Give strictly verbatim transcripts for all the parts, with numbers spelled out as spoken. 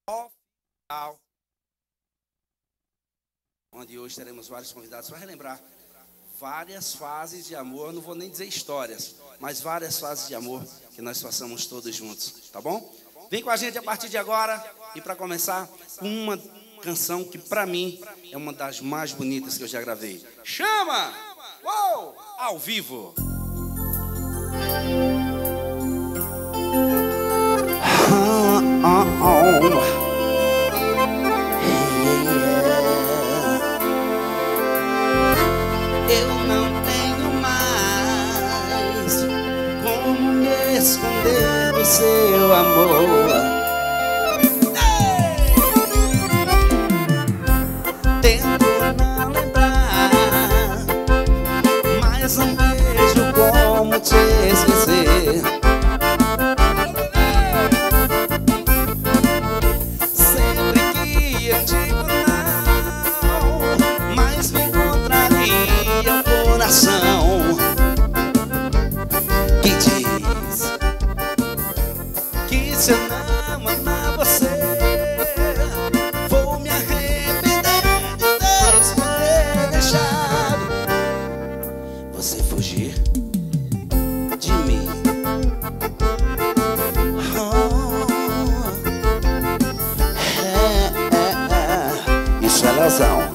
oficial, onde hoje teremos vários convidados para relembrar várias fases de amor. Não vou nem dizer histórias, mas várias fases de amor que nós passamos todos juntos, tá bom? Vem com a gente a partir de agora e para começar uma canção que para mim é uma das mais bonitas que eu já gravei. Chama! Uou! Ao vivo! Oh, oh, oh. Eu não tenho mais como me esconder do seu amor. Tento não lembrar, mas não vejo como te esquecer. Sempre que eu digo não, mas me contraria o coração que diz que se eu não amar você, vou me arrepender de ter deixado você fugir de mim. Oh, é, é, é. Isso é lesão.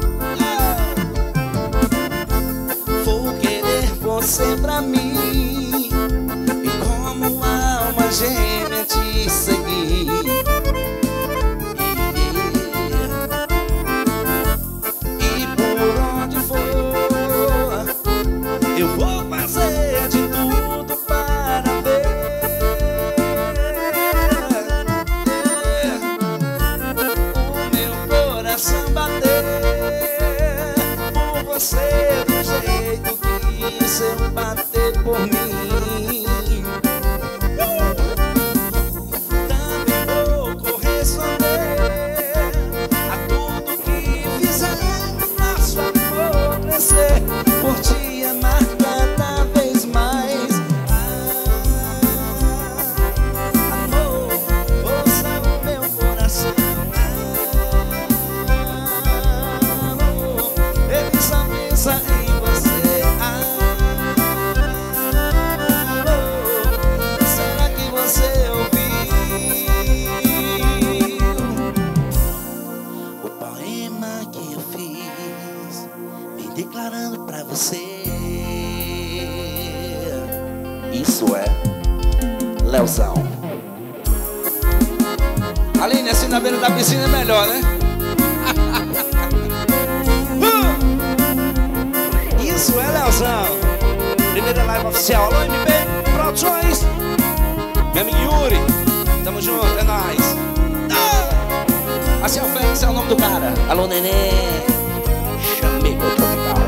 Vou querer você pra mim e como alma gêmea te seguir. E por onde for, eu vou fazer de tudo para ver o meu coração bater por você do jeito que seu bater por mim. Também vou corresponder a tudo que fizer nosso amor crescer, por te amar cada vez mais. Ah, amor, ouça o meu coração. Ah, amor, ele só pensa em você. Ah, amor, será que você ouviu o poema que eu fiz, me declarando pra você? Isso é Leozão. Aline, assim na beira da piscina é melhor, né? Isso é Leozão. Primeira live oficial. Alô, M B Produções. Meu amigo Yuri, tamo junto, é nóis. Ah! Assim é o Félix, é o nome do cara. Alô, neném. Chamigo tropical.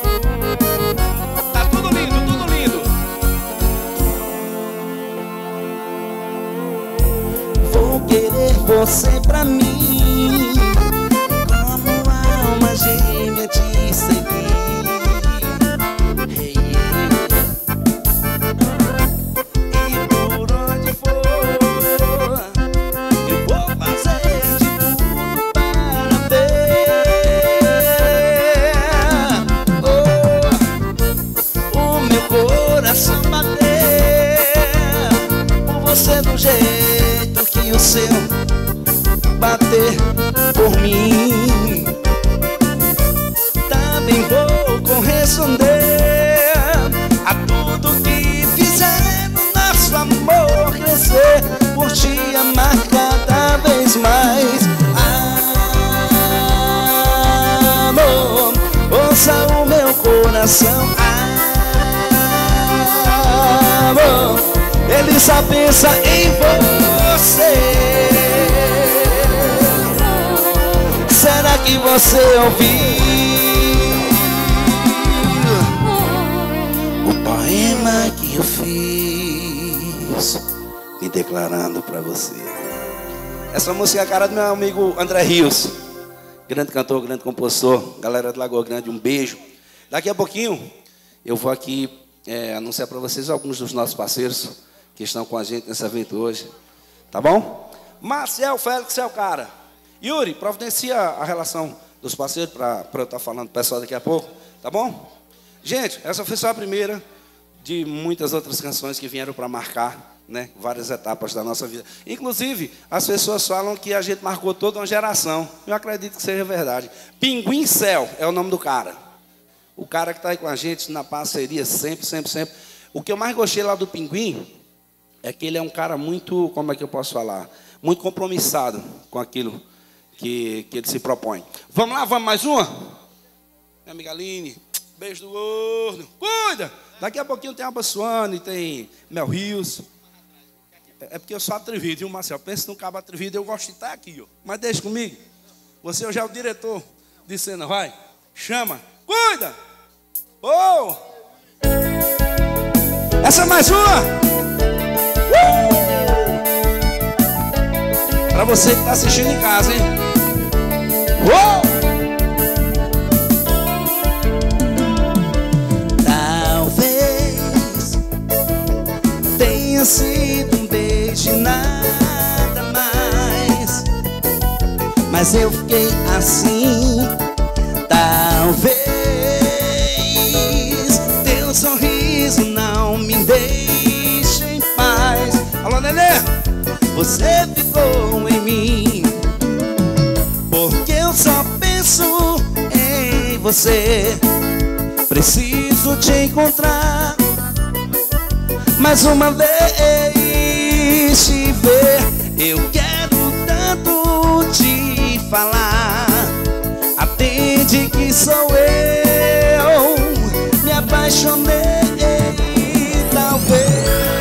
Tá tudo lindo, tudo lindo. Vou querer você pra mim, como alma gêmea te seguir. Hey, yeah. E por onde for, eu vou fazer de tudo para ver oh, o meu coração bater por você do jeito que o seu bater por mim. Também vou corresponder a tudo que fizer no nosso amor crescer, por te amar cada vez mais. Ah, amor, ouça o meu coração. Ah, amor, ele só pensa em você. Será que você ouviu o poema que eu fiz, me declarando pra você? Essa música é a cara do meu amigo André Rios, grande cantor, grande compositor. Galera de Lagoa Grande, um beijo. Daqui a pouquinho eu vou aqui é, anunciar para vocês alguns dos nossos parceiros que estão com a gente nesse evento hoje, tá bom? Marcel Félix é o cara. Yuri, providencia a relação dos parceiros para eu estar falando pro pessoal daqui a pouco, tá bom? Gente, essa foi só a primeira de muitas outras canções que vieram para marcar, né, várias etapas da nossa vida. Inclusive, as pessoas falam que a gente marcou toda uma geração. Eu acredito que seja verdade. Pinguim Céu é o nome do cara. O cara que está aí com a gente na parceria sempre, sempre, sempre. O que eu mais gostei lá do Pinguim é que ele é um cara muito, como é que eu posso falar? Muito compromissado com aquilo que, que ele se propõe. Vamos lá, vamos mais uma? Minha amiga Aline, beijo do gordo. Cuida! Daqui a pouquinho tem Alba Suane, tem Mel Rios. É porque eu sou atrevido, viu, Marcel? Pensa num cabo atrevido, eu gosto de estar aqui, ó. Mas deixa comigo. Você já é o diretor de cena, vai. Chama. Cuida! Oh! Essa é mais uma! Uh! Pra você que está assistindo em casa, hein? Oh! Tenha sido um beijo e nada mais, mas eu fiquei assim. Talvez teu sorriso não me deixe em paz. Alô, Nenê, você ficou em mim, porque eu só penso em você. Preciso te encontrar mais uma vez, te ver. Eu quero tanto te falar. Atende que sou eu. Me apaixonei, talvez.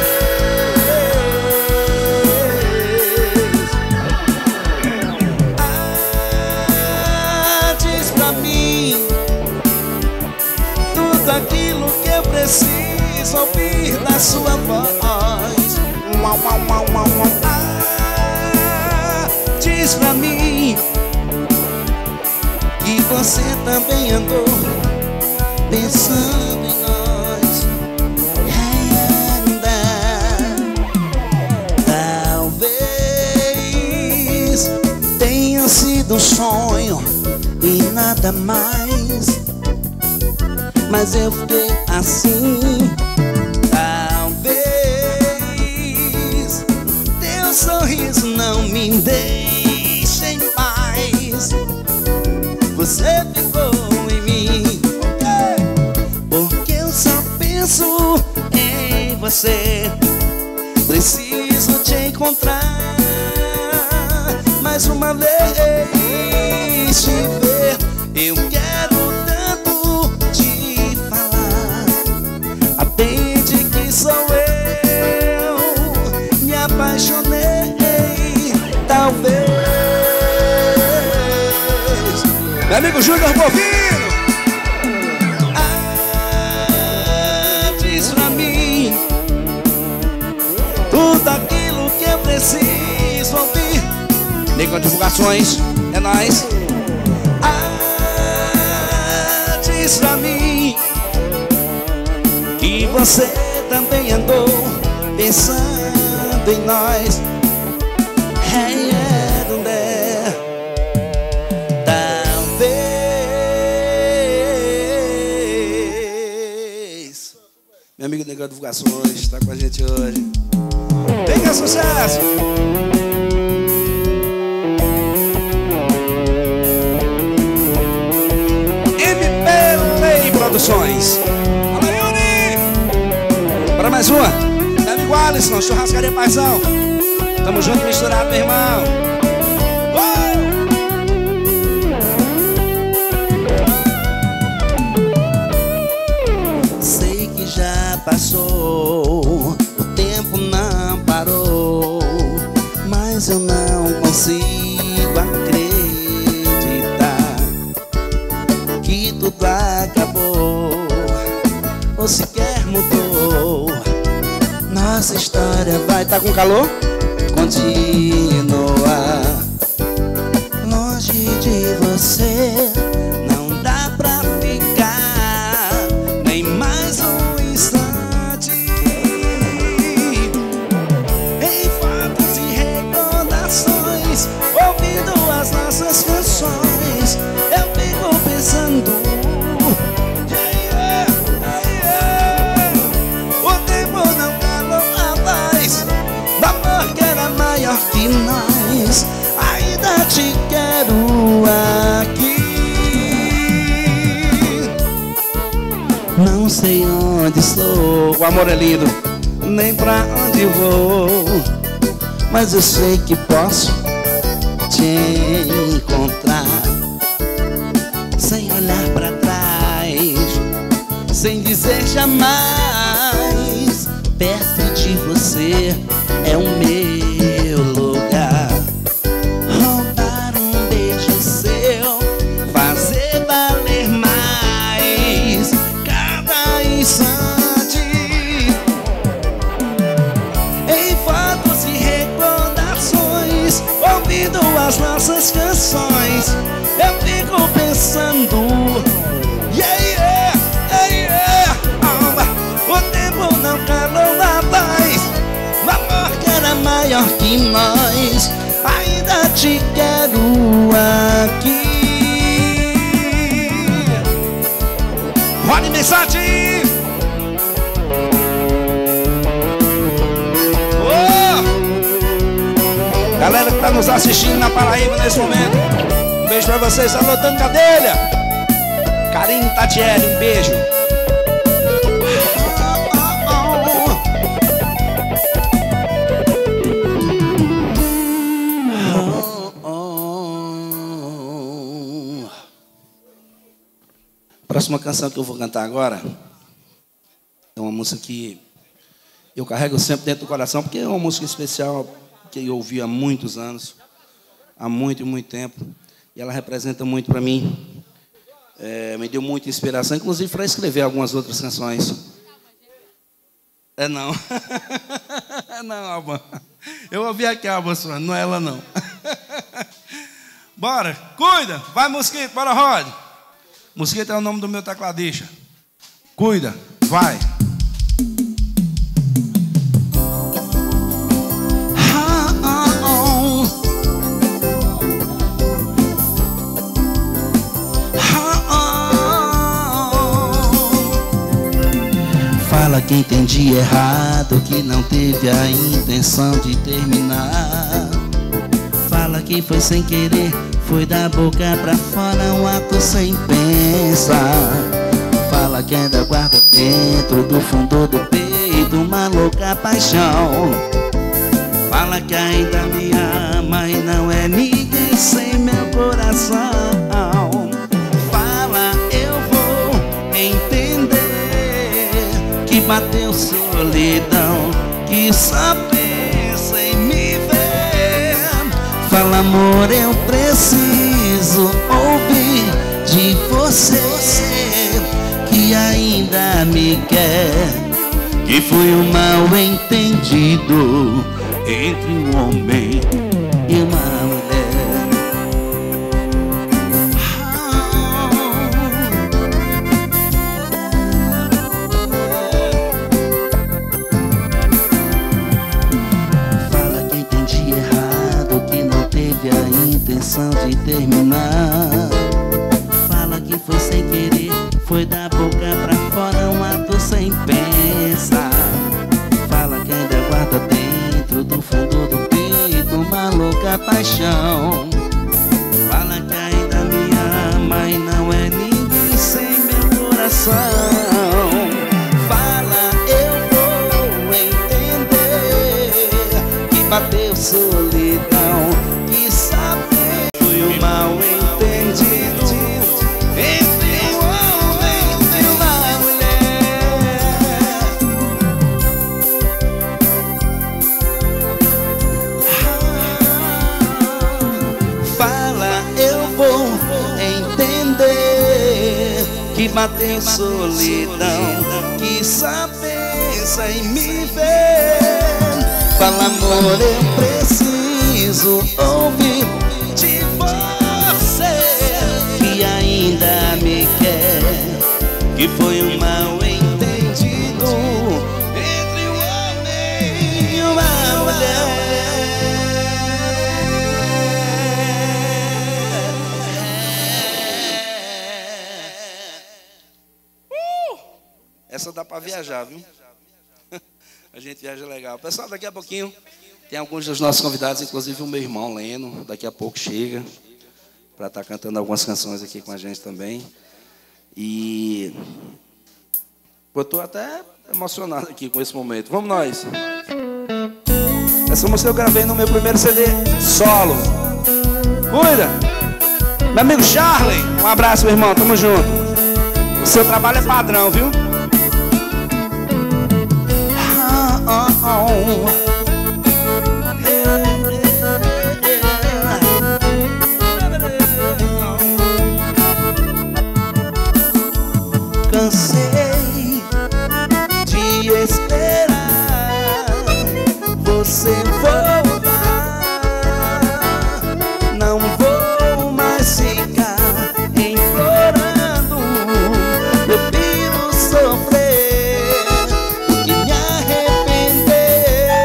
Ah, diz pra mim tudo aquilo que eu preciso ouvir da sua voz. Uau, uau, uau, uau, uau. Ah, diz pra mim que você também andou pensando em nós. Ainda talvez tenha sido um sonho e nada mais, mas eu fiquei assim. Sorriso não me deixa em paz. Você ficou em mim, porque eu só penso em você. Preciso te encontrar mais uma vez, te ver. Eu quero tanto te falar. Atende que sou eu. Me apaixonei, talvez. Meu amigo Júnior Bovino. Ah, diz pra mim tudo aquilo que eu preciso ouvir. Negão Divulgações, é nóis. Ah, diz pra mim que você também andou pensando em nós. Hey, yeah, não der. Talvez. Meu amigo Negão Divulgações está com a gente hoje. Vem que é sucesso! M P Lei Produções. Fala, Yuri! Para mais uma. Meu amigo Alisson, Churrascaria Paizão. Tamo junto, misturado, meu irmão. Oh! Sei que já passou, o tempo não parou, mas eu não consigo acreditar que tudo acabou ou sequer mudou. Nossa história vai estar com calor? Continua longe de você, não dá pra ficar nem mais um instante. Em fatos e recordações onde estou. O amor é lindo, nem pra onde vou, mas eu sei que posso te encontrar sem olhar pra trás, sem dizer jamais. Perto de você é o meu lugar. Roubar um beijo seu, fazer valer mais cada instante. Em fotos e recordações, ouvindo as nossas canções, eu fico pensando, yeah, yeah, yeah, yeah. O tempo não calou atrás, o amor que era maior que nós, ainda te quero aqui. Roda mensagem. Oh! Galera que está nos assistindo na Paraíba nesse momento, um beijo pra vocês. Alô, Dani Cadelha, Karine Tatiele, um beijo. A próxima canção que eu vou cantar agora é uma música que eu carrego sempre dentro do coração, porque é uma música especial que eu ouvi há muitos anos, há muito e muito tempo, e ela representa muito para mim, é, me deu muita inspiração, inclusive para escrever algumas outras canções. É não, é não, Alba. Eu ouvi aqui a Alba sua, não é ela não. Bora, cuida, vai Mosquito, bora Rod. Mosquito é o nome do meu tecladista. Cuida, vai. Fala que entendi errado, que não teve a intenção de terminar. Fala que foi sem querer, foi da boca pra fora, um ato sem pensar. Fala que ainda guarda dentro do fundo do peito uma louca paixão. Fala que ainda me ama e não é ninguém sem meu coração. Fala, eu vou entender que bateu solidão, que só pensa em me ver. Fala, amor, eu preciso ouvir de você que ainda me quer, que foi um mal entendido entre um homem e uma mulher. Fala que entendi errado, que não teve a intenção de terminar. Fala que foi sem querer, foi da boca pra fora, um ato sem pensar. Fala que ainda guarda dentro do fundo do peito uma louca paixão. Fala que ainda me ama e não é ninguém sem meu coração. Fala, eu vou entender que bateu solidão, que saber foi um mal entendido entre um homem e uma mulher. Fala, eu vou entender que bateu solidão, que só pensa em me ver. Fala, amor, eu preciso ouvir de você que ainda me quer, que foi um mal entendido entre um homem e uma mulher. Uh! Essa dá pra viajar, viu? A gente viaja legal. Pessoal, daqui a pouquinho tem alguns dos nossos convidados, inclusive o meu irmão Leno, daqui a pouco chega para estar cantando algumas canções aqui com a gente também. E Eu estou até emocionado aqui com esse momento. Vamos nós. Essa música eu gravei no meu primeiro C D solo. Cuida. Meu amigo Charlie, um abraço, meu irmão, tamo junto. O seu trabalho é padrão, viu? Cansei de esperar você voltar. Não vou mais ficar implorando. Prefiro sofrer do que me arrepender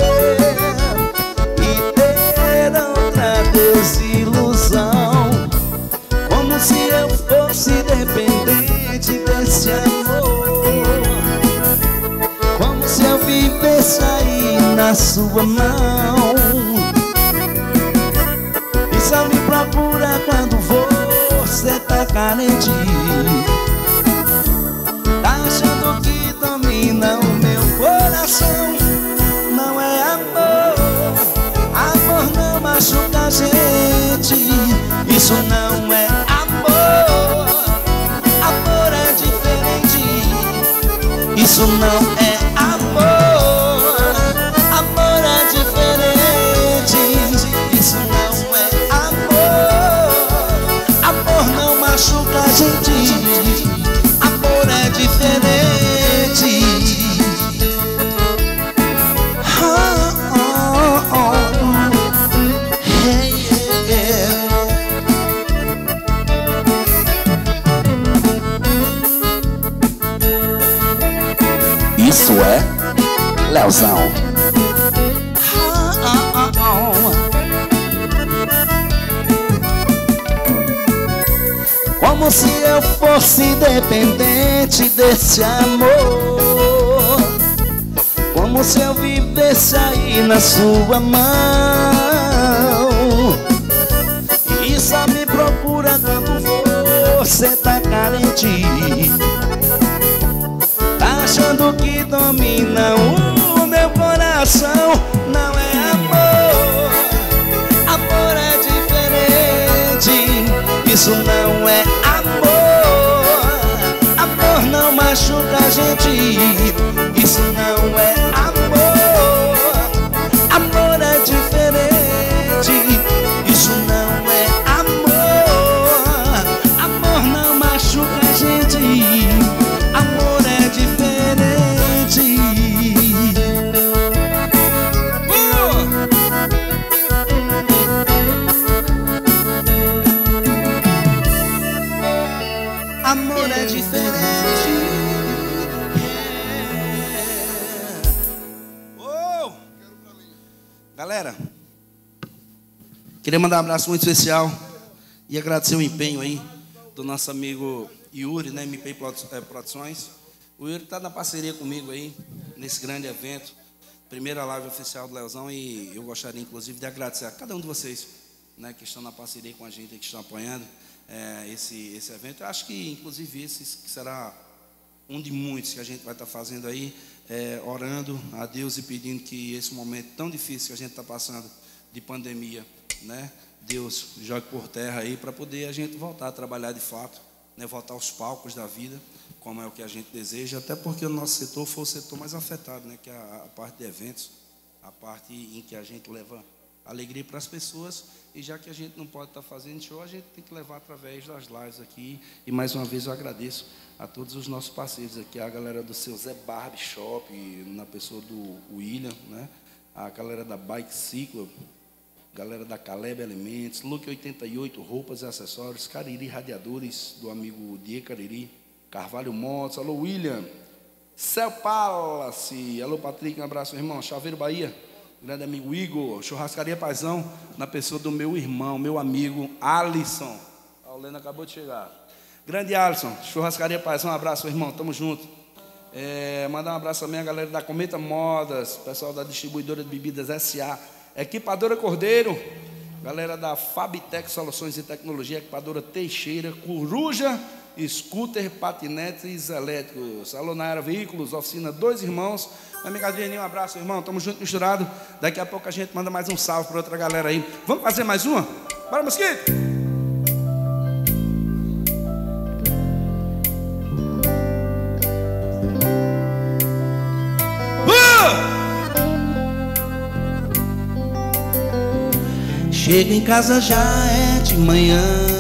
e ter outra desilusão, como se eu fosse dependente desse amor, como se eu vivesse aí na sua mão. E só me procura quando você tá carente, tá achando que domina o meu coração. Não é amor, amor não machuca a gente. Isso não é amor, amor é diferente. Isso não é amor, amor é diferente. Isso não é amor, amor não machuca a gente. Amor é diferente. Oh, oh, oh, oh. Hey, yeah. Isso é Leozão. Como se eu fosse dependente desse amor, como se eu vivesse aí na sua mão. E só me procura quando você tá carente, tá achando que domina o meu coração. Não é amor, amor é diferente. Isso não é amor, amor não machuca a gente. Isso não é amor, amor é diferente. Isso não é amor, amor não machuca a gente. Amor é diferente. uh! Amor é diferente. Oh! Galera, queria mandar um abraço muito especial e agradecer o empenho aí do nosso amigo Yuri, né, M P Produções. O Yuri está na parceria comigo aí, nesse grande evento, primeira live oficial do Leozão, e eu gostaria, inclusive, de agradecer a cada um de vocês, né, que estão na parceria com a gente, que estão apoiando é, esse, esse evento. Eu acho que, inclusive, esse que será um de muitos que a gente vai estar fazendo aí, é, orando a Deus e pedindo que esse momento tão difícil que a gente está passando, de pandemia, né, Deus jogue por terra aí, para poder a gente voltar a trabalhar de fato, né, voltar aos palcos da vida, como é o que a gente deseja, até porque o nosso setor foi o setor mais afetado, né, que é a, a parte de eventos, a parte em que a gente leva alegria para as pessoas, e já que a gente não pode estar fazendo show, a gente tem que levar através das lives aqui. E mais uma vez eu agradeço a todos os nossos parceiros aqui, a galera do seu Zé Barbie Shop, na pessoa do William, né, a galera da Bike Ciclo, galera da Caleb Alimentos, Look oitenta e oito, roupas e acessórios, Cariri Radiadores, do amigo Diego Cariri, Carvalho Motos, alô William, Céu Palace, alô Patrick, um abraço, irmão, Chaveiro Bahia, grande amigo Igor, Churrascaria Paizão, na pessoa do meu irmão, meu amigo Alisson, a Olena acabou de chegar, grande Alisson, Churrascaria Paizão, um abraço, irmão, tamo junto. É, mandar um abraço também a galera da Cometa Modas, pessoal da distribuidora de bebidas S A, Equipadora Cordeiro, galera da Fabitec Soluções e Tecnologia, Equipadora Teixeira, Coruja scooter, patinetes elétricos. Alô, Nayara Veículos, oficina Dois Irmãos. Meu amigo Adrianinho, um abraço, irmão. Tamo junto, misturado. Daqui a pouco a gente manda mais um salve para outra galera aí. Vamos fazer mais uma? Bora, Mosquito! Chego em casa, já é de manhã,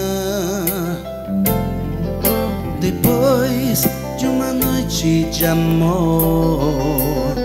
depois de uma noite de amor.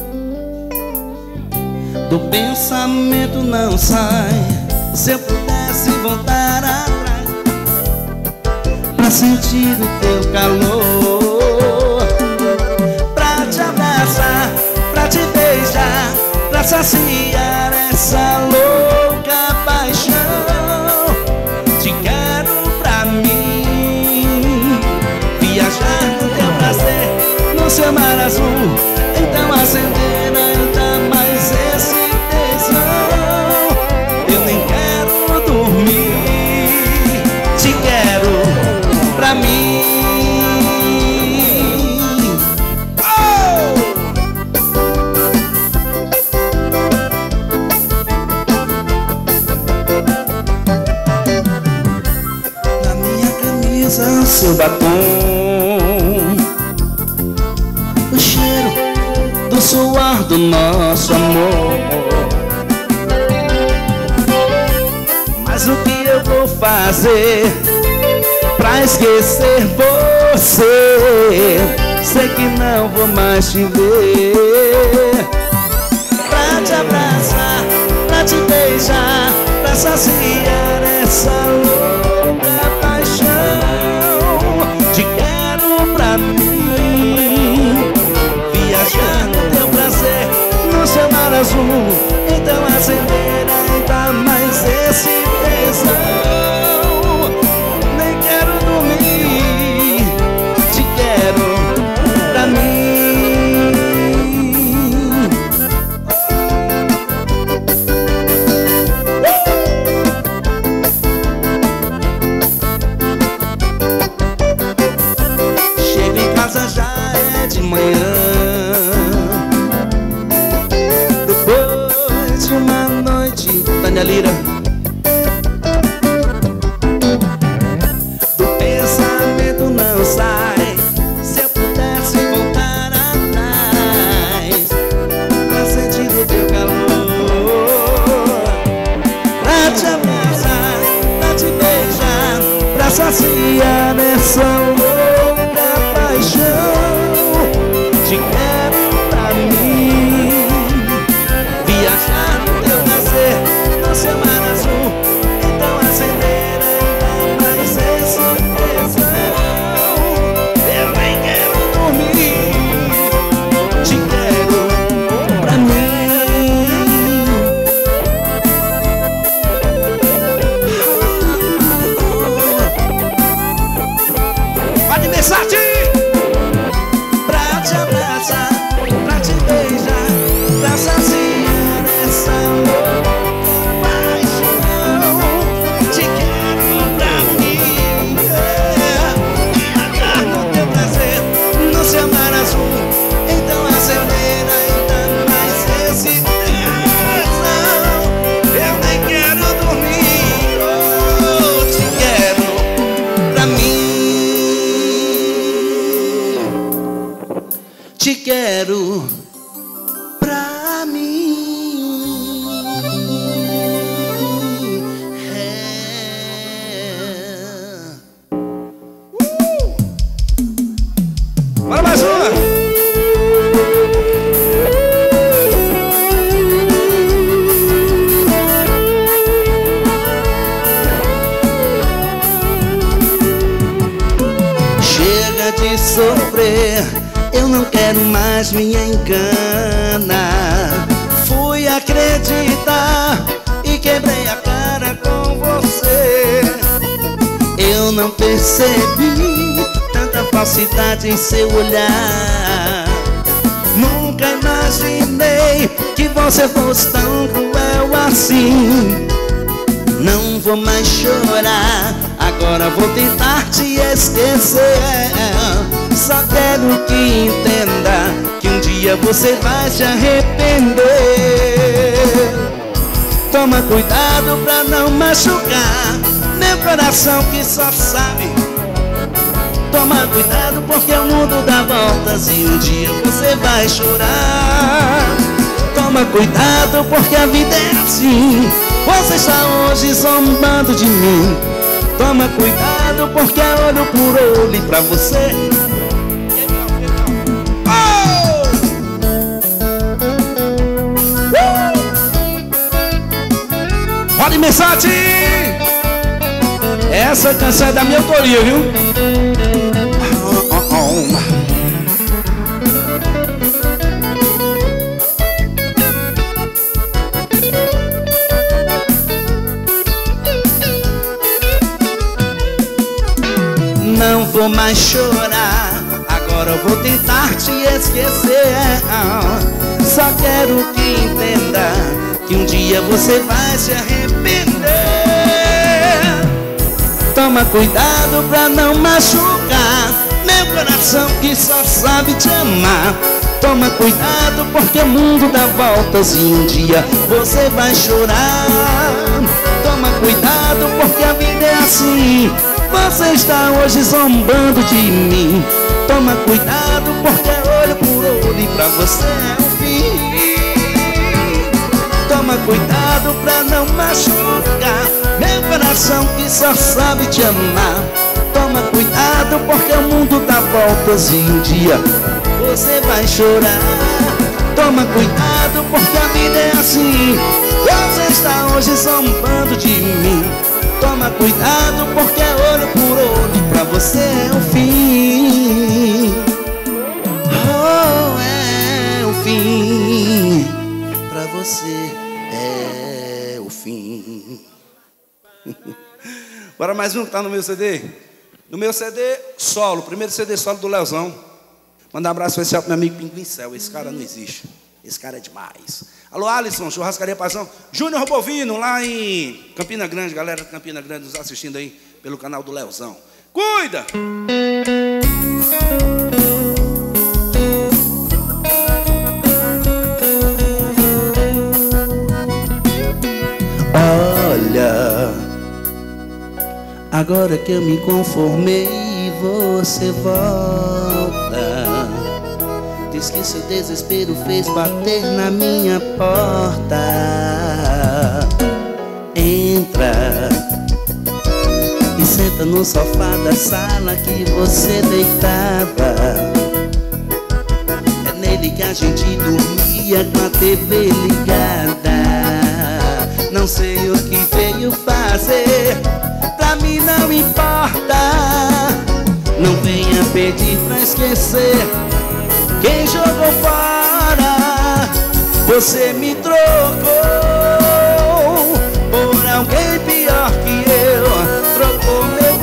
Do pensamento não sai, se eu pudesse voltar atrás pra sentir o teu calor, pra te abraçar, pra te beijar, pra saciar essa louca paixão. Te quero pra mim, viajar no teu prazer, no seu mar azul. Então acender ainda mais esse tesão. Eu nem quero dormir, te quero pra mim. Seu batom, o cheiro do suor do nosso amor. Mas o que eu vou fazer pra esquecer você? Sei que não vou mais te ver. Pra te abraçar, pra te beijar, pra saciar essa louca paixão. Te quero pra mim, viajar no teu prazer, no seu mar azul. Então acender ainda mais esse tesão. Nem quero dormir, te quero pra mim. Já é de manhã, depois de uma noite, Tânia Lira. Do pensamento não sai, se eu pudesse voltar atrás pra sentir o teu calor, pra te abraçar, pra te beijar, pra saciar essa louca paixão. Te quero pra mim, viajar no teu prazer, no seu mar azul. Então acender ainda mais esse tesão. Eu nem quero dormir, te quero pra mim. Pode mensagem! Pra te abraçar, pra te beijar, pra saciar essa louca paixão. Te quero pra mim, viajar no teu prazer, no seu mar azul. Então acender ainda mais esse tesão. Eu nem quero dormir, oh, te quero pra mim. Te quero pra mim. É. Uh! Bora mais uma! Chega de sofrer, eu não quero mais me enganar. Fui acreditar e quebrei a cara com você. Eu não percebi tanta falsidade em seu olhar. Nunca imaginei que você fosse tão cruel assim. Não vou mais chorar, agora Agora vou tentar te esquecer. Só quero que entenda que um dia você vai se arrepender. Toma cuidado pra não machucar meu coração que só sabe. Toma cuidado porque o mundo dá voltas e um dia você vai chorar. Toma cuidado porque a vida é assim. Você está hoje zombando de mim. Toma cuidado porque é olho por olho e pra você. Oh! Uh! Roda mensagem! Essa canção é da minha autoria, viu? Oh, oh, oh. Não vou mais chorar, agora eu vou tentar te esquecer. Só quero que entenda que um dia você vai se arrepender. Toma cuidado pra não machucar meu coração que só sabe te amar. Toma cuidado porque o mundo dá voltas e um dia você vai chorar. Toma cuidado porque a vida é assim. Você está hoje zombando de mim. Toma cuidado porque é olho por olho e pra você é o fim. Toma cuidado pra não machucar meu coração que só sabe te amar. Toma cuidado porque o mundo dá voltas e um dia você vai chorar. Toma cuidado porque a vida é assim. Você está hoje zombando de mim. Toma cuidado porque é olho por olho e pra você é o fim. Oh, é o fim. Pra você é o fim. Bora mais um que tá no meu C D. No meu C D solo, primeiro C D solo do Leozão. Manda um abraço especial pro meu amigo Pinguim Céu. Esse cara não existe. Esse cara é demais. Alô, Alisson, Churrascaria Paixão. Júnior Robovino, lá em Campina Grande. Galera de Campina Grande nos assistindo aí pelo canal do Leozão. Cuida! Olha, agora que eu me conformei, você volta. Diz que seu desespero fez bater na minha porta. Entra e senta no sofá da sala que você deitava. É nele que a gente dormia com a T V ligada. Não sei o que veio fazer, pra mim não importa. Não venha pedir pra esquecer quem jogou fora. Você me trocou por alguém pior que eu. Trocou meu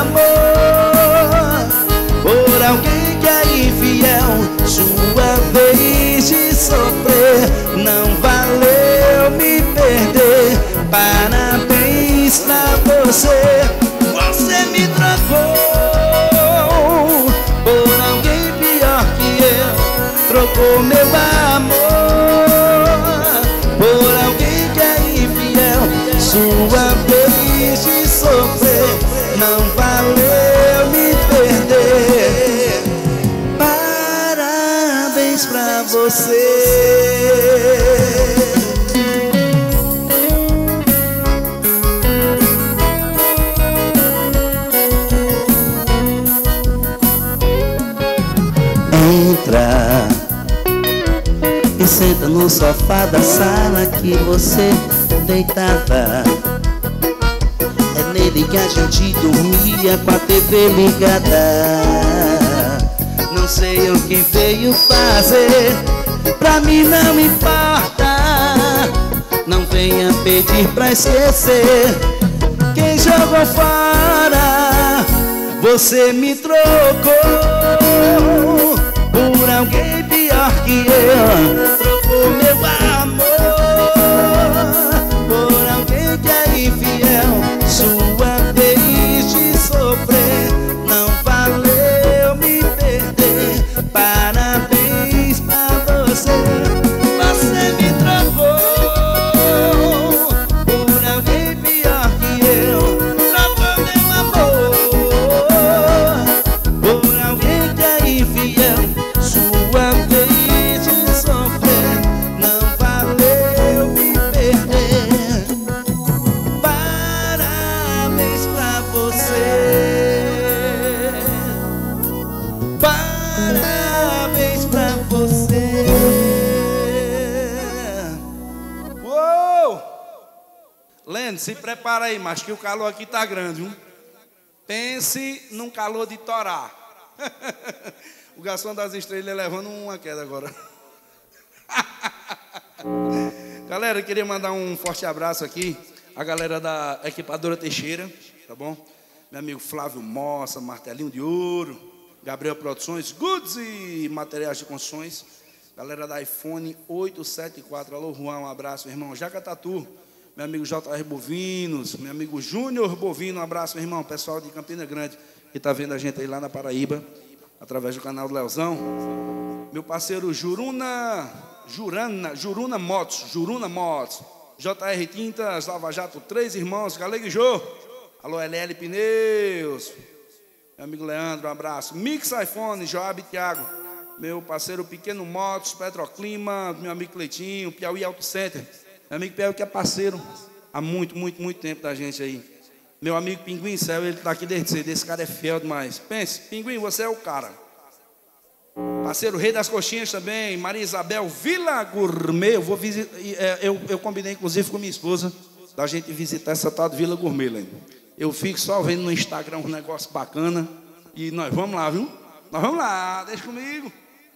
amor por alguém que é infiel. Sua vez de sofrer não valeu me perder. Parabéns pra você. Você me trocou por alguém pior que eu. Trocou meu amor por alguém que é infiel. Sua vez de sofrer não valeu me perder. Parabéns pra você. Entra e senta no sofá da sala que você deitava. É nele que a gente dormia com a T V ligada. Não sei o que veio fazer, pra mim não importa. Não venha pedir pra esquecer quem jogou fora. Você me trocou por alguém pior que eu. Trocou meu amor por alguém que é infiel. Sua vez de Leandro, se prepara aí, mas que o calor aqui tá grande, viu? Pense num calor de torar. O garçom das estrelas levando uma queda agora. Galera, eu queria mandar um forte abraço aqui. A galera da Equipadora Teixeira, tá bom? Meu amigo Flávio Mossa, Martelinho de Ouro, Gabriel Produções, Goods e Materiais de Construções. Galera da iPhone oitocentos e setenta e quatro. Alô, Juan, um abraço, meu irmão. Jaca Tatu, meu amigo J R Bovinos, meu amigo Júnior Bovino, um abraço, meu irmão. Pessoal de Campina Grande, que está vendo a gente aí lá na Paraíba, através do canal do Leozão. Meu parceiro Juruna, Jurana, Juruna Motos, Juruna Motos. J R Tintas, Lava Jato, Três Irmãos, Galego e Jô. Alô, L L Pneus. Meu amigo Leandro, um abraço. Mix iPhone, Joab e Thiago. Meu parceiro Pequeno Motos, Petroclima, meu amigo Cleitinho, Piauí Auto Center. Meu amigo Piauí que é parceiro há muito, muito, muito tempo da gente aí. Meu amigo Pinguim Céu, ele está aqui desde cedo. Esse cara é fiel demais. Pense, Pinguim, você é o cara. Parceiro Rei das Coxinhas também, Maria Isabel, Vila Gourmet. Eu, vou visitar, eu, eu combinei inclusive com minha esposa da gente visitar essa tal de Vila Gourmet, Lênin. Eu fico só vendo no Instagram um negócio bacana. E nós vamos lá, viu? Nós vamos lá, deixa comigo.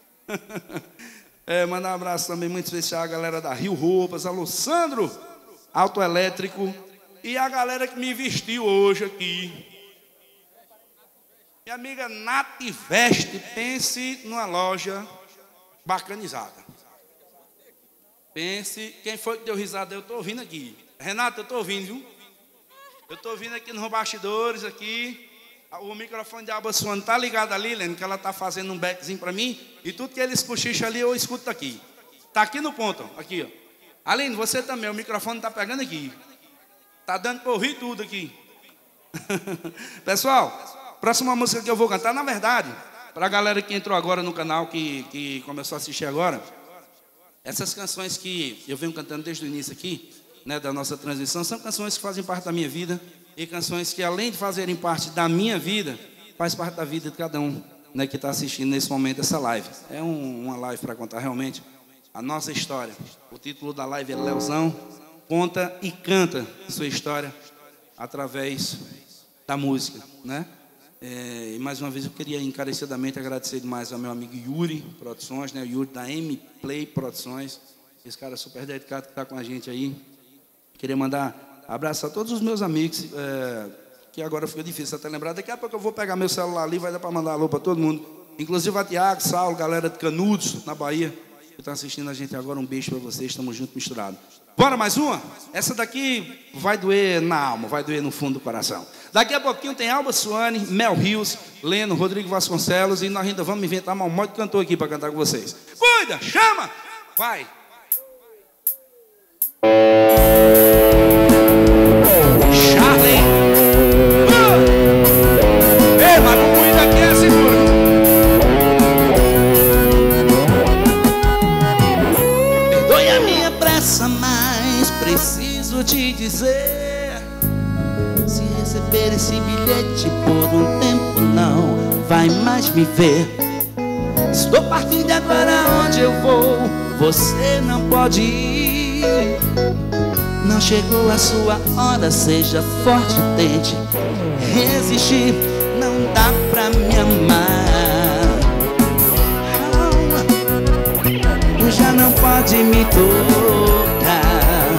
É, mandar um abraço também muito especial à galera da Rio Roupas, alô Sandro, Autoelétrico, e a galera que me vestiu hoje aqui. Minha amiga Nath Veste, pense numa loja bacanizada. Pense, quem foi que deu risada? Eu estou ouvindo aqui. Renato, eu estou ouvindo, viu? Eu estou ouvindo aqui nos bastidores, aqui. O microfone de Alba Suane está ligado ali, Lênin, que ela está fazendo um backzinho para mim. E tudo que eles cochicham ali, eu escuto aqui. Está aqui no ponto, ó, aqui, ó. Aline, você também, o microfone está pegando aqui. Está dando para ouvir tudo aqui. Pessoal, próxima música que eu vou cantar, na verdade, para a galera que entrou agora no canal, que, que começou a assistir agora, essas canções que eu venho cantando desde o início aqui, né, da nossa transmissão, são canções que fazem parte da minha vida. E canções que, além de fazerem parte da minha vida, faz parte da vida de cada um, né, que está assistindo nesse momento essa live. É um, uma live para contar realmente a nossa história. O título da live é Leozão conta e canta sua história através da música, né? É, e mais uma vez eu queria encarecidamente agradecer demais ao meu amigo Yuri Produções, né, o Yuri da M-Play Produções, esse cara super dedicado que está com a gente aí. Queria mandar abraço a todos os meus amigos, é, que agora fica difícil até lembrar. Daqui a pouco eu vou pegar meu celular ali, vai dar para mandar alô para todo mundo. Inclusive a Tiago, Saulo, galera de Canudos, na Bahia, que está assistindo a gente agora. Um beijo para vocês, estamos juntos, misturados. Bora mais uma? Essa daqui vai doer na alma, vai doer no fundo do coração. Daqui a pouquinho tem Alba Suane, Mel Rios, Leno, Rodrigo Vasconcelos, e nós ainda vamos inventar um monte de cantor aqui para cantar com vocês. Cuida, chama, vai! Charlie. Uh! Ei, mas o cuida aqui é seguro. Perdoe a minha pressa, mas preciso te dizer: se receber esse bilhete por um tempo, não vai mais me ver. Estou partindo agora, onde eu vou, você não pode ir. Não chegou a sua hora, seja forte, tente resistir. Não dá pra me amar, já não pode me tocar.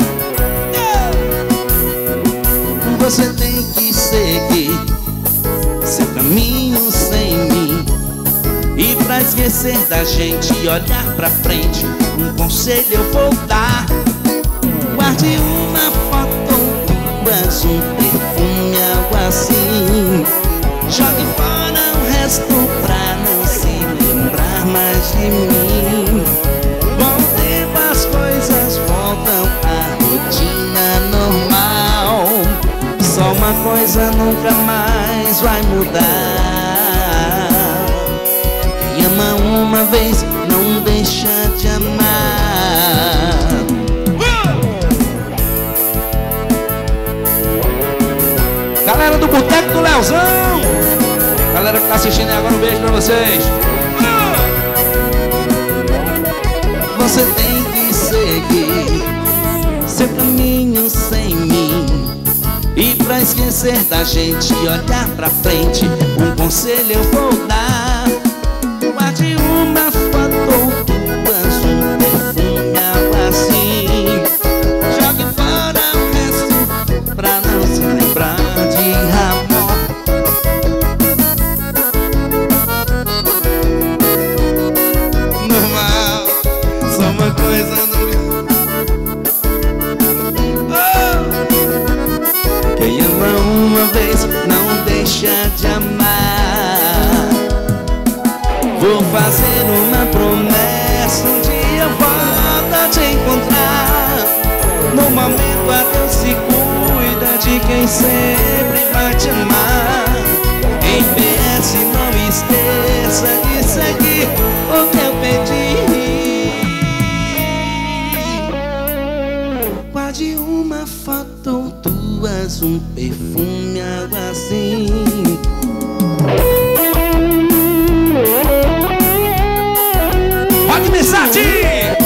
Você tem que seguir seu caminho sem mim. E pra esquecer da gente e olhar pra frente, um conselho eu vou dar: guarde uma foto, duas, um perfume, algo assim. Jogue fora o resto pra não se lembrar mais de mim. Com o tempo as coisas voltam à rotina normal. Só uma coisa nunca mais vai mudar: quem ama uma vez não deixa de amar. Galera do Boteco do Leozão, galera que tá assistindo aí agora, um beijo pra vocês. Você tem que seguir seu caminho sem mim. pra esquecer da gente e olhar pra frente. Um conselho eu vou dar: guarde uma foto tua, um perfume, algo assim. Jogue fora o resto pra não se lembrar de amor. Normal, só uma coisa no Quem ama uma vez não deixa de amar. Vou fazer uma promessa, um dia eu volto a te encontrar. No momento adeus, se cuida de quem sempre vai te amar. Em P S não esqueça de seguir o que eu pedi. Guarde uma foto tua, um perfume, algo assim. Pode mensagem!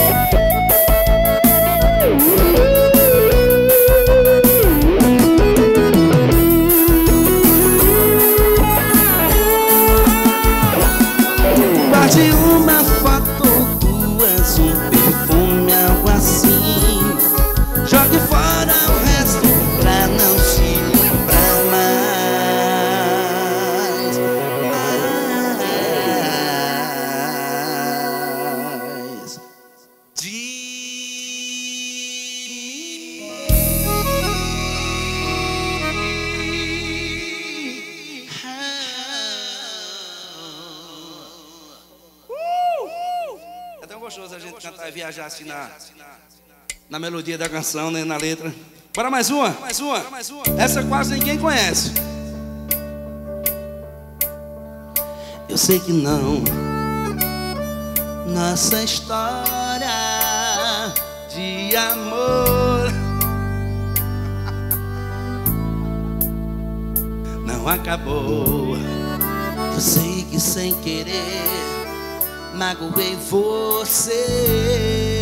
Guarde uma foto tua, um perfume, algo assim. Jogue fora o resto pra não se lembrar mais. mais de mim. É tão gostoso a gente cantar e viajar assim na, na melodia da canção, né, na letra. Bora mais uma? Mais uma? Mais uma. Essa quase ninguém conhece. Eu sei que não. Nossa história de amor não acabou. Eu sei que sem querer magoei você,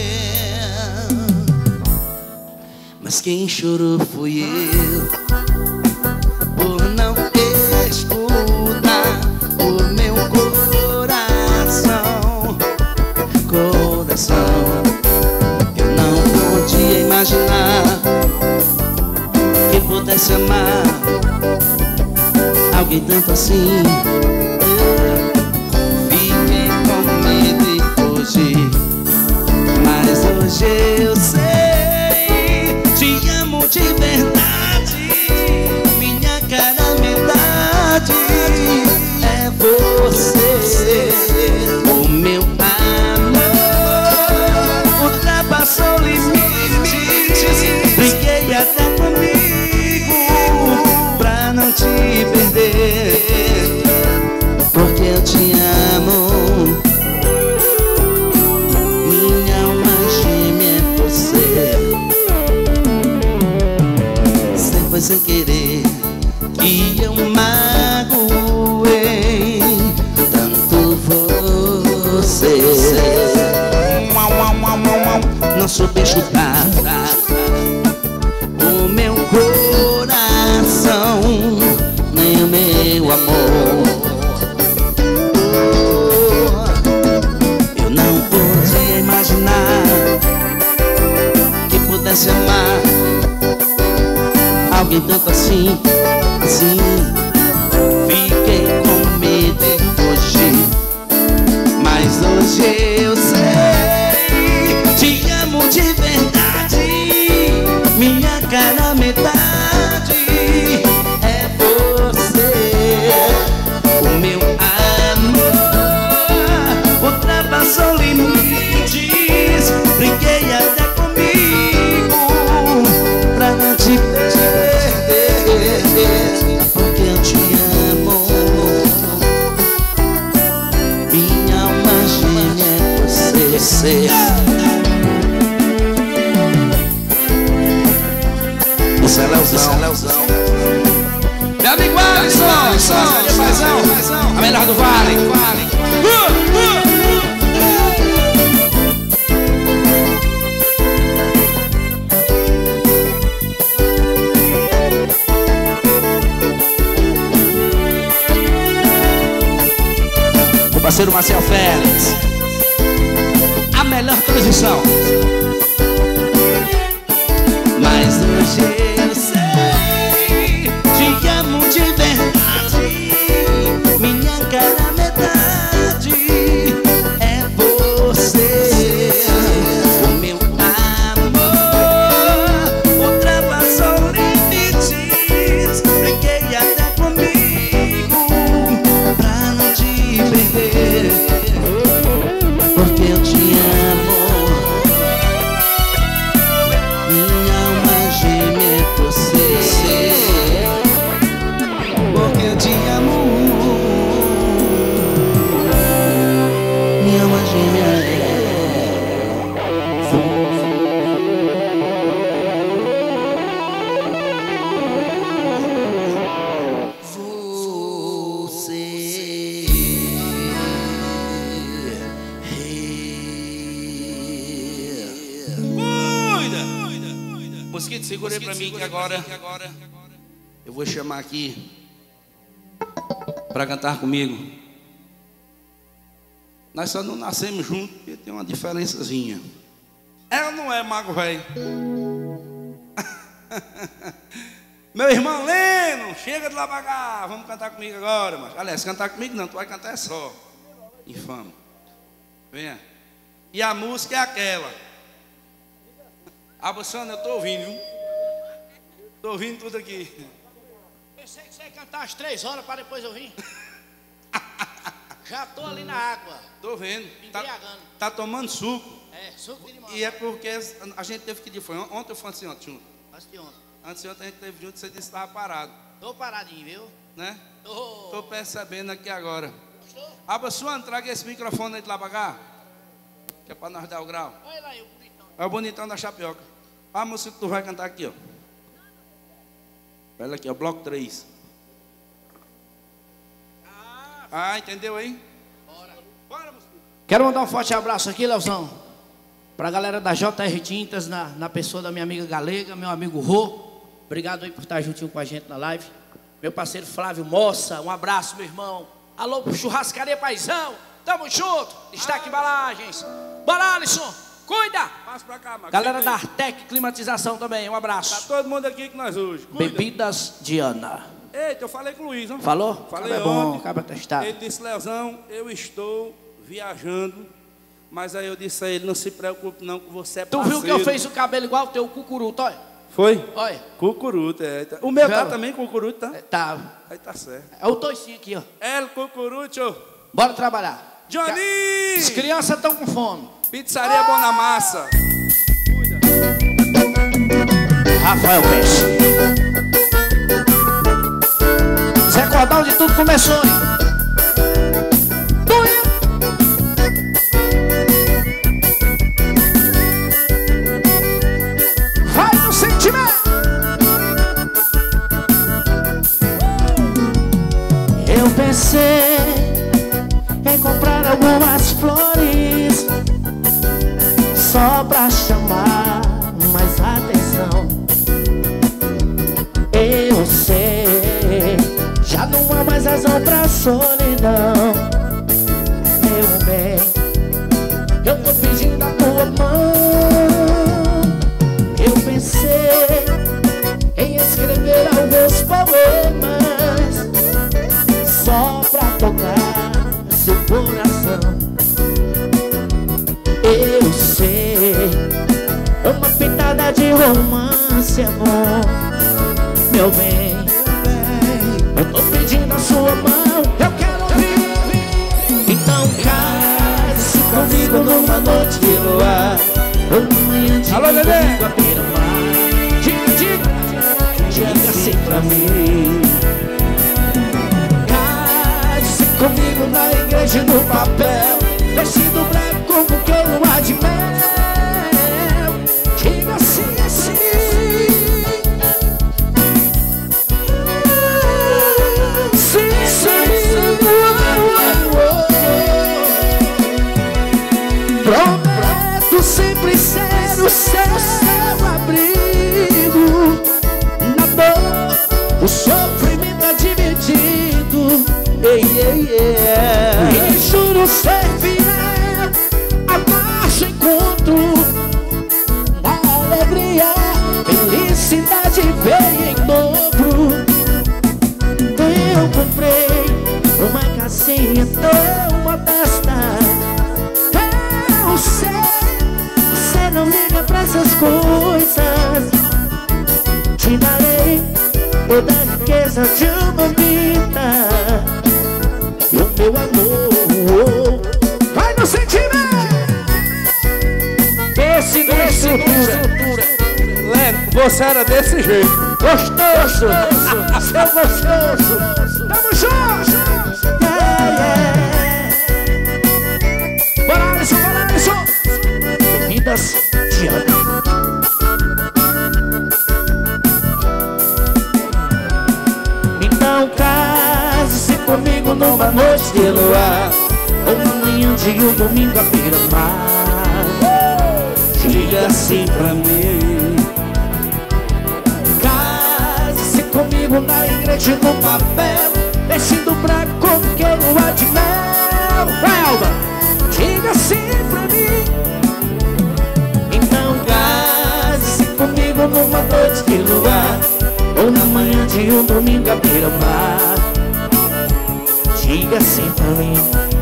mas quem chorou fui eu, por não escutar o meu coração. Coração, eu não podia imaginar que pudesse amar alguém tanto assim. Fiquei com medo hoje, mas hoje eu sei. Te amo de verdade, minha cara metade é você. O meu amor ultrapassou limites, briguei até comigo pra não te perder, porque eu te amo. Minha alma gêmea é você. Foi sem querer que eu magoei tanto você. Não soube chutar o meu coração, nem o meu amor. Eu não podia imaginar que pudesse amar alguém tanto assim, assim. Fiquei com medo hoje, mas hoje eu sei. Te amo de verdade, minha cara metade é você. O meu amor ultrapassou limites, briguei até comigo pra não te perder, porque eu te amo. Minha alma gêmea é você. Isso é Leozão. Meu amigo Alisson, a melhor do Vale. Uh, uh. parceiro Marcel Félix. A melhor transição. Mas hoje eu sei, te amo de verdade. Minha cara metade é você. O meu amor ultrapassou limites. Brinquei até comigo pra não te perder, porque eu te amo. Minha alma gêmea é você, porque eu te amo. Minha alma gêmea é você. Mosquito, segura aí pra mim que agora eu vou chamar aqui pra cantar comigo. Nós só não nascemos juntos porque tem uma diferençazinha. É ou não é, mago velho? Meu irmão Leno, chega de lá pra cá, vamos cantar comigo agora, mas aliás, cantar comigo não, tu vai cantar é só. Infame. Venha. E a música é aquela. Ah, Bussana, eu tô ouvindo, viu? Tô ouvindo tudo aqui. Pensei que você ia cantar às três horas para depois eu vir. Já tô ali na água. Tô vendo. Tá, embriagando. tá tomando suco. É, suco de limão. E é porque a gente teve que ir. Foi ontem ou foi antes de ontem junto? Antes de ontem. Antes de ontem a gente teve junto e você disse que estava parado. Tô paradinho, viu? Né? Tô. Tô percebendo aqui agora. Gostou? Ah, Bussana, traga esse microfone aí de lá pra cá. Que é pra nós dar o grau. Olha lá, eu bonitão. É o bonitão da Chapioca. A música que tu vai cantar aqui, ó. Olha aqui, ó, bloco três. Ah, Ah, entendeu aí? bora. Bora, música. Quero mandar um forte abraço aqui, Leozão, pra galera da J R Tintas, na, na pessoa da minha amiga Galega, meu amigo Rô. Obrigado aí por estar juntinho com a gente na live. Meu parceiro Flávio Moça, um abraço, meu irmão. Alô, Churrascaria Paizão, tamo junto. Destaque Embalagens. Bora, Alisson, cuida. Passa pra cá, Marcos. Galera da Artec Climatização também, um Tá abraço. todo mundo aqui com nós hoje. Cuida. Bebidas Diana. Eita, eu falei com o Luiz, não? Falou? Falei Acaba é bom, ontem. acaba testado. Ele disse, Leozão, eu estou viajando. Mas aí eu disse a ele, não se preocupe não, que você é Tu parceiro. viu que eu fiz o cabelo igual o teu cucuruto, olha? Foi? Olha. Cucuruto, é. O meu tá Viu? também cucuruto, tá? É, tá. Aí tá certo. É o toicinho aqui, ó. El Cucurucho. Bora trabalhar. Johnny! As crianças estão com fome. Pizzaria Bonamassa. Cuida. Rafael Peixe. Zé Cordal, onde tudo começou, hein? Tuia. Vai no sentimento. Eu pensei em comprar algumas flores só pra chamar mais atenção. Eu sei, já não há mais razão pra solidão. Meu bem, eu tô pedindo a tua mão. Eu pensei em escrever alguns poemas só pra tocar seu coração. Eu sei, uma pitada de romance é bom. Meu bem, eu tô pedindo a sua mão, eu quero ouvir. Então case-se comigo numa noite de luar, ou numa manhã de Alô, Dedê! domingo à beira-mar. Diga, diga, diga assim pra mim. Case-se comigo na igreja e no papel, vestido branco porque eu não há de mel. Diga assim, assim. Sim, sim, prometo sempre ser o seu, seu abrigo. Na dor, o sofrimento é dividido. Ei, ei, ei. E juro essas coisas. Te darei toda a riqueza de uma vida e o meu amor. Vai no sentimento. Esse da estrutura. Leno, você era desse jeito. Gostoso, seu gostoso. Tamo junto. Bora, Alisson, bora, Alisson. Vidas de ano. Então case-se comigo numa noite de luar, ou na manhã de um domingo à beira-mar. Diga assim pra mim. Case-se comigo na igreja no papel, vestido pra qualquer lua de mel. Elba, Diga assim pra mim. Então case-se comigo numa noite de luar, ou na manhã de um domingo à beira-mar. Diga assim pra mim.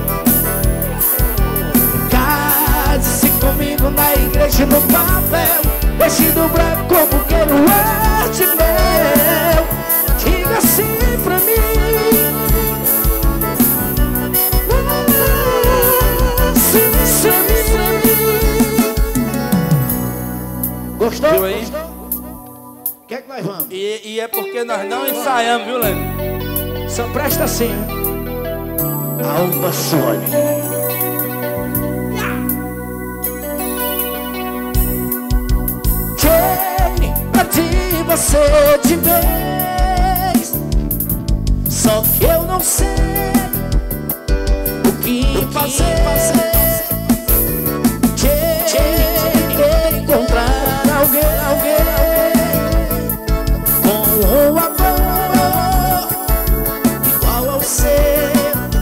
Case-se comigo na igreja no papel, vestido branco como quero ar de mel. Diga assim pra mim. Sim, sim, pra msim. gostou? Viu aí? O que é que nós vamos? E, e é porque nós não ensaiamos, viu, Leno? Só presta assim. Alba Sônia. Jane, pra ti você de vez, só que eu não sei o que fazer. Jane, quer encontrar alguém, alguém, alguém com um amor igual ao seu.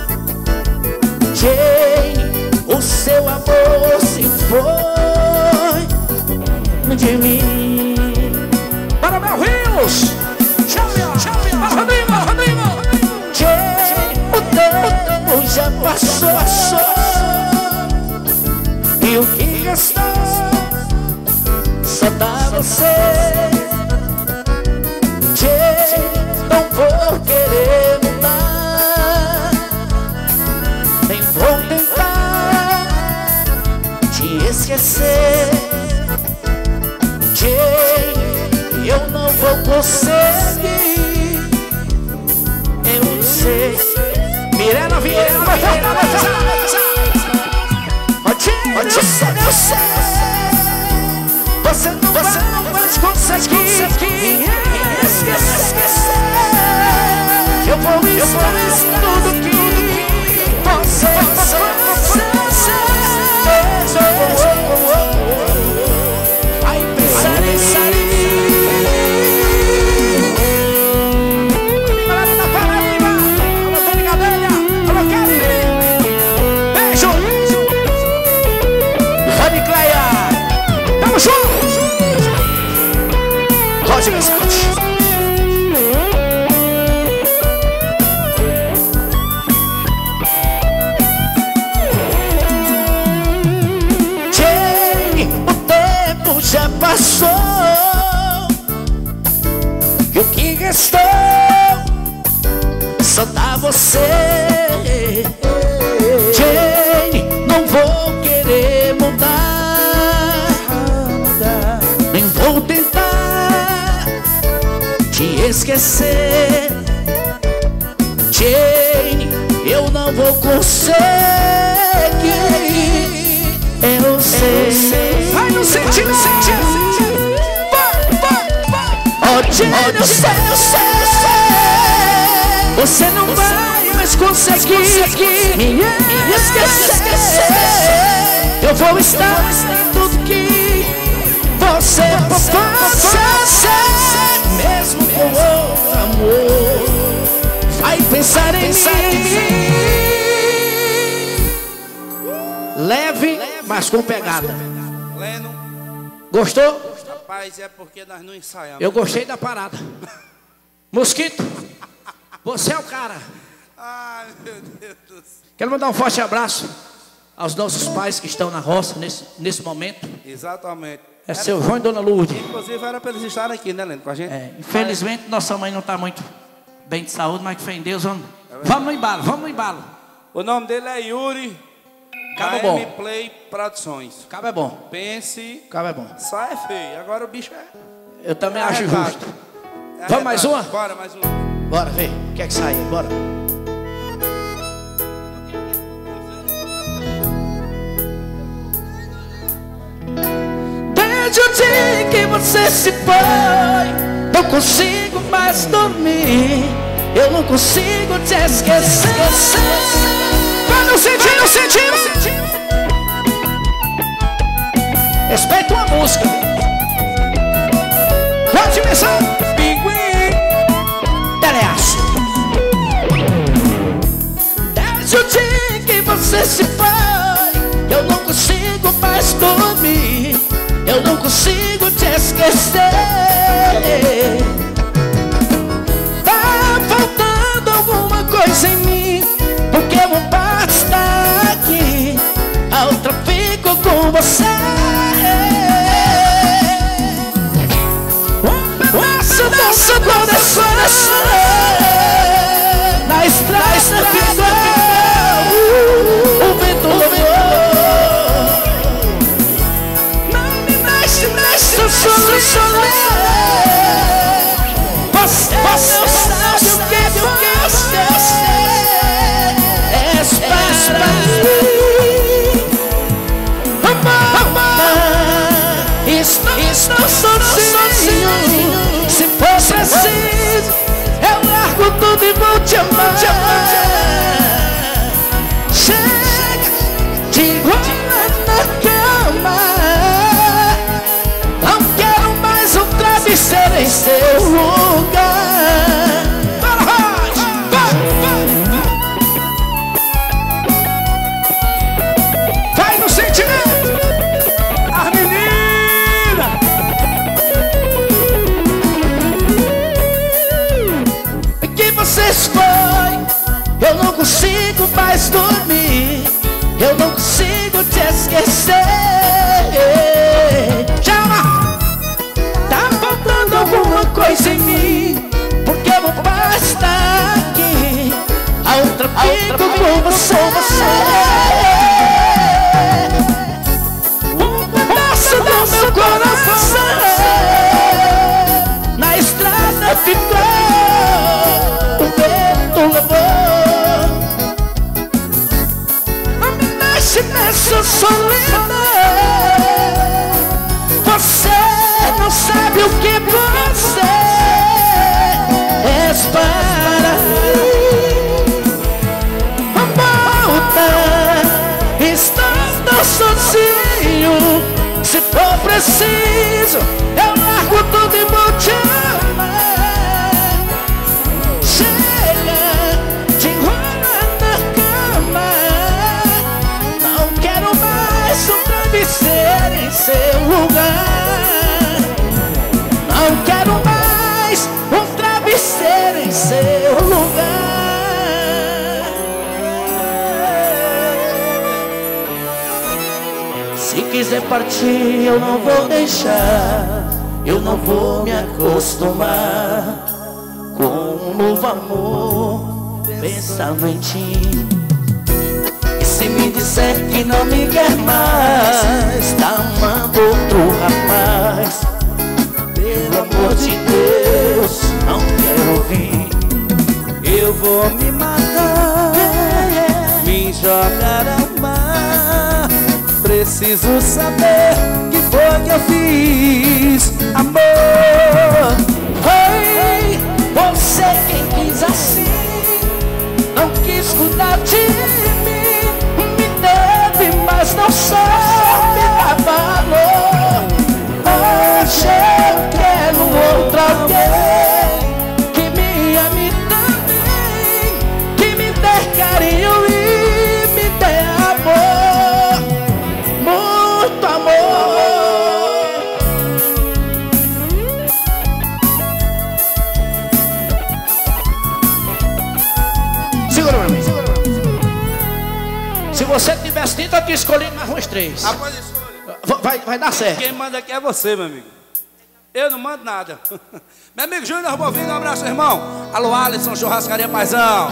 Jane, o seu amor se foi de mim. Para meu Rios! Chame, chame, Rodrigo, Rodrigo! Jane, o tempo já passou, passou, e o que restou só dá você. Jane, não vou querer mudar, nem vou tentar te esquecer. Jane, eu não vou conseguir, eu sei. Mirena Vieira, vai voltar, vai voltar! Jane, eu sei, eu sei, você não, você não vai conseguir me esquecer. Eu vou estar tudo que você precisa. Vai pensar em sair. Galera da Paraíba! Alô, Tony Gadelha! Alô, Kelly! Beijo! Rony Cleia. Tamo junto! Roger Scott. Jane, o tempo já passou, e o que restou só dá você. Jane, não vou querer mudar, nem vou tentar te esquecer. Jane, eu não vou conseguir, eu sei. Vai no sentido, sentido! Vai, vai, vai! Oh, Jane, eu sei, eu sei, eu sei. Você não vai mais conseguir me esquecer. Eu vou estar em tudo que você possa, mesmo com outro amor. Vai pensar em mim. Leve, mas com pegada. Leno, Gostou? rapaz, é porque nós não ensaiamos. Eu gostei da parada. Mosquito, você é o cara. Ai, meu Deus do céu. Quero mandar um forte abraço aos nossos pais que estão na roça nesse, nesse momento. Exatamente. É seu João e Dona Lourdes. Inclusive era para eles estarem aqui, né, Leno, com a gente? É, infelizmente nossa mãe não está muito bem de saúde, mas que fé em Deus, vamos, vamos no embalo, vamos no embalo. O nome dele é Yuri. Cabo bom. Play Produções. Cabo é bom. Pense. Cabo é bom. Só é feio. Agora o bicho é. Eu também é acho arretado. justo. É Vamos mais uma? Bora, mais uma. Bora ver. O que é que sai aí? Bora. Desde o dia que você se foi, não consigo mais dormir. Eu não consigo te esquecer. Vai no sentido, no sentido. Respeita uma música. Qual dimensão? Pinguim. Teleaço. Desde o dia que você se foi, eu não consigo mais dormir. Eu não consigo te esquecer. Tá faltando alguma coisa em mim, porque uma parte está aqui, a outra fico com você. Um pedaço dessa coração na estrada ficou, o vento levou. Não me deixe, deixe eu solucionar. Você, você não sabe o que você é. Espaço pra mim. Amor, amor. Estou, estou sozinho. Se for preciso, eu largo tudo e vou te amar. Chega de rolar na cama. Não quero mais um travesseiro em seu lugar. Vai, vai, vai. Vai no sentimento. A menina. Que você foi, eu não consigo mais dormir. Eu não consigo te esquecer. Chama! Tá faltando alguma coisa em mim, porque eu vou estar aqui, a outra fico com você. Um pedaço do meu coração na estrada ficou, o vento levou. Não me deixe nessa solidão. Você não sabe o que você é para volta. Estou tão sozinho. Se for preciso, eu largo tudo e vou te amar. Chega de enrolar na cama. Não quero mais um travesseiro em seu lugar. Não quero mais um travesseiro em seu lugar. Se quiser partir, eu não vou deixar. Eu não vou me acostumar com um novo amor, pensando em ti. E se me disser que não me quer mais, tá amando outro rapaz, pelo amor de Deus, não quero ouvir. Eu vou me matar, me jogar ao mar. Preciso saber que foi que eu fiz, amor. Ei, você quem quis assim, não quis cuidar de mim. Me teve, mas não soube dar valor. Hoje eu quero outro alguém que me ame também, que me dê carinho e me dê amor, muito amor. Segura pra mim, segura pra mim. Se você tivesse dito, eu tinha escolhido mais umas três. Ah, pode escolher. vai, vai dar certo. Quem manda aqui é você, meu amigo. Eu não mando nada. Meu amigo Júnior Bovinho, um abraço, irmão. Alô, Alisson, Churrascaria Paizão.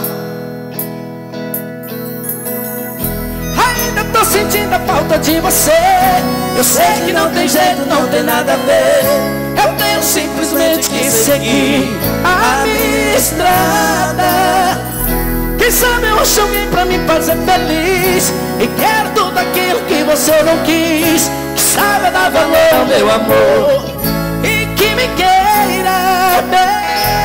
Ainda tô sentindo a falta de você. Eu sei que não tem jeito, não tem nada a ver. Eu tenho simplesmente que seguir a minha estrada. Quem sabe eu acho alguém pra me fazer feliz. E quero tudo aquilo que você não quis. Que saiba dar valor ao meu amor e que me queira bem.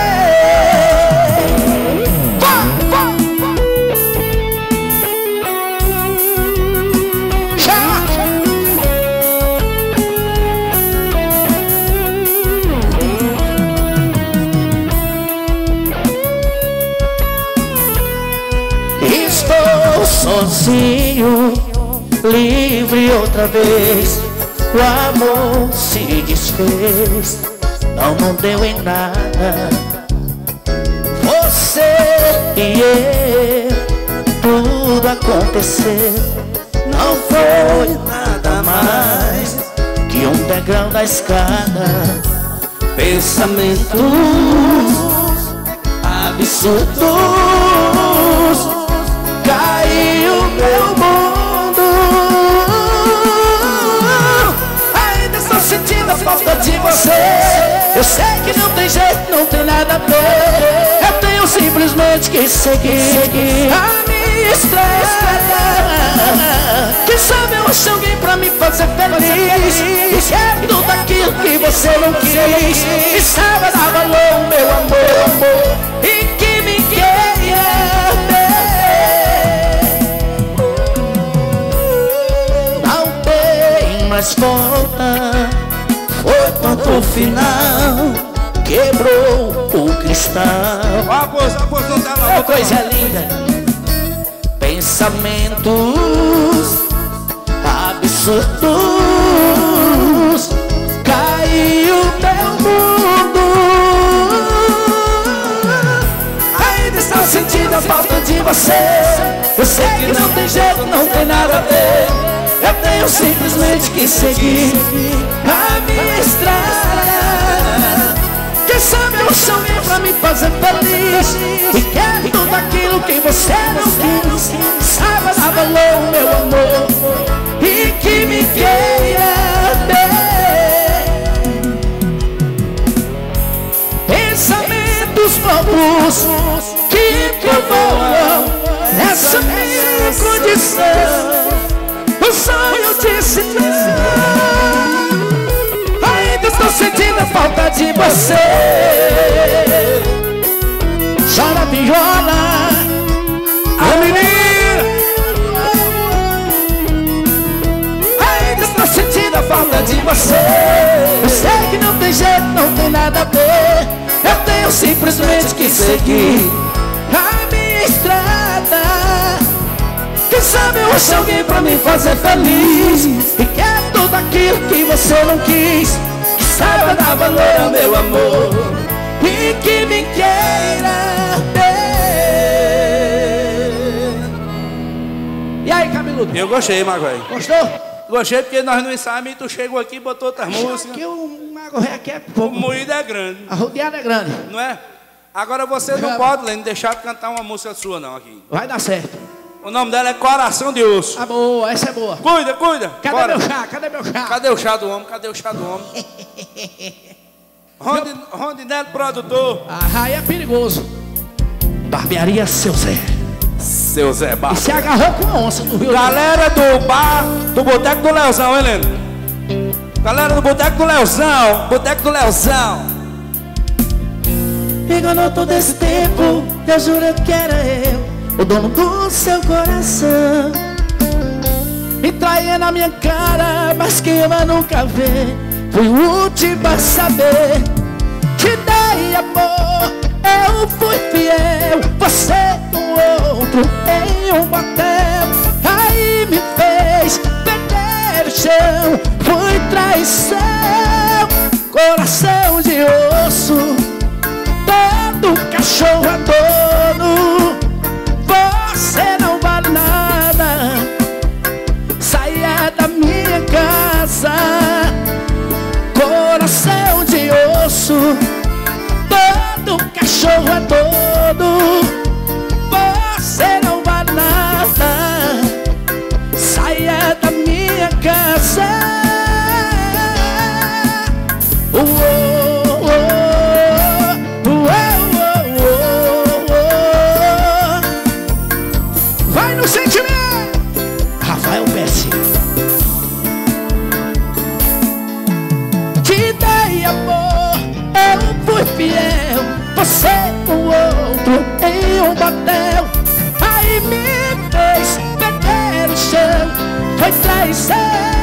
Estou sozinho, livre outra vez. O amor se desfez, não, não deu em nada. Você e eu, tudo aconteceu. Não foi nada mais que um degrau da escada. Pensamentos absurdos, caiu meu mundo. Ainda estou sentindo a falta de você. Eu sei que não tem jeito, não tem nada a ver. Eu tenho simplesmente que seguir a minha estrada. Quem sabe eu acho alguém pra me fazer feliz. E quero tudo aquilo que você não quis. E saiba dar valor ao meu amor e que me queira bem. Não tem mais volta. Foi quando o final quebrou o cristal. Ó, a posição dela. Oh, coisa linda. Pensamentos absurdos, caiu meu mundo. Ainda estou sentindo a falta de você. Eu sei que não tem jeito, não tem nada a ver. Eu tenho simplesmente que seguir a minha estrada. Quem sabe eu sou alguém pra me fazer feliz. E quero tudo aquilo que você não quis. Saiba dar valor ao meu amor e que me queira bem. Pensamentos bobos que provoam essa minha condição. O sonho de se ainda estou sentindo a falta de você. Chora viola, a menina. Ainda estou sentindo a falta de você. Eu sei que não tem jeito, não tem nada a ver. Eu tenho simplesmente que seguir a minha estrada. Quem sabe eu acho alguém pra me fazer feliz. E quero tudo aquilo que você não quis. Que saiba dar valor ao meu amor e que me queira bem. E aí, cabeludo? Eu gostei, Magoé. Gostou? Gostei porque nós não ensaiamos e tu chegou aqui e botou outras músicas. Aqui o Magoé aqui é O pouco. moído é grande, A rodeada é grande. não é? Agora você não pode, Lênin, deixar de cantar uma música sua não aqui. Vai dar certo. O nome dela é Coração de Osso. Ah, boa, essa é boa. Cuida, cuida. Cadê Bora. meu chá? Cadê meu chá? Cadê o chá do homem? Cadê o chá do homem? Rondi, Rondinelli, produtor. Ah, aí é perigoso. Barbearia Seu Zé. Seu Zé E Barba. se agarrou com a onça do Rio. Galera do bar, do Boteco do Leozão, hein, Lênin? Galera do Boteco do Leozão, Boteco do Leozão. Enganou todo esse tempo, eu juro que era eu, o dono do seu coração. Me traía na minha cara, mas que eu nunca vê. Fui o último a saber. Te dei amor, eu fui fiel. Você um outro em um motel. Aí me fez perder o chão. Foi traição, coração de osso. Todo cachorro é dono. Você não vale nada. Saia da minha casa, cachorro é dono, você não vai nada. Saia da minha casa. Uou, uou, uou, uou, uou. Vai no sentimento, Rafael Pesce. Te dei amor, eu fui fiel, você o outro em um batel. Aí me fez perder o chão, foi traição.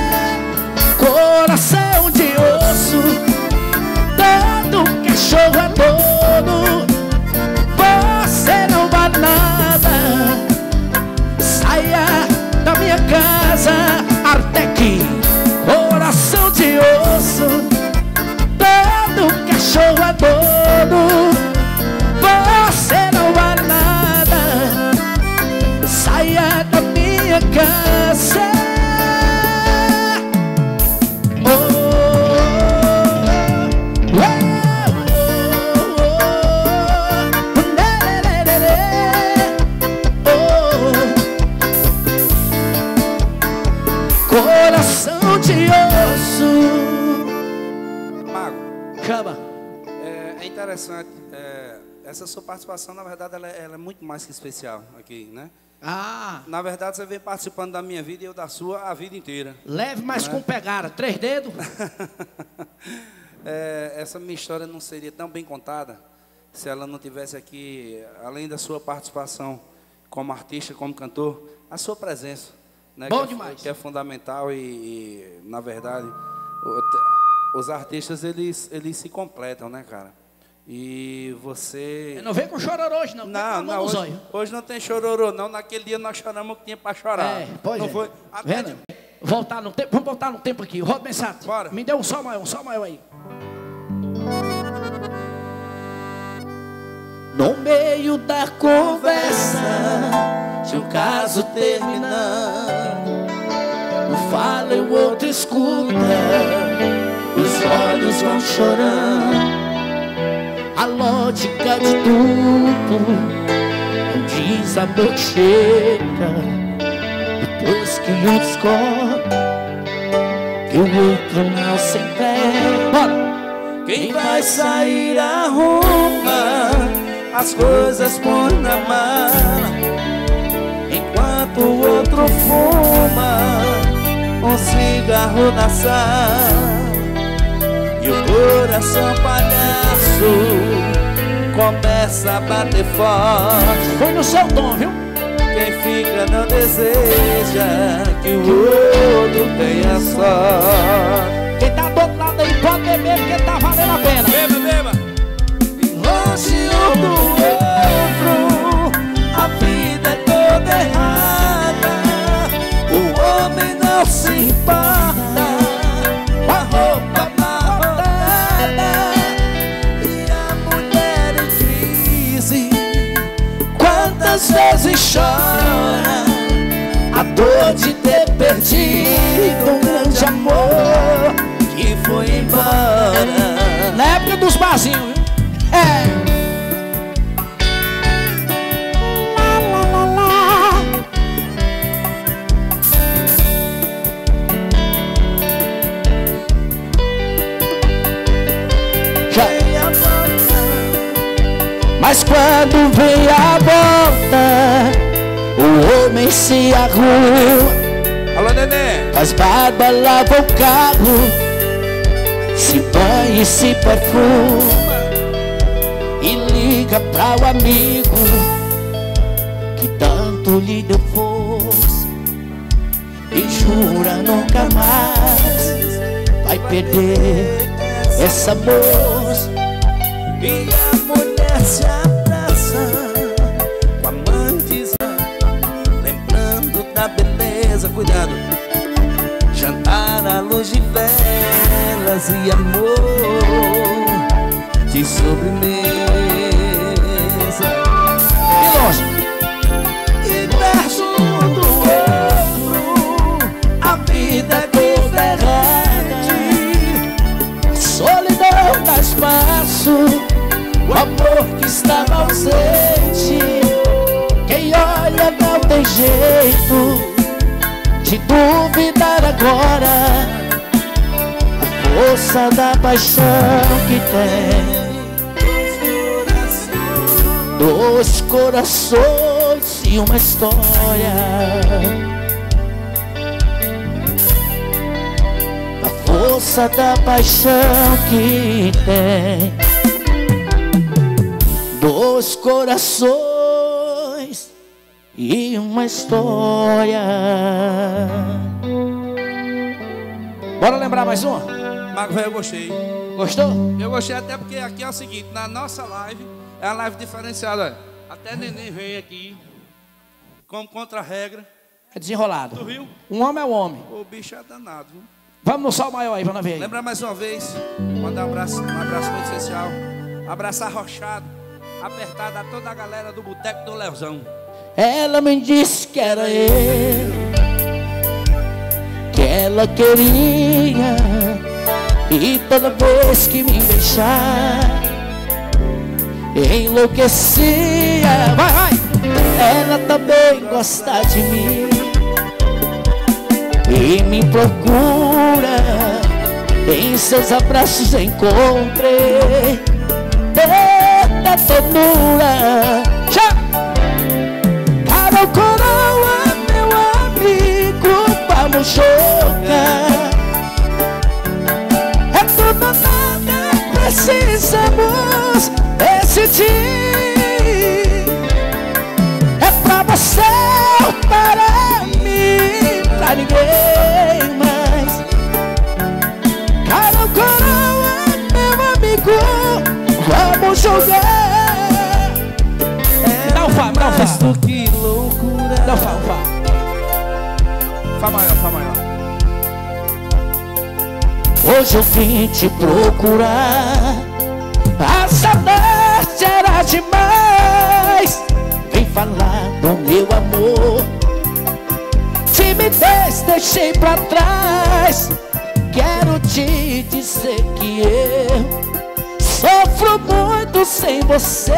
Coração de osso, todo cachorro é dono, você não vai nada. Saia da minha casa, Artec. Coração de osso, todo cachorro é dono, você não vale nada. Saia da minha casa. Oh, oh, oh, oh, oh. Coração de osso. Chama. É, é interessante, é, essa sua participação, na verdade, ela, ela é muito mais que especial aqui, né? Ah. Na verdade, você vem participando da minha vida e eu da sua a vida inteira. Leve, mas né? Com pegada. Três dedos. é, essa minha história não seria tão bem contada se ela não tivesse aqui, além da sua participação como artista, como cantor, a sua presença. Né? Bom que demais. É, que é fundamental e, e na verdade, os artistas, eles, eles se completam, né, cara? E você... Eu não vem com chororô hoje, não. Não, não, hoje, hoje não tem chororô, não. Naquele dia nós choramos o que tinha para chorar. É, pois não é. foi? Até de... Voltar no tempo, vamos voltar no tempo aqui. Roda Mensati. Bora. Me dê um sol maior, um sol maior aí. No meio da conversa, de um caso terminando, um fala e o outro escuta, os olhos vão chorando. A lógica de tudo não diz a dor que chega depois que um descobre que o outro não se entrega. Bora! Quem vai sair arruma as coisas, põe na mala, enquanto o outro fuma um cigarro na sala. E o coração palhaço começa a bater forte. Foi no seu tom, viu? Quem fica não deseja que o outro tenha sorte. Quem tá do outro lado aí pode beber, porque tá valendo a pena. Beba, beba. Longe um do outro, a vida é toda errada. O homem não se importa com a roupa amarrotada, e a mulher em crise quantas vezes chora a dor de ter perdido um grande amor que foi embora. Na época dos barzinhos, viu? É. Lá, lá, lá, lá. Já. Mas quando vem a volta, o homem se arruma. Alô, neném. Faz barba, lava o carro, se banha e se perfuma, e liga para o amigo que tanto lhe deu força, e jura nunca mais vai perder essa moça. E a mulher se abraça com a mãe dizendo, lembrando da beleza, cuidado, jantar à luz de velas e amor de sobremesa. E longe, e perto um do outro, a vida é governante, solidão dá espaço, o amor que estava ausente. Quem olha não tem jeito de duvidar agora a força da paixão que tem. Dois corações e uma história, a força da paixão que tem. Dois corações e uma história. Bora lembrar mais uma? Mago velho, eu gostei. Gostou? Eu gostei até porque aqui é o seguinte, na nossa live, é uma live diferenciada. Até neném vem aqui, como contra a regra. É desenrolado. Tu viu? Um homem é um homem. O bicho é danado, viu? Vamos no sol maior aí, vamos ver aí. Lembrar mais uma vez, mandar um abraço, um abraço muito especial. Abraçar Rochado, apertado a toda a galera do Boteco do Leozão. Ela me disse que era eu, que ela queria, e toda vez que me deixar, enlouquecia. Vai, vai! Ela também gosta de mim e me procura. Em seus abraços encontrei tanta ternura. Já! Carol Coroa, meu amigo, vamos jogar. É tudo ou nada, precisamos decidir. É pra você ou para mim, pra ninguém mais. Carol Coroa, meu amigo, vamos jogar. Dá um fá, dá um fá. Que loucura. Dá um fá, um fá. Fá maior, fá maior. Hoje eu vim te procurar, a saudade era demais. Vem falar do meu amor, timidez deixei pra trás. Quero te dizer que eu sofro muito sem você.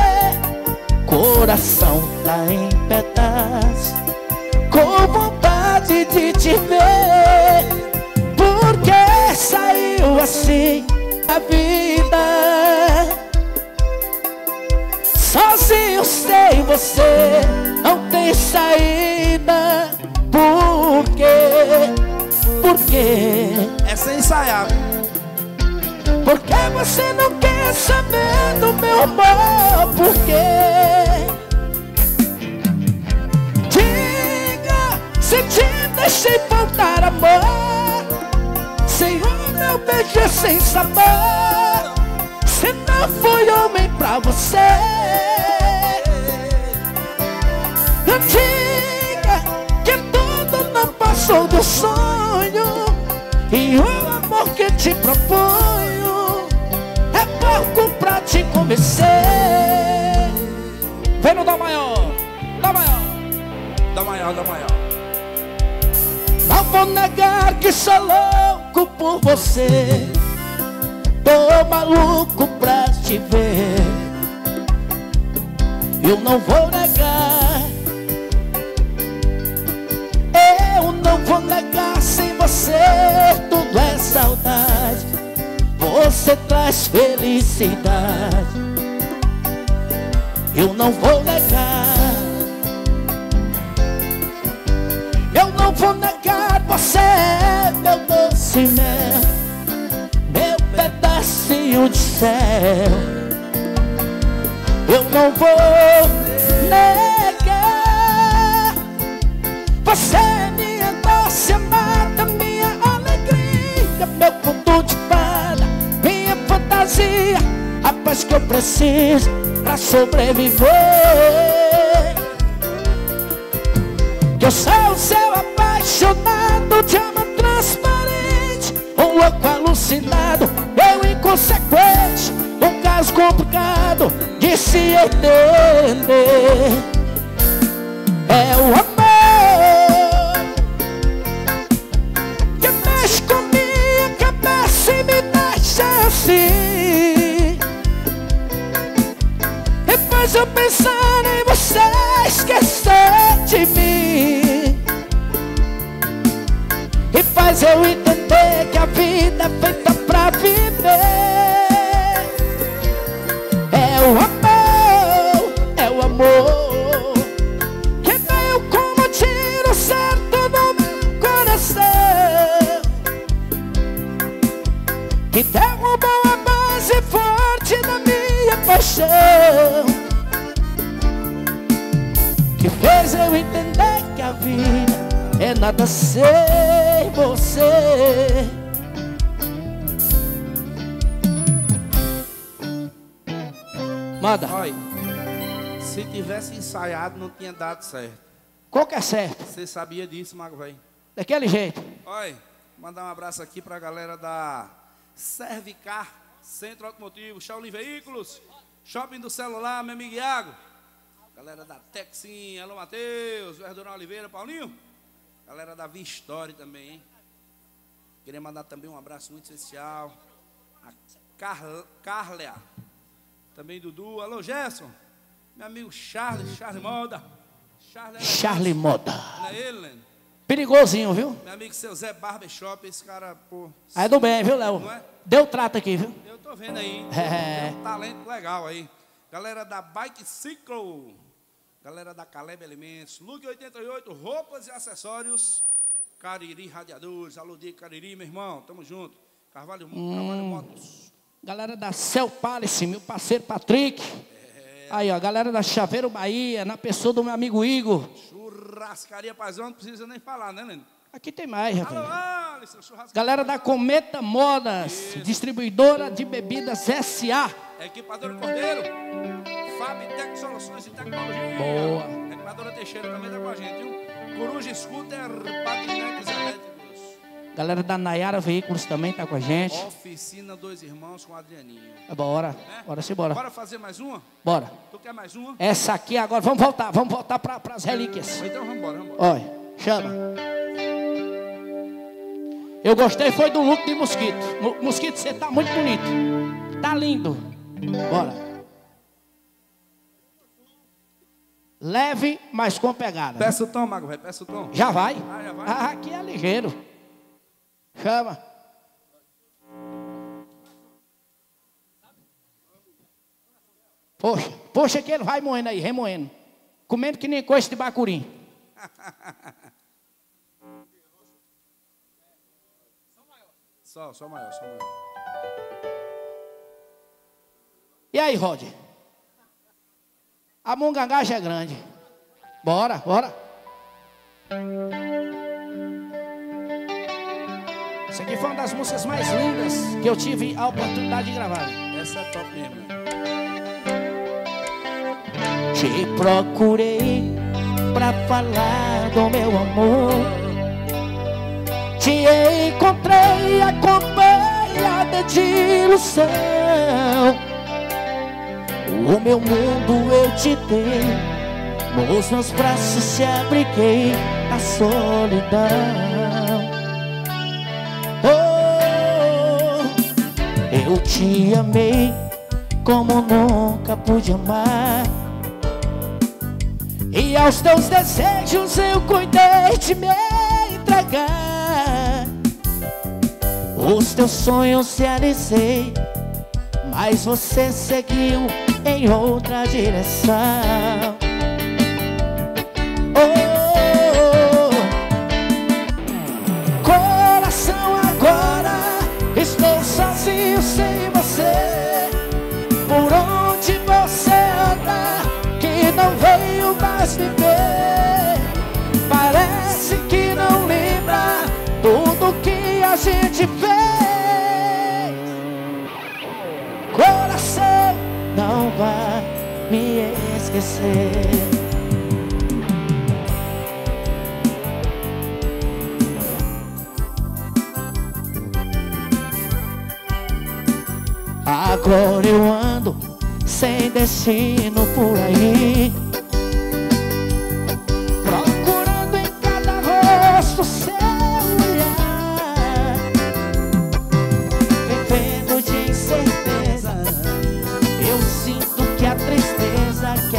Coração tá em pedaços, com vontade de te ver. Por que saiu assim a vida? Sozinho sem você não tem saída. Por quê? Por quê? É sem ensaiar. Por que você não quer saber do meu amor? Por quê? Diga se te deixei faltar amor, sem o meu beijo sem sabor. Se não fui homem pra você, diga que tudo não passou do sonho. E o amor que te proponho é pouco pra te convencer. Vem no Dó maior, Dó maior, Dá maior, dá maior. não vou negar que sou louco por você. Tô maluco pra te ver. Eu não vou negar, eu não vou negar. Sem você tudo é saudade. Você traz felicidade. Eu não vou negar, eu não vou negar. Você é meu doce mel, meu pedacinho de céu. Eu não vou negar. Você é minha doce amada, minha alegria, meu conto de fada, minha fantasia, a paz que eu preciso pra sobreviver. Que eu sou o seu apaixonado, de alma transparente, um louco alucinado, eu inconsequente, um caso complicado de se entender. É o amor que mexe com minha cabeça e me deixa assim. eu pensando em você esquecer de mim. E faz eu entender que a vida é feita pra viver. É o amor, é o amor que veio como tiro certo no meu coração, que derrubou a base forte da minha paixão, que fez eu entender que a vida é nada sem você. Manda. Olha, se tivesse ensaiado, não tinha dado certo. Qual que é certo? Você sabia disso, Mago Velho? Daquele jeito. Olha, mandar um abraço aqui pra galera da Servicar, Centro Automotivo, Shaolin Veículos, Shopping do Celular, meu amigo Iago. Galera da Texim, alô Matheus, Verdurão Oliveira, Paulinho. Galera da Vistória também, hein? Queria mandar também um abraço muito especial a Car Carlea, também Dudu, alô Gerson, meu amigo Charles, Charles Moda. Charles, Charlie Moda. Não é ele, né? Perigosinho, viu? Meu amigo seu Zé Barbershop, esse cara, pô. Aí do bem, viu, Léo? Não é? Deu trato aqui, viu? Eu tô vendo aí. É. Tem um talento legal aí. Galera da Bike Cycle. Galera da Caleb Alimentos. Luke oitenta e oito, roupas e acessórios. Cariri Radiadores. Alô, Diego Cariri, meu irmão. Tamo junto. Carvalho, hum. Carvalho Motos. Galera da Cell Palace, meu parceiro Patrick. É. Aí, ó, galera da Chaveiro Bahia, na pessoa do meu amigo Igor. Churrascaria Paizão, não precisa nem falar, né, Lênin? Aqui tem mais, rapaz. Alô, Alisson, churrascaria. Galera da Cometa Modas, isso. Distribuidora de bebidas S A. Equipadora Cordeiro. Fabtec Soluções e Tecnologia. Boa. Equipadora Teixeira também tá com a gente, viu? Coruja Scooter, patinetes elétricos. Galera da Nayara Veículos também tá com a gente. Oficina Dois Irmãos com o Adrianinho. Bora, né? Bora sim, bora. Bora fazer mais uma? Bora. Tu quer mais uma? Essa aqui agora, vamos voltar, vamos voltar para as relíquias. Então vamos embora, vamos embora. Olha, chama. Eu gostei foi do look de Mosquito. Mosquito, você tá muito bonito. Tá lindo. Bora. Leve, mas com pegada. Peça o tom, Mago, vai, peça o tom. Já vai? Ah, já vai? Ah, aqui é ligeiro. Chama. Poxa, poxa que ele vai moendo aí, remoendo. Comendo que nem coisa de bacurim. Só, só maior, só maior. E aí, Rod? A mungangagem é grande. Bora, bora. Essa aqui foi uma das músicas mais lindas que eu tive a oportunidade de gravar. Essa é top mesmo, né? Te procurei pra falar do meu amor. Te encontrei acompanhada de ilusão. O meu mundo eu te dei, nos meus braços se abriguei na solidão. Oh, eu te amei como nunca pude amar, e aos teus desejos eu cuidei de me entregar. Os teus sonhos realizei, mas você seguiu em outra direção. Oh, coração, agora estou sozinho sem você. Por onde você anda, que não veio mais me ver. Parece que não lembra tudo que a gente fez. Coração, não vai me esquecer. Agora eu ando sem destino por aí, procurando em cada rosto seu olhar, vivendo de incerteza. Eu sinto que a tristeza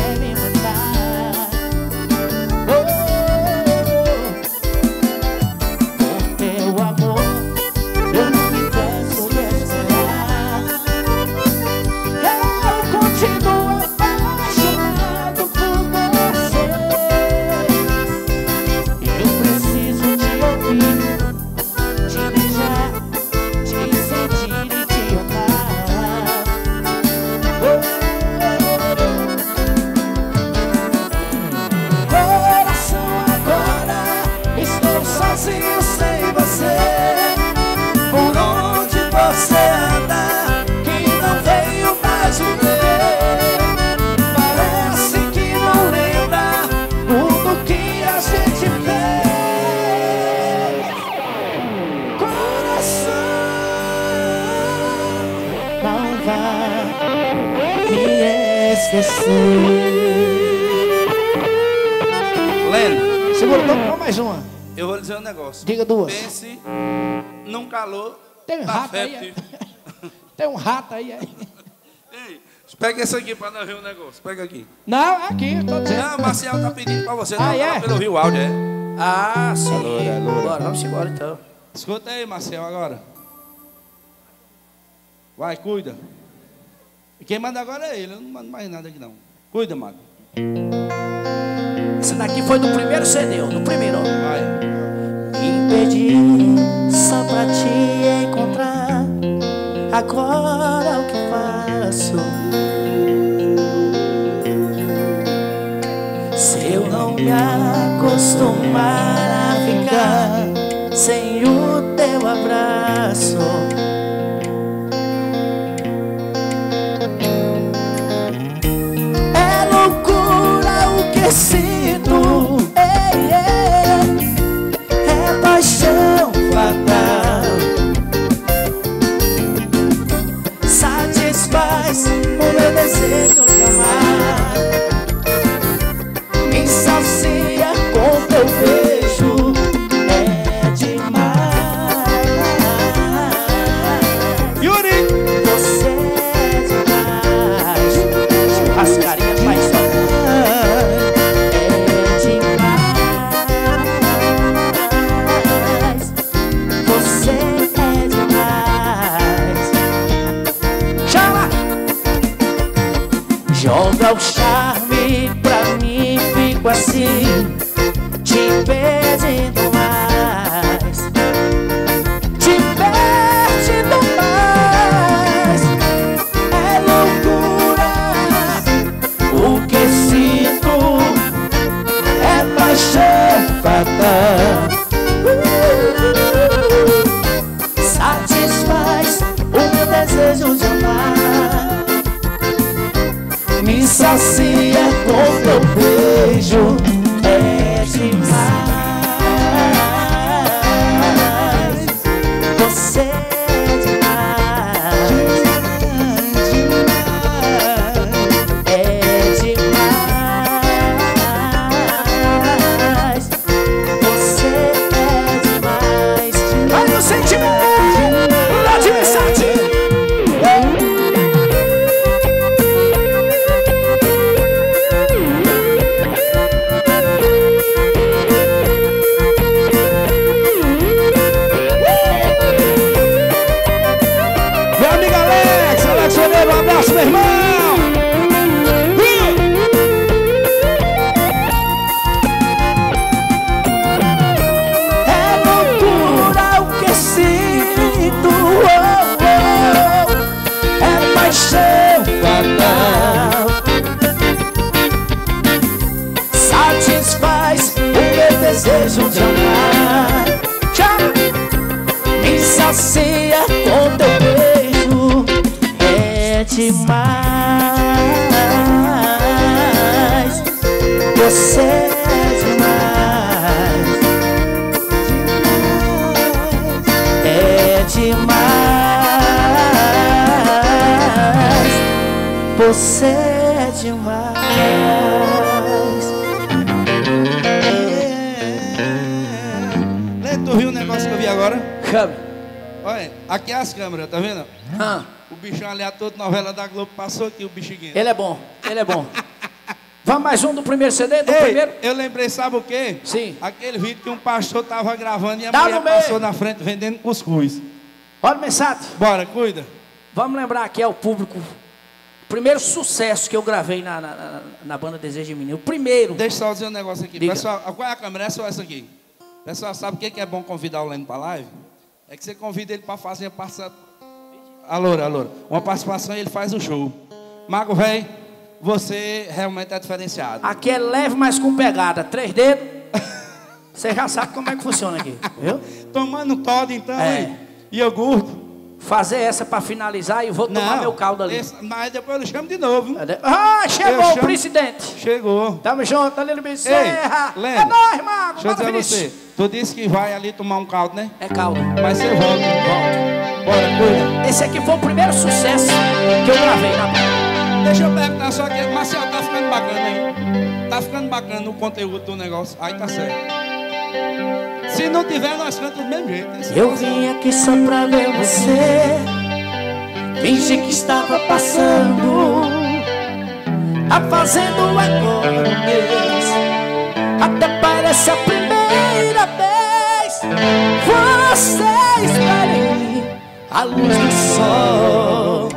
esquecer. Leno, Segura, vamos mais uma. eu vou lhe dizer um negócio. Diga duas. Pense num calor Tem um da rato aí. febre. É. Tem um rato aí. É. Ei, pega esse aqui para nós ver o negócio. Pega aqui. Não, é aqui, eu tô dizendo. Não, o Marcial tá pedindo para você. Não, Ah, é? pelo Rio Áudio, é? Ah, sim. Alô, alô. Bora, vamos embora então. Escuta aí, Marcial, agora. Vai, cuida. E quem manda agora é ele. Eu não mando mais nada aqui, não. Cuida, Mago. Essa daqui foi do primeiro C D, ó, do primeiro. Ó. Vai. Me perdi só pra te encontrar. Agora o que faço? Se eu não me acostumar a ficar sem o teu abraço, é loucura o que sinto. Ei, ei, é paixão fatal. Satisfaz o meu desejo de amar. Me sacia com teu beijo. É demais. Yuri! Você é demais. As carinhas mais só. É demais. Você é demais. Chama! Joga o charme pra mim, fico assim, te pedindo mais, te pedindo mais. É loucura o que sinto, é paixão fatal. Satisfaz o meu desejo de amar. Me sacia com teu beijo. É demais. Você é demais. É demais. Você é demais. Olha o sentimento. Lá de mensagem. Meu amigo Alex, Alex Oliveira, um abraço, meu irmão! É loucura o que sinto, oh, oh. É paixão fatal. Satisfaz o meu desejo de amar. Chama! Me sacia com teu beijo. É demais. Você é demais. É demais. Você é demais. Lê, tu viu o negócio que eu vi agora? Chame. Olha, aqui é as câmeras, tá vendo? Ah, O bichão ali, a toda novela da Globo passou aqui, o bexiguinho. ele é bom, ele é bom. Vamos mais um do primeiro C D, do Ei, primeiro? eu lembrei, sabe o quê? Sim. Aquele vídeo que um pastor tava gravando e a Dá mulher no meio. passou na frente vendendo cuscuz. Olha o mensagem. Bora, cuida. Vamos lembrar aqui ao público. O primeiro sucesso que eu gravei na, na, na, na banda Desejo de Menino. O primeiro. Deixa eu só dizer um negócio aqui. Diga. Pessoal, qual é a câmera? É só essa aqui. Pessoal, sabe o que é bom convidar o Leno para live? É que você convida ele para fazer a participação. Alô, alô. Uma participação e ele faz o show. Mago, velho, você realmente é diferenciado. Aqui é leve, mas com pegada. Três dedos. Você já sabe como é que funciona aqui, viu? Tomando todo, então, É. hein? Iogurte. Fazer essa para finalizar e vou tomar meu caldo ali. esse- mas depois eu chamo de novo. Viu? Ah, chegou Eu o chamo- presidente. Chegou. Tamo junto, ali no Ei, Bezerra. Leno, É nóis, Marco. deixa eu Bota, dizer a Vinícius. você. Tu disse que vai ali tomar um caldo, né? É caldo. Mas você volta. Volta. Bora, cuida. Esse aqui foi o primeiro sucesso que eu gravei na banda. Deixa eu perguntar só que Marcelo, tá ficando bacana aí? Tá ficando bacana o conteúdo do negócio? Aí tá certo. Se não tiver, nós cantamos do mesmo jeito. Eu vim aqui só pra ver você. Fingi que estava passando, tá fazendo agora mesmo. Até parece a primeira vez. Você espera em mim a luz do sol,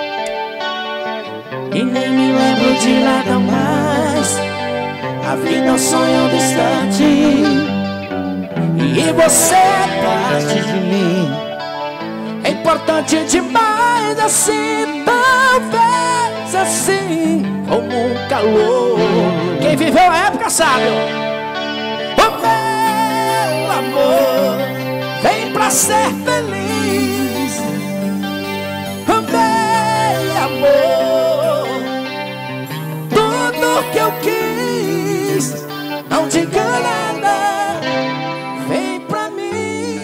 e nem me lembro de nada mais. A vida é um sonho distante, e você é parte de mim. É importante demais assim, talvez assim como um calor. Quem viveu a época sabe. O meu amor vem pra ser feliz. O meu amor, tudo que eu quis, não diga nada, vem pra mim.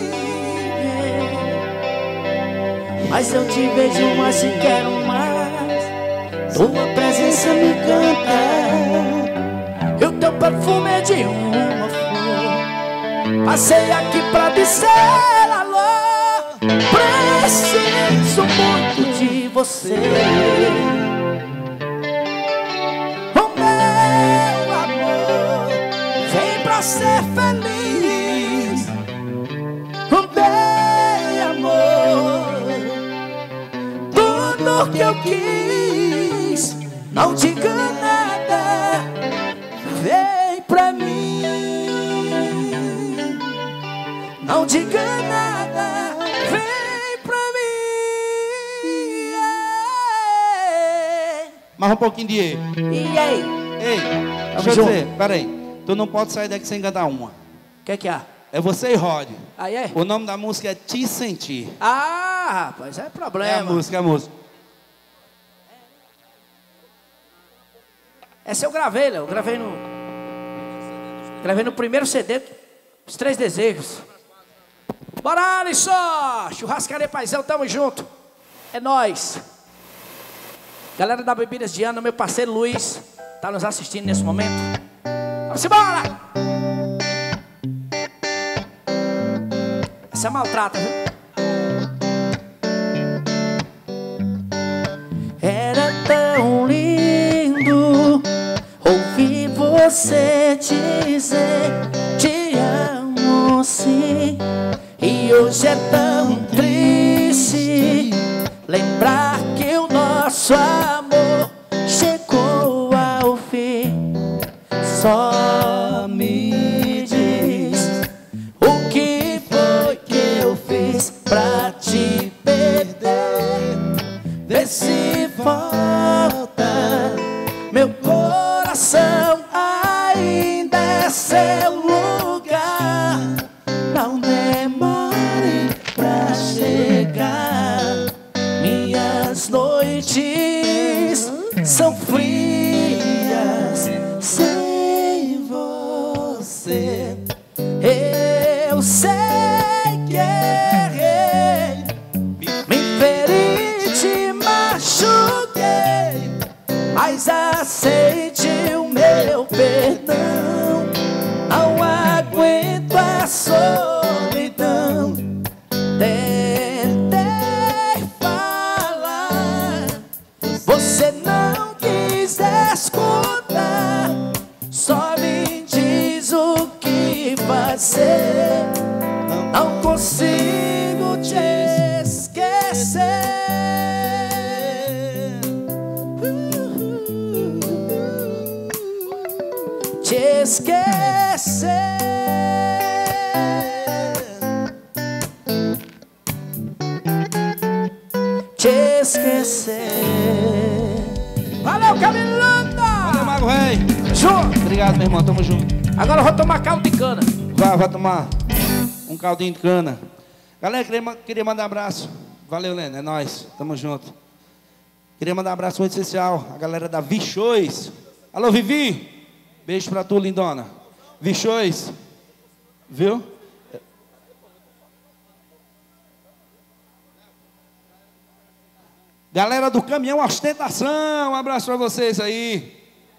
Mas eu te vejo mais e quero mais. Tua presença me canta, e o teu perfume é de uma flor. Passei aqui pra dizer alô, preciso muito de você. O meu amor vem pra ser feliz. O meu amor, tudo que eu quis, não diga nada, vem pra mim. Não diga nada, vem pra mim. Mais um pouquinho de E. E aí? Ei, deixa eu dizer, peraí. Tu não pode sair daqui sem cantar uma. O que que é? É você e Rod. Aí é? O nome da música é Te Sentir. Ah, rapaz, é problema. É a música, é a música. Essa eu gravei, Léo. Eu gravei no... Gravei no primeiro C D, Os Três Desejos. Bora, Alisson! Churrascaria Paizão, tamo junto. É nóis. Galera da Bebidas de Ana, meu parceiro Luiz, tá nos assistindo nesse momento. Vamos embora! Essa é maltrata, viu? Era tão lindo ouvir você dizer te amo sim. E hoje é tão triste lembrar que o nosso amor chegou ao fim. Só me diz o que foi que eu fiz pra te perder. Vê se volta, meu coração ainda é seu lugar. Não demore pra chegar. Minhas noites são frias sem você. Eu sei que errei, me feri, te machuquei, mas aceite o meu perdão. Não aguento a solidão. Tentei falar, você não quis escutar. Só me diz o que fazer. Não consigo te esquecer. Te esquecer. Te esquecer. Valeu, Camilota! Valeu, Mago Rei. Junto. Obrigado, meu irmão, tamo junto. Agora eu vou tomar caldo de cana. Vai, vai tomar um caldinho de cana. Galera, queria, queria mandar um abraço. Valeu, Lena, é nóis, tamo junto. Queria mandar um abraço muito especial a galera da Vichões. Alô, Vivi, beijo pra tu, lindona. Vichões, viu? Galera do Caminhão Ostentação, um abraço para vocês aí.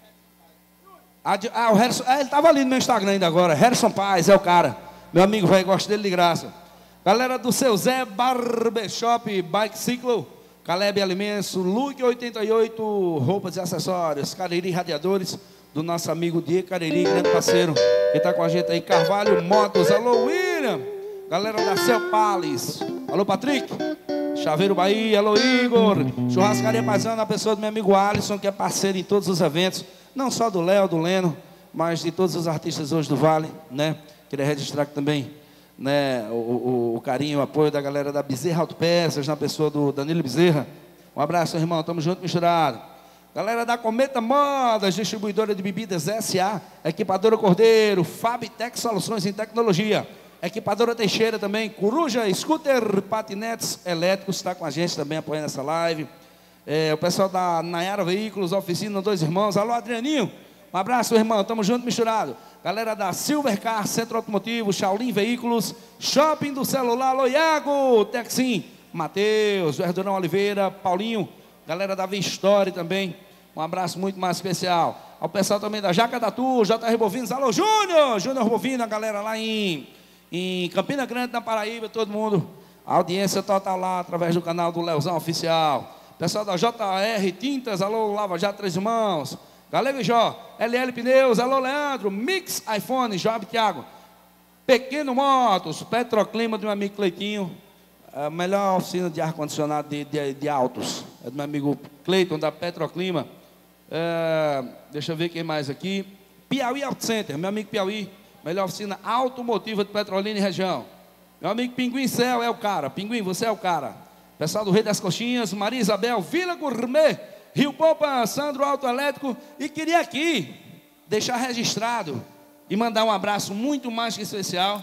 Ah, o Harrison, ah, ele estava ali no meu Instagram ainda agora. Harrison Paz é o cara. Meu amigo, velho, gosto dele de graça. Galera do Seu Zé Barbershop, Bike Ciclo, Caleb Alimentos, Luke oitenta e oito, roupas e acessórios, Cariri Radiadores, do nosso amigo Diego Cariri, grande parceiro, que está com a gente aí. Carvalho Motos, alô William. Galera da Cel Pales, alô Patrick. Chaveiro Bahia, alô Igor. Churrascaria Paisana, a pessoa do meu amigo Alisson, que é parceiro em todos os eventos, não só do Léo, do Leno, mas de todos os artistas hoje do Vale, né? Queria registrar aqui também, né, o, o, o carinho, o apoio da galera da Bezerra Autopeças, na pessoa do Danilo Bezerra. Um abraço, irmão, tamo junto, misturado. Galera da Cometa Modas, distribuidora de bebidas S A, Equipadora Cordeiro, Fabitec Soluções em Tecnologia, Equipadora Teixeira também, Coruja, Scooter, Patinetes Elétricos, está com a gente também apoiando essa live. É, o pessoal da Nayara Veículos, Oficina Dois Irmãos, alô Adrianinho, um abraço, irmão, tamo junto, misturado. Galera da Silvercar, Centro Automotivo, Shaolin Veículos, Shopping do Celular, alô Iago, Texim, Matheus, Verdurão Oliveira, Paulinho, galera da Vistória também, um abraço muito mais especial. Ao pessoal também da Jaca da Tu, J R Bovinos, alô Júnior, Júnior Bovino, a galera lá em, em Campina Grande, na Paraíba, todo mundo, a audiência total lá, através do canal do Leozão Oficial. Pessoal da J R Tintas, alô Lava Jato Três Irmãos, Galego e Jó, L L Pneus, alô Leandro, Mix iPhone, Job Thiago, Pequeno Motos, Petroclima do meu amigo Cleitinho, a melhor oficina de ar-condicionado de, de, de autos, é do meu amigo Cleiton, da Petroclima. É, deixa eu ver quem mais aqui. Piauí Auto Center, meu amigo Piauí, melhor oficina automotiva de Petrolina e região. Meu amigo Pinguim Céu é o cara, Pinguim, você é o cara. Pessoal do Rei das Coxinhas, Maria Isabel, Vila Gourmet, Rio Poupa, Sandro Autoelétrico. E queria aqui deixar registrado e mandar um abraço muito mais que especial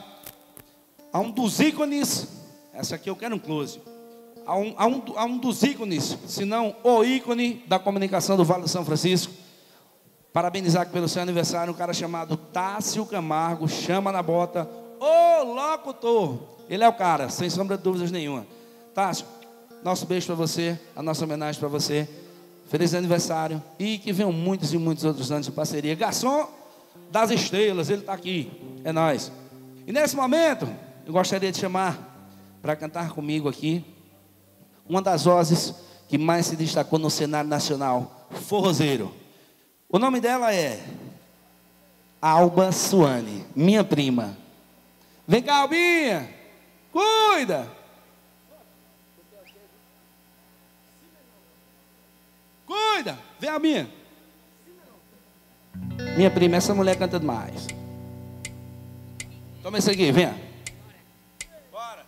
a um dos ícones, essa aqui eu quero um close, a um, a um, a um dos ícones, se não o ícone da comunicação do Vale do São Francisco. Parabenizar aqui pelo seu aniversário, um cara chamado Tássio Camargo, chama na bota, o locutor. Ele é o cara, sem sombra de dúvidas nenhuma. Tássio, nosso beijo para você, a nossa homenagem para você. Feliz aniversário e que venham muitos e muitos outros anos de parceria. Garçom das estrelas, ele está aqui, é nóis. E nesse momento, eu gostaria de chamar para cantar comigo aqui uma das vozes que mais se destacou no cenário nacional, forrozeiro. O nome dela é Alba Suane, minha prima. Vem cá, Albinha, cuida. Cuida, vem a minha. Minha prima, essa mulher canta demais. Toma isso aqui, venha. Bora.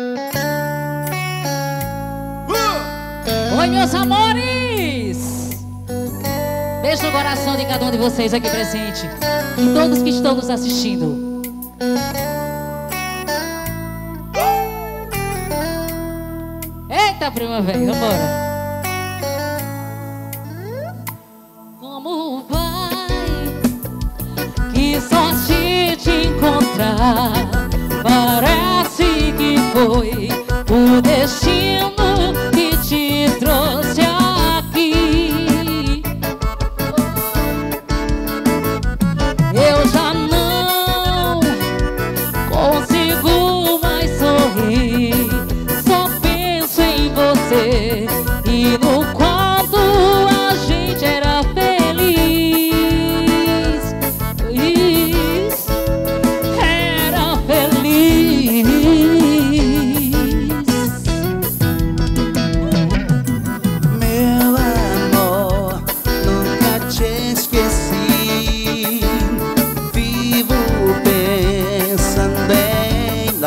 Uh! Oi, meus amores. Beijo no coração de cada um de vocês aqui presente e todos que estão nos assistindo. Eita, prima, vem, vambora. Sorte te encontrar, parece que foi o destino que te trouxe aqui. Eu já não consigo mais sorrir, só penso em você e no quanto a gente era feliz.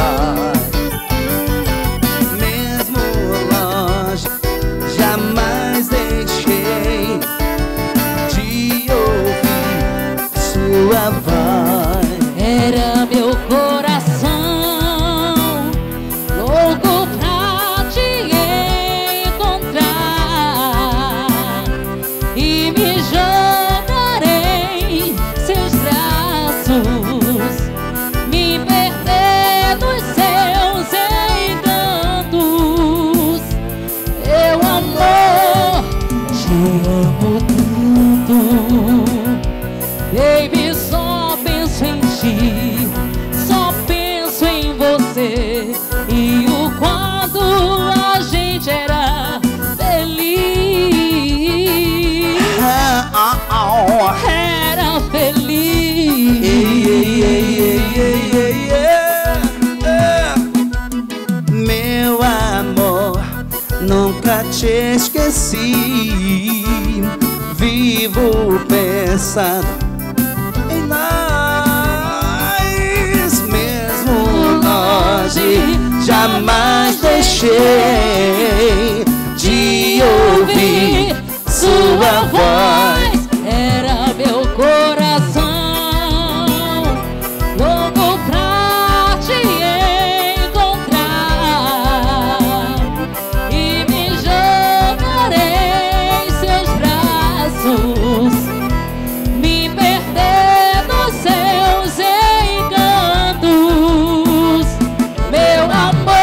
Jamais nunca te esqueci. Vivo pensando em nós, mesmo longe. Jamais deixei de ouvir sua voz. Era meu coração louco pra te encontrar, e me jogarei em seus braços, me perder nos seus encantos, meu amor.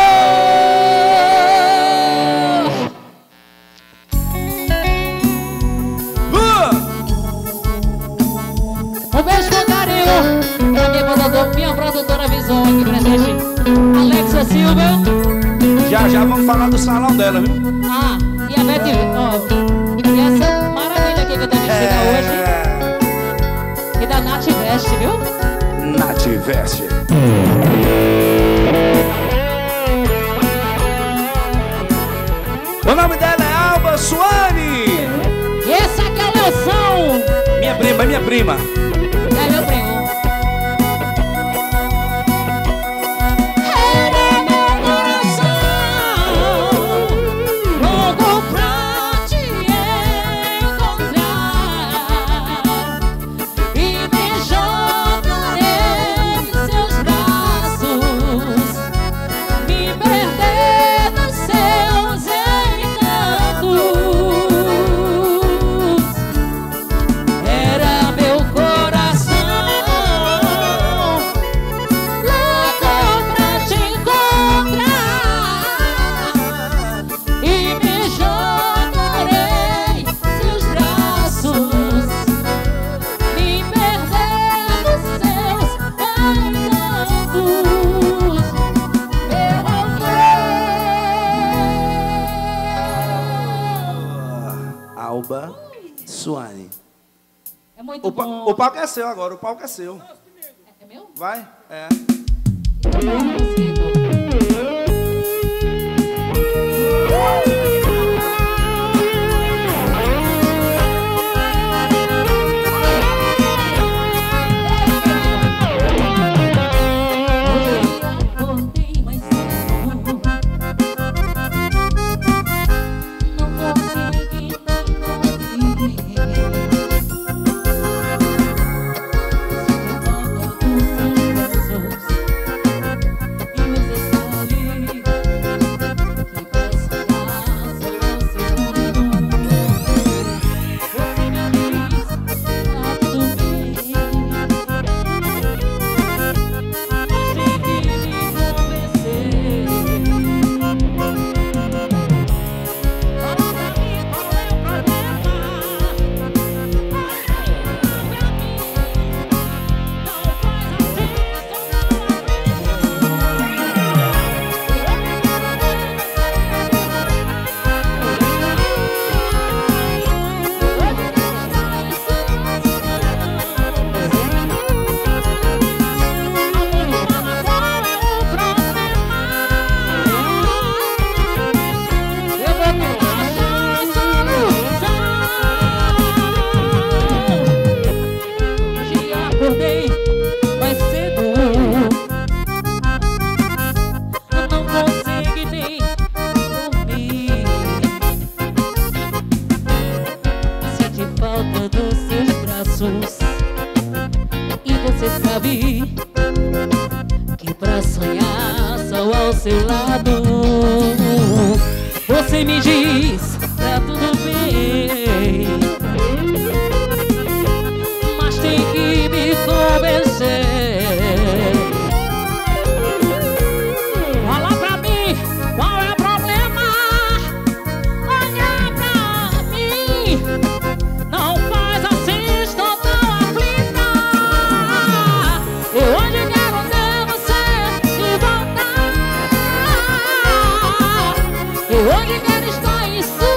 Um beijo com carinho pra minha produtora, minha produtora Visão aqui presente, Alexa Silva. Já já vamos falar do salão dela, viu? Ah, e a Beth, ó, e essa maravilha aqui que eu tô vestindo hoje, e da Nath Veste, viu? Nath Veste. O nome dela é Alba Suane. E esse aqui é o Leoção. Minha prima, minha prima. É meu primo. Era meu coração louco pra te encontrar, e me jogarei em seus braços, me perder nos seus encantos. Era meu coração louco pra te encontrar, e me jogarei em seus braços, me perder nos seus encantos, meu amor. Alba Suane. É muito O, pa bom. o palco é seu agora, o palco é seu. É meu? Vai? É. Não consigo. Acordei mais cedo, não consegui nem dormir. Sente falta dos seus braços, e você sabe que pra sonhar só ao seu lado. Você me diz, tá tudo bem, mas tem que me convencer. Fala pra mim, qual é o problema? Olha pra mim, não faz assim, estou tão aflita. Eu hoje quero ter você de volta. Eu hoje quero estar em sua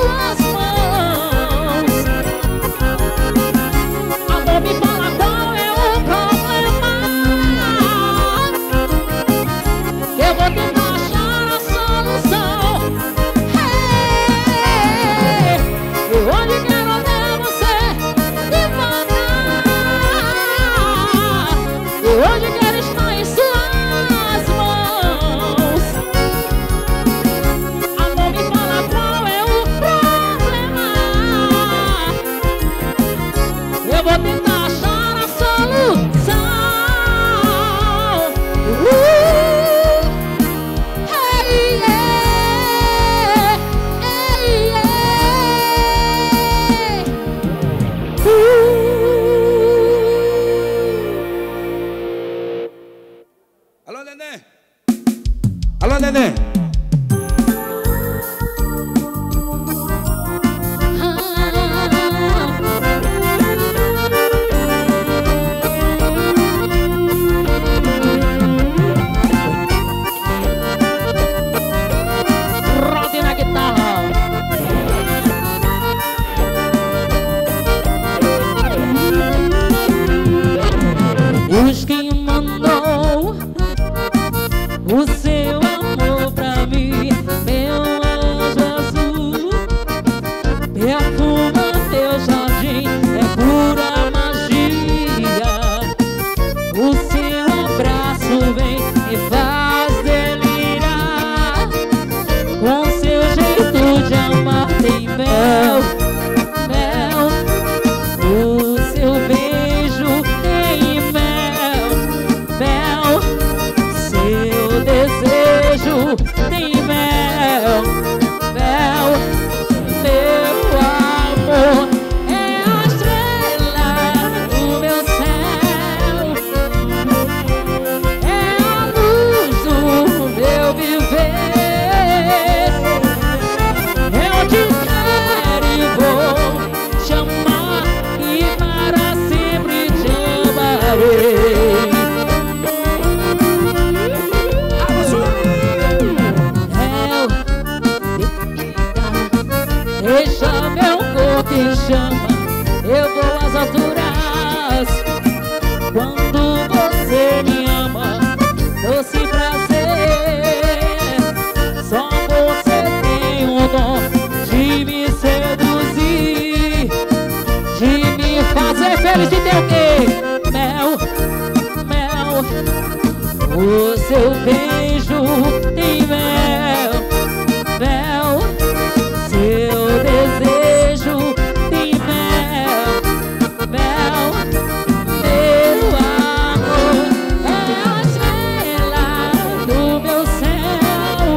Deixa meu corpo em chama, eu vou às alturas. Quando você me ama, doce prazer. Só você tem o dom de me seduzir, de me fazer feliz. De ter o quê? Mel, mel. O seu beijo tem mel, mel. Seu desejo tem mel, mel. Meu amor é a estrela do meu céu,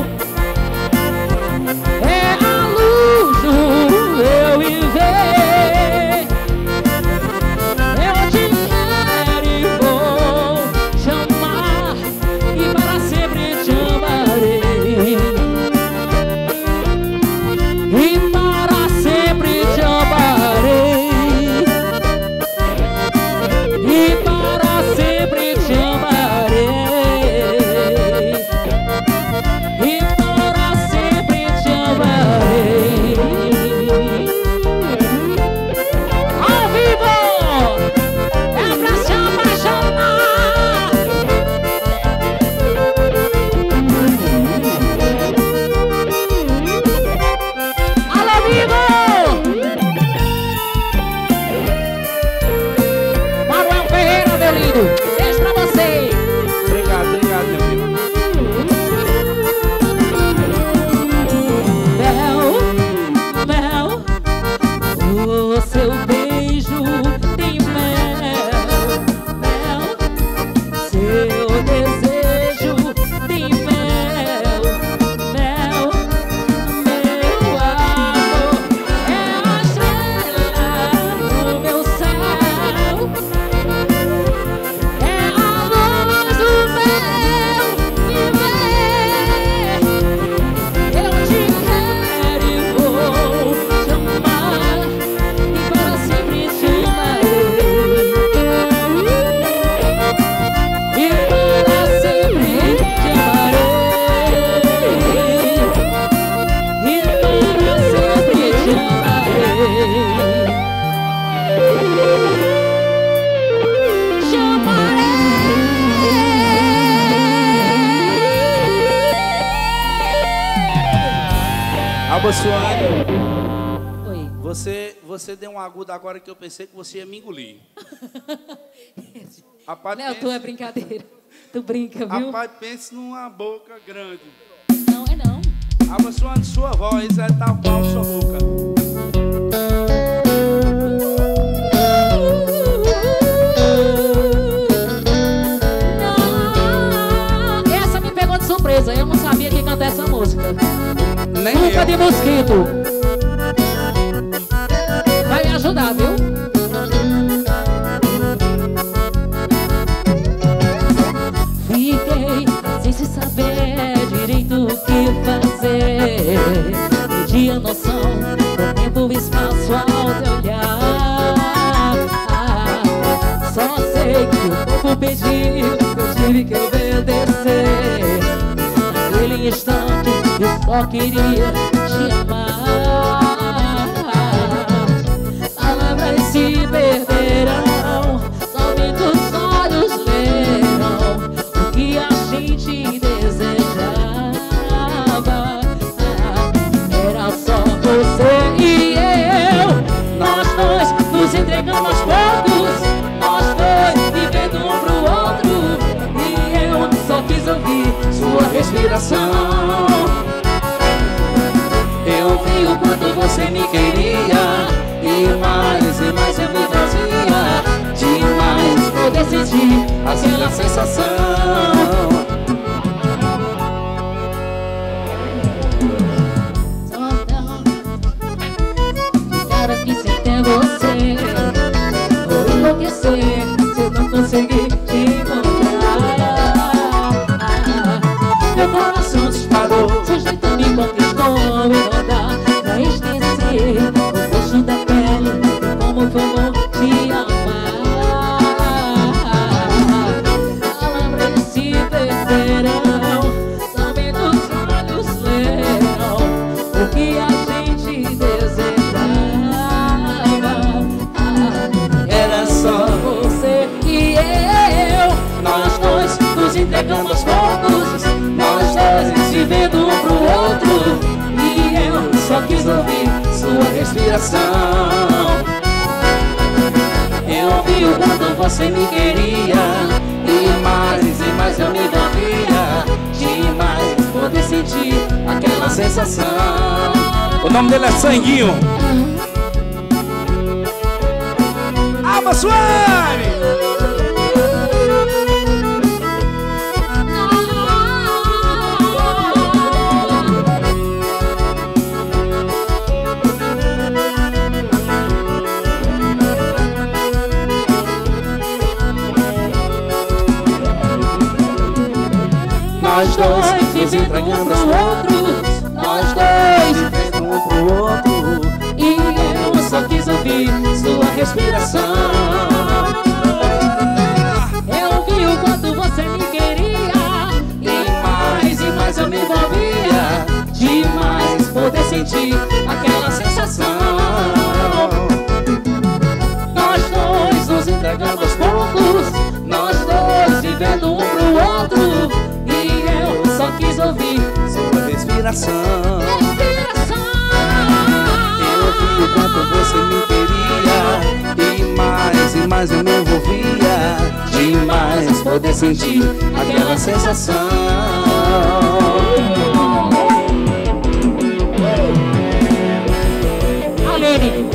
é a luz do eu viver. Eu te quero e vou te amar, e para sempre te amarei, e para sempre te amarei, e para sempre te amarei, e para sempre te amarei. Ao vivo é pra se apaixonar. Alô, vivo! Manuel Ferreira, meu lindo, beijo pra você. Obrigado, obrigado, meu filho. Mel, mel, o seu beijo tem mel, mel. Seu desejo tem mel, mel. Meu amor é a estrela do meu céu, é a luz do meu viver. Eu te quero e vou te amar, e para sempre te amarei, e para sempre te amarei, e para sempre te amarei, te amarei. Abençoado. Oi. Você, você deu um agudo agora que eu pensei que você ia me engolir. Rapaz, Léo, tu pense- é brincadeira. Tu brinca, viu? Rapaz, pense numa boca grande. Não é não. Abençoando sua voz é tal qual sua boca. Não, essa me pegou de surpresa. Eu não sabia que cantar essa música. Nem Cuca eu. de mosquito. Vai me ajudar, viu? Fiquei sem se saber direito o que fazer. Perdi a noção do tempo e espaço ao te olhar. Só sei que o corpo pediu, eu tive que obedecer. Naquele instante eu só queria te amar. Palavras se perderão, somente os olhos lerão o que a gente desejava. Era só você e eu, nós dois nos entregamos aos poucos, nós dois vivendo um pro outro, e eu só quis ouvir sua respiração. Eu vi o quanto você me queria, e mais e mais eu me trazia, demais poder sentir aquela sensação. Horas que sem ter você, vou enlouquecer se eu não conseguir te encontrar. Meu coração disparou, seu jeito me conquistou, e não dá pra esquecer o gosto da pele e como foi bom te amar. Palavras se perderam, respiração. Eu vi o quanto você me queria, e mais e mais eu me envolvia, demais poder sentir aquela sensação. O nome dele é Sanguinho. Alma Suave! Nós dois nos entregando aos outros, nós dois vivendo um pro outro, e eu só quis ouvir sua respiração. Eu vi o quanto você me queria, e mais e mais eu me envolvia, demais poder sentir aquela sensação. Nós dois nos entregando aos poucos, nós dois vivendo um pro outro, só quis ouvir sua respiração. Respiração. Eu vi o quanto você me queria, e mais e mais eu me envolvia, demais poder sentir aquela sensação. Aline.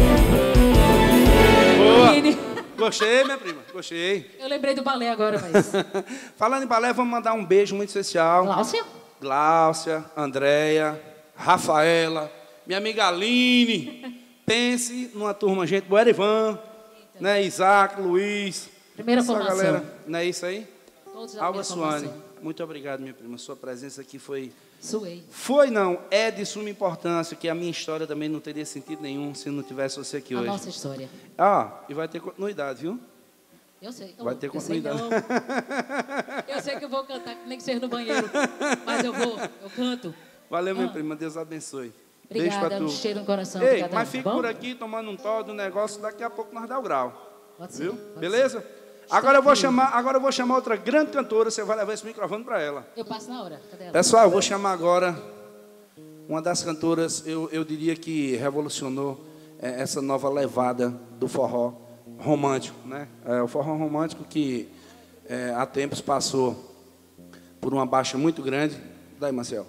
Boa. Aline. Gostei, minha prima, gostei. Eu lembrei do balé agora, mas... Falando em balé, vamos mandar um beijo muito especial. Gláucia? Gláucia, Andréia, Rafaela, minha amiga Aline. Pense numa turma, gente boa, Erivan, né? Isaac, Luiz. Primeira essa formação. Galera, não é isso aí? Todos da Alba primeira Suane, formação. muito obrigado, minha prima. Sua presença aqui foi... Suei. Foi, não, é de suma importância, que a minha história também não teria sentido nenhum se não tivesse você aqui A hoje. nossa história. Ah, e vai ter continuidade, viu? Eu sei. Vai ter eu sei continuidade. não. Eu sei que eu vou cantar, nem que seja no banheiro. Mas eu vou, eu canto. Valeu, minha Ah. prima, Deus abençoe. Obrigada, Beijo pra tu. um cheiro no coração. Ei, Obrigada, mas tá fique bom? por aqui tomando um todo do negócio, daqui a pouco nós dá o grau. Pode ser, Viu? pode Beleza? ser. Agora eu vou aqui. chamar, agora eu vou chamar outra grande cantora, você vai levar esse microfone para ela. Eu passo na hora. Cadê ela? Pessoal, eu vou chamar agora uma das cantoras, eu, eu diria que revolucionou é, essa nova levada do forró romântico, né? É, o forró romântico que é, há tempos passou por uma baixa muito grande. Daí, Marcel.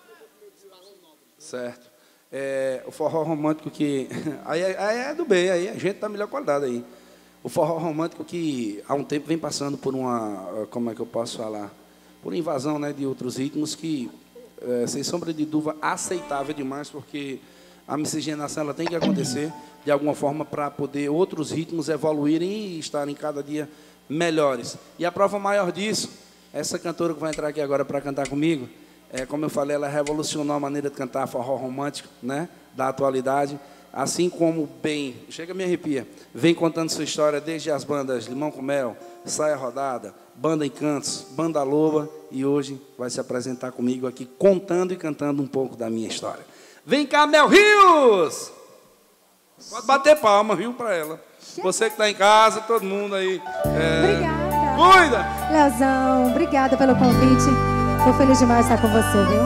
Certo. É, o forró romântico que... Aí, é- aí é do bem, aí a gente tá melhor qualidade aí. O forró romântico que há um tempo vem passando por uma... Como é que eu posso falar? Por invasão, né, de outros ritmos que, é, sem sombra de dúvida, aceitável demais, porque a miscigenação ela tem que acontecer de alguma forma para poder outros ritmos evoluírem e estarem cada dia melhores. E a prova maior disso, essa cantora que vai entrar aqui agora para cantar comigo, é, como eu falei, ela revolucionou a maneira de cantar forró romântico, né, da atualidade, assim como bem, chega a me arrepia, vem contando sua história desde as bandas Limão com Mel, Saia Rodada, Banda Encantos, Banda Loba, e hoje vai se apresentar comigo aqui, contando e cantando um pouco da minha história. Vem cá, Mel Rios! Pode bater palma, viu, para ela. Você que está em casa, todo mundo aí. É... Obrigada. Cuida! Leozão, obrigada pelo convite. Estou feliz demais de estar com você, viu?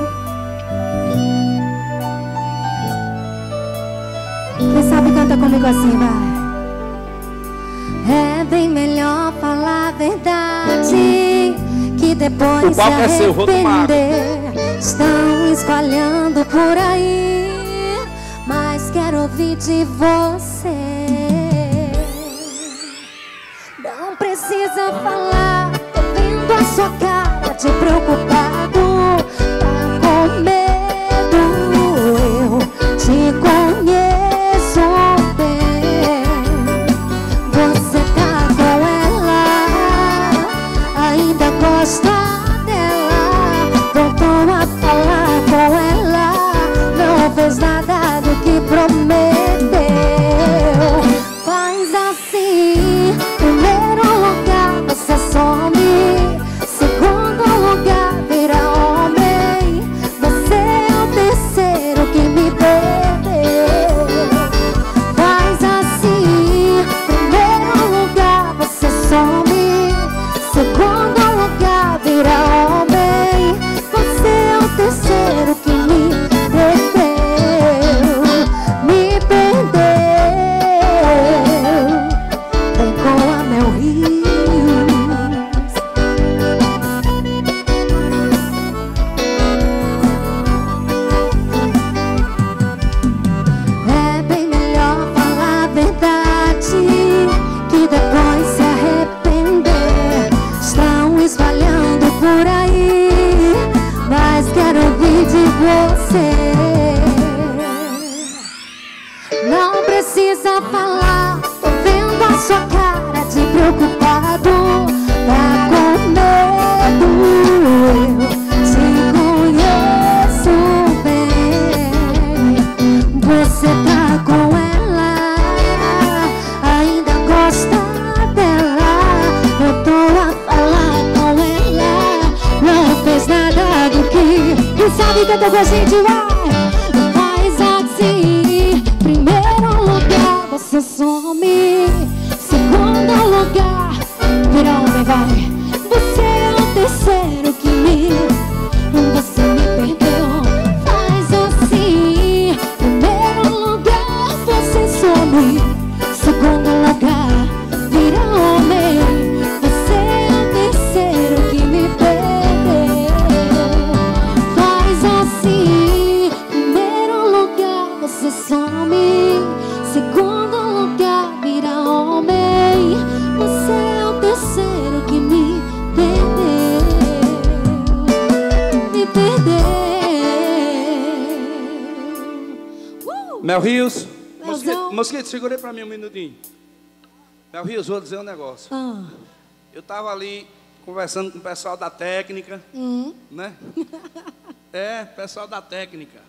Quem sabe canta comigo assim, vai. É bem melhor falar a verdade, que depois O se palco é seu, vou tomar água. arrepender. Estão espalhando por aí, mas quero ouvir de você. Não precisa falar, tô vendo a sua cara de preocupado. Tá com medo, eu te conheço bem. Você tá com ela, ainda gosta dela. Voltou a falar com ela, não fez nada do que prometeu. Faz assim, primeiro lugar você some, segundo lugar vira precisa falar. Tô vendo a sua cara de preocupado. Tá com medo, eu te conheço bem. Você tá com ela, ainda gosta dela. Eu tô a falar com ela, não fez nada do que. E sabe que eu tô com a gente, vai. Faz assim, primeiro lugar você some, segundo lugar vira homem, vai. Você é o terceiro que me, você me perdeu. Faz assim, primeiro lugar você some, segundo lugar vira homem. Você é o terceiro que me perdeu. Faz assim, primeiro lugar você some, segundo lugar vira homem. Você é o terceiro que me perdeu, me perdeu. Uh! Mel Rios, Leozão. Mosquito, Mosquito, segurei pra mim um minutinho. Mel Rios, vou dizer um negócio. Ah. Eu tava ali conversando com o pessoal da técnica, Hum. né? É, pessoal da técnica.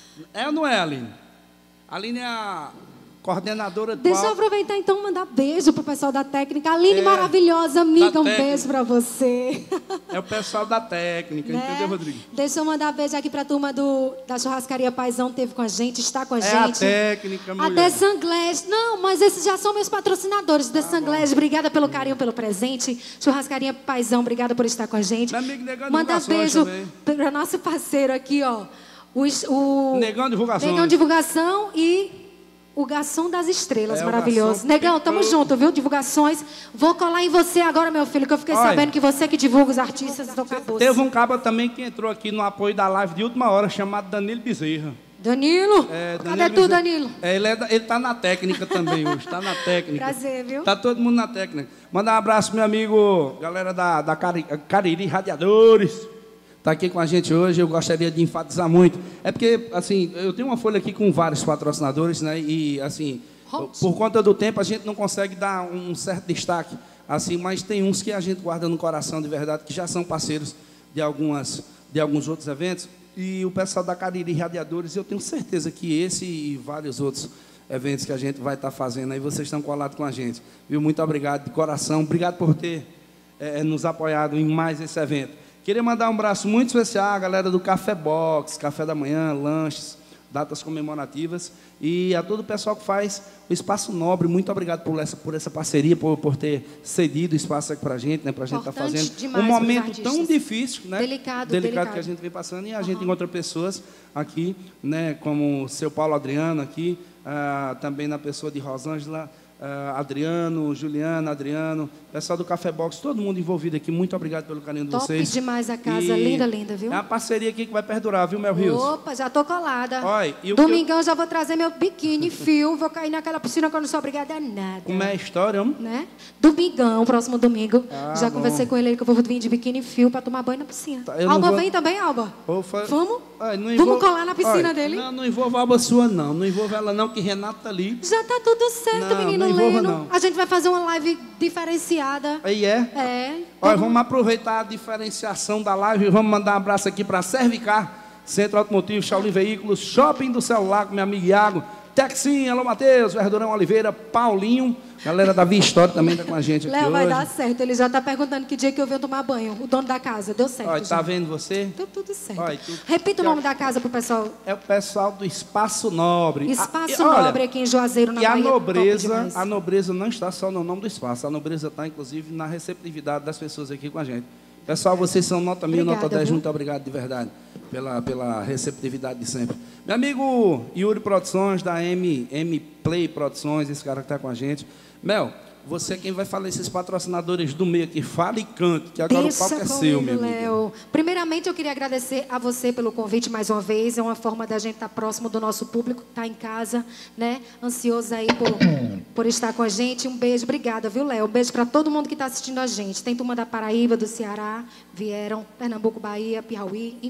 É ou não é, Aline? A Aline é a coordenadora do Deixa eu álbum. aproveitar então e mandar beijo pro pessoal da técnica. Aline, É, maravilhosa, amiga, da um técnica. beijo pra você. É o pessoal da técnica, Né? entendeu, Rodrigo? Deixa eu mandar beijo aqui pra turma do, da churrascaria Paizão, teve com a gente, está com a É gente. a técnica, A mulher. The Sanglés. Não, mas esses já são meus patrocinadores. The Sanglés, obrigada pelo carinho, pelo presente. Churrascaria Paizão, obrigada por estar com a gente. Meu amigo Negão Manda Divulgações beijo também. para nosso parceiro aqui, ó. O, o Negão Divulgações. Negão Divulgação e o Garçom das Estrelas, É, o maravilhoso. garçom Negão, tamo pintou. junto, viu? Divulgações. Vou colar em você agora, meu filho, que eu fiquei Olha. sabendo que você que divulga os artistas do Caboclo. Teve um cabo também que entrou aqui no apoio da live de última hora, chamado Danilo Bezerra. Danilo, É, cadê Danilo tu, Bezerra. Danilo? É, ele, é da- ele tá na técnica também hoje, tá na técnica. Prazer, viu? Tá todo mundo na técnica. Mandar um abraço pro meu amigo, galera da, da Cari- Cariri Radiadores. Tá aqui com a gente hoje, eu gostaria de enfatizar muito. É porque, assim, eu tenho uma folha aqui com vários patrocinadores, né? E, assim, por conta do tempo, a gente não consegue dar um certo destaque, assim, mas tem uns que a gente guarda no coração de verdade, que já são parceiros de, algumas, de alguns outros eventos. E o pessoal da Cariri Radiadores, eu tenho certeza que esse e vários outros eventos que a gente vai estar fazendo aí, vocês estão colados com a gente. Viu? Muito obrigado de coração, obrigado por ter eh, nos apoiado em mais esse evento. Queria mandar um abraço muito especial à galera do Café Box, café da manhã, lanches, datas comemorativas, e a todo o pessoal que faz o Espaço Nobre. Muito obrigado por essa, por essa parceria, por, por ter cedido o espaço aqui para a gente, né, para a gente estar Importante fazendo demais um pros momento artistas. tão difícil, né, Delicado, delicado delicado. que a gente vem passando, e a gente encontra pessoas aqui, né, como o seu Paulo Adriano aqui, ah, também na pessoa de Rosângela, Uh, Adriano, Juliana, Adriano, pessoal do Café Box, todo mundo envolvido aqui, muito obrigado pelo carinho de Top vocês. demais a casa, linda, linda, viu? É uma parceria aqui que vai perdurar, viu, Mel Rios? Opa, já tô colada. Olha, e o que Domingão já vou trazer meu biquíni, fio, vou cair naquela piscina que eu não sou obrigada a nada. Como é a história, homem? Né? Domingão, próximo domingo. Ah, já bom. conversei com ele que eu vou vir de biquíni e fio pra tomar banho na piscina. Tá, eu não Alba vou- vem também, Alba? Ou fa- Vamos? Olha, não Vamos envolve- colar na piscina Olha, dele? Não, não envolve a alba sua, não. Não envolve ela, não, que Renata tá ali. Já tá tudo certo, Não, menino não envolva, Leno. não. A gente vai fazer uma live diferenciada. Aí é? É. Olha, Todo- vamos aproveitar a diferenciação da live e vamos mandar um abraço aqui para Servicar, Centro Automotivo, Shaolin Veículos, Shopping do Celular, com meu amigo Iago, Texim, alô Matheus, Verdurão Oliveira, Paulinho, galera da Via História também está com a gente aqui Léo, hoje. vai dar certo. Ele já tá perguntando que dia que eu venho tomar banho. O dono da casa. Deu certo. Olha, tá já. vendo você? Deu tudo certo. Olha, tu- Repita o nome da casa pro pessoal. É o pessoal do Espaço Nobre. Espaço Ah, e olha, Nobre aqui em Juazeiro, na E a Bahia. top nobreza, demais. a nobreza não está só no nome do espaço, a nobreza está, inclusive, na receptividade das pessoas aqui com a gente. Pessoal, vocês são nota mil, Obrigada, nota dez, viu? muito obrigado de verdade pela, pela receptividade de sempre. Meu amigo Yuri Produções, da M, M Play Produções, esse cara que está com a gente. Mel, você é quem vai falar esses patrocinadores do meio aqui, fala e cante, que agora Deixa o palco é comigo, seu, meu amigo. Léo. Primeiramente, eu queria agradecer a você pelo convite mais uma vez. É uma forma da gente estar próximo do nosso público, que está em casa, né? Ansioso aí por, por estar com a gente. Um beijo, obrigada, viu, Léo? Um beijo para todo mundo que está assistindo a gente. Tem turma da Paraíba, do Ceará, vieram, Pernambuco, Bahia, Piauí, enfim.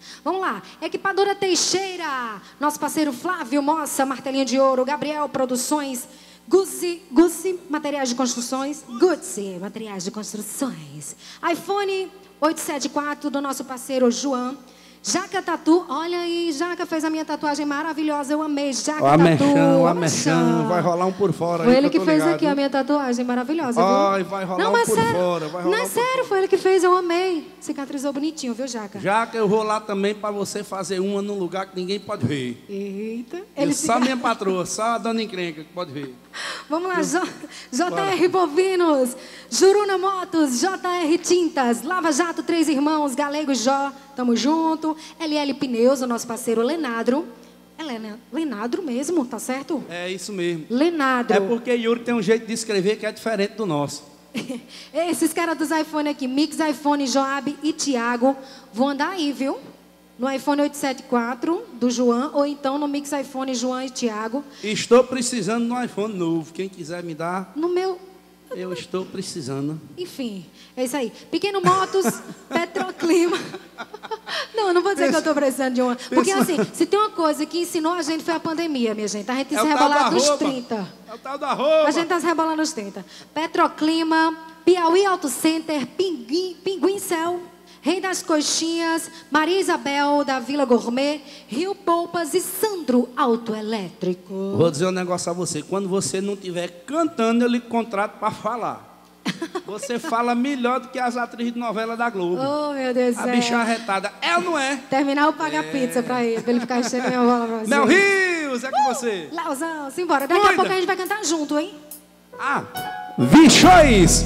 Vamos lá. Equipadora Teixeira. Nosso parceiro Flávio Mossa, Martelinho de Ouro. Gabriel Produções. Gucci, Gucci, Materiais de Construções. Gucci, Materiais de Construções. iPhone oitocentos e setenta e quatro do nosso parceiro João. Jaca Tatu, olha aí, Jaca fez a minha tatuagem maravilhosa, eu amei. Jaca ó, Tatu, mexão, ó, ó, mexão, vai rolar um por fora. Foi aí, ele que, que eu tô fez ligado. aqui a minha tatuagem maravilhosa, Ai, viu? vai rolar Não, um mas por sério, fora, vai rolar não é um por sério, fora. foi ele que fez, eu amei. Cicatrizou bonitinho, viu, Jaca? Jaca, eu vou lá também para você fazer uma num lugar que ninguém pode ver. Eita. Eu Ele só se... minha patroa, só a dona encrenca que pode ver. Vamos lá, J... JR Bovinos, Juruna Motos, J R Tintas, Lava Jato Três Irmãos, Galego Jó, tamo junto. L L Pneus, o nosso parceiro Lenadro. É Lena... Lenadro mesmo, tá certo? É isso mesmo. Lenadro. É porque Yuri tem um jeito de escrever que é diferente do nosso. Esses caras dos iPhone aqui, Mix, iPhone, Joab e Thiago, vão andar aí, viu? No iPhone oitocentos e setenta e quatro do João, ou então no Mix iPhone, João e Thiago. Estou precisando de um iPhone novo. Quem quiser me dar, No meu... eu estou precisando. Enfim, é isso aí. Pequeno Motos, Petroclima. Não, não vou dizer que eu estou precisando de uma. Porque assim, se tem uma coisa que ensinou a gente foi a pandemia, minha gente. A gente tem É se o tal rebolado da nos roupa. trinta. É o tal da roupa. A gente está se rebolando nos trinta. Petroclima, Piauí Auto Center, Pinguim, Pinguim Céu, Rei das Coxinhas, Maria Isabel da Vila Gourmet, Rio Poupas e Sandro Autoelétrico. Vou dizer um negócio a você. Quando você não estiver cantando, eu lhe contrato para falar. Você fala melhor do que as atrizes de novela da Globo. Oh, meu Deus do A céu. bicha arretada. É ou não é? Terminar, eu pagar pizza pra ele, pra ele ficar enchendo minha bola pra você. Mel Rios, é com você. Leozão, simbora. Daqui Cuida. a pouco a gente vai cantar junto, hein? Ah, Vichões.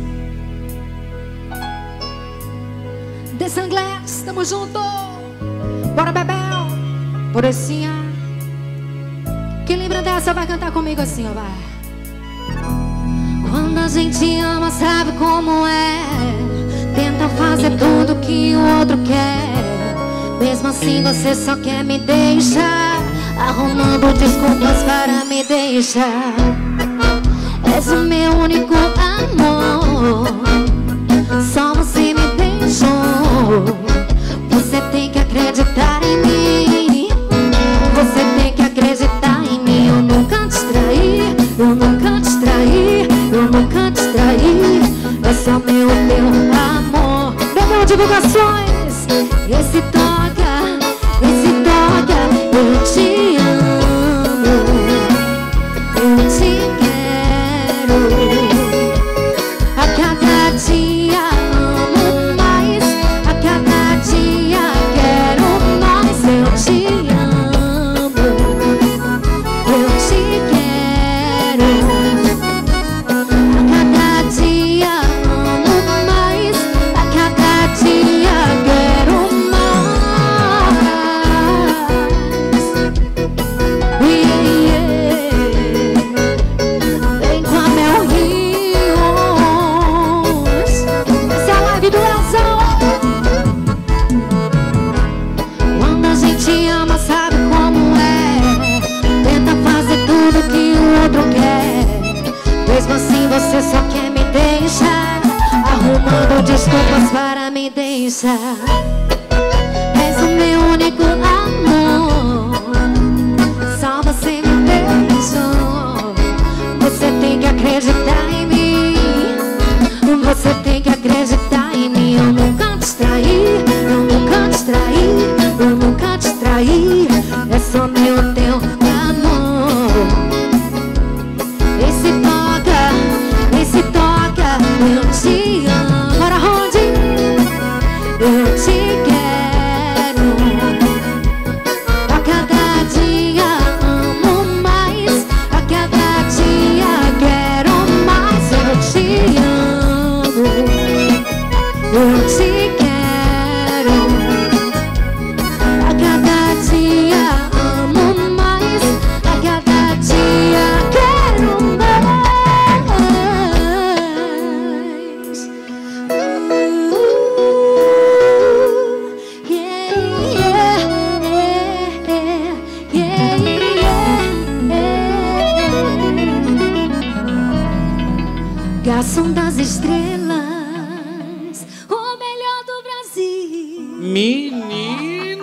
The Sunglass, tamo junto. Bora, Bebel. Porecinha. Quem lembra dessa vai cantar comigo assim, ó, vai. Quando a gente ama, sabe como é. Tenta fazer tudo que o outro quer. Mesmo assim você só quer me deixar, arrumando desculpas para me deixar. És o meu único amor, só você me deixou. Você tem que acreditar em mim. Você tem que acreditar em mim. Eu nunca te traí, eu nunca te traí, eu nunca te traí. Esse é o meu, meu amor. Bebel Divulgações. Esse toca, esse toca. Eu te amo, eu te quero. A cada dia amo mais, a cada dia quero mais. Eu te amo, eu te quero. A cada dia amo mais, a cada dia quero mais. Yeah, yeah. Vem com a Mel Rios. Essa é a live do Leozão. Quando a gente ama, sabe como é. Tenta fazer tudo que o outro quer. Mesmo assim você só quer me deixar, arrumando desculpas para me deixar. És o meu único amor, só você me deixou. Você tem que acreditar em mim. Você tem que acreditar em mim. Eu nunca te traí, eu nunca te traí, eu nunca te traí. É só meu, teu amor. Esse toca, esse toca. Eu te amo. Bora, Rod. Eu te quero. A cada dia amo mais, a cada dia quero mais. Eu te amo, eu te quero. A cada dia amo mais, a cada dia quero mais. Uh, yeah, yeah, yeah, yeah. Garçom das estrelas, o melhor do Brasil. Menino.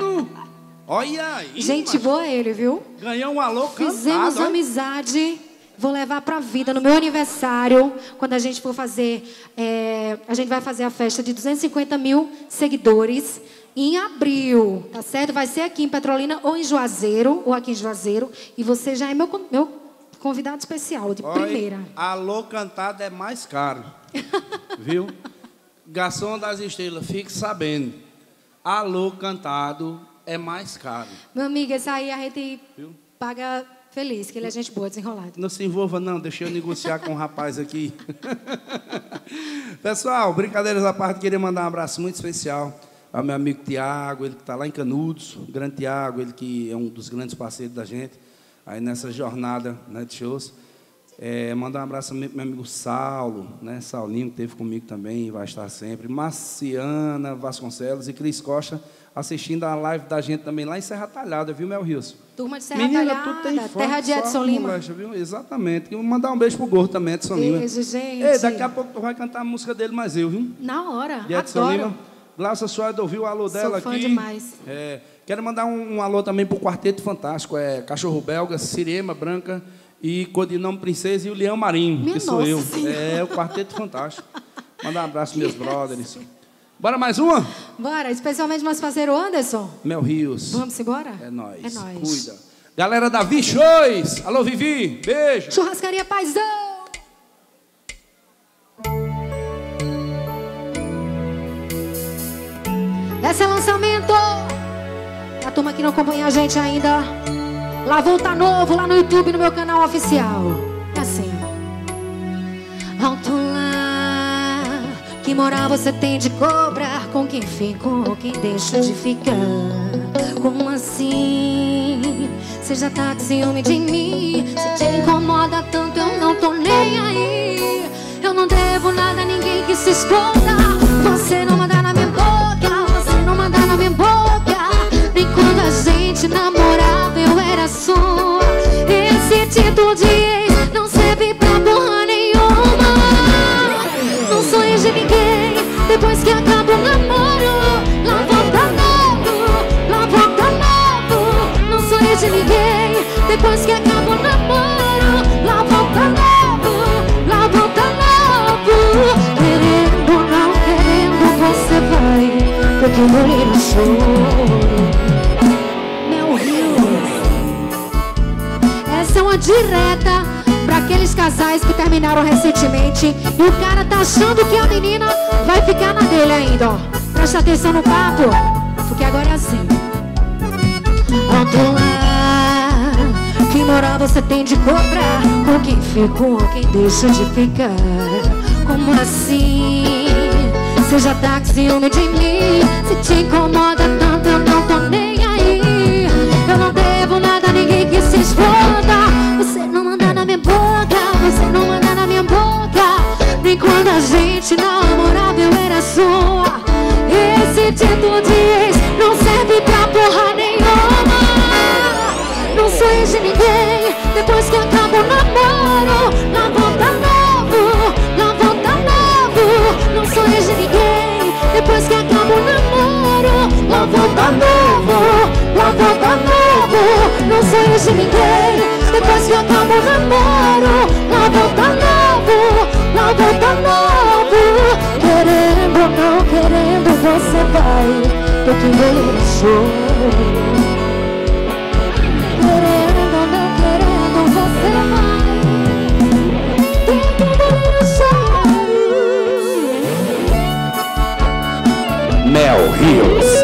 Olha aí. Gente boa ele, viu? Ganhou um alô cantado. Fizemos hein? amizade. Vou levar pra vida no meu aniversário, quando a gente for fazer... É, a gente vai fazer a festa de duzentos e cinquenta mil seguidores em abril, tá certo? Vai ser aqui em Petrolina ou em Juazeiro, ou aqui em Juazeiro. E você já é meu, meu convidado especial, de Olha, primeira. alô cantado é mais caro, viu? Garçom das Estrelas, fique sabendo. Alô cantado é mais caro. Meu amigo, esse aí a gente Viu? paga feliz, que ele é gente boa, desenrolado. Não se envolva não, deixa eu negociar com o rapaz aqui. Pessoal, brincadeiras à parte, queria mandar um abraço muito especial ao meu amigo Tiago, ele que está lá em Canudos, o grande Tiago, ele que é um dos grandes parceiros da gente, aí nessa jornada, né, de shows. É, mandar um abraço ao meu amigo Saulo, né, Saulinho, que esteve comigo também, vai estar sempre. Marciana Vasconcelos e Cris Costa, assistindo a live da gente também lá em Serra Talhada, viu, Mel Rios? Turma de Serra Menina, Talhada, tu tem terra de Edson Lima. Molecha, viu? Exatamente. Vou mandar um beijo pro gordo também, Edson Lima. Beijo, gente. Ei, daqui a pouco tu vai cantar a música dele, mais eu, viu? Na hora, De Edson adoro. Lima. Glaucia Soares ouviu o alô dela fã aqui. demais. É, quero mandar um, um alô também pro Quarteto Fantástico. É Cachorro Belga, Sirema Branca e Codinome Princesa e o Leão Marinho, Minha que sou nossa eu. Senhora. É o Quarteto Fantástico. Mandar um abraço meus brothers. Bora mais uma? Bora, especialmente nosso parceiro Anderson. Mel Rios. Vamos embora? É nóis. É nóis. Cuida. Galera da Vichões. Alô, Vivi. Beijo. Churrascaria Paizão. Esse é lançamento. A turma que não acompanha a gente ainda, Lavou tá novo lá no YouTube, no meu canal oficial. É assim. Alto lá, que moral você tem de cobrar com quem fica ou quem deixa de ficar? Como assim? Você já tá com ciúme de mim? Se te incomoda tanto, eu não tô nem aí. Eu não devo nada a ninguém que se exploda. Você não manda na minha boca, você não manda na minha boca. Nem quando a gente namorava eu era sua. Esse título de ex não serve pra porra nenhuma. Não sou ex de ninguém depois que acaba o namoro. Lá volta novo, lá volta novo. Não sou ex de ninguém depois que acaba o namoro. Lá volta novo, lá volta novo. Querendo ou não querendo você vai ter que engolir o choro. Mel Rios. Essa é uma direta pra aqueles casais que terminaram recentemente e o cara tá achando que a menina vai ficar na dele ainda, ó. Presta atenção no papo, porque agora é assim. Alto lá, que moral você tem de cobrar com quem ficou, quem deixa de ficar? Como assim? Você já tá com ciúme de mim? Se te incomoda tanto, eu não tô nem aí. Eu não devo nada a ninguém que se exploda. Você não manda na minha boca, você não manda na minha boca. Nem quando a gente namorava eu era sua. Esse título de ex não serve pra porra nenhuma. Não sou ex de ninguém depois que acaba o namoro. Lá volta novo, lá volta novo. Não sou ex de ninguém depois que acaba o namoro. Lá volta novo, lá volta novo. Não sou ex de ninguém depois que acaba o namoro. Lá volta novo, lá volta novo. Querendo ou não querendo você vai ter que engolir o choro. Querendo ou não querendo você vai ter que engolir o choro. Mel Rios.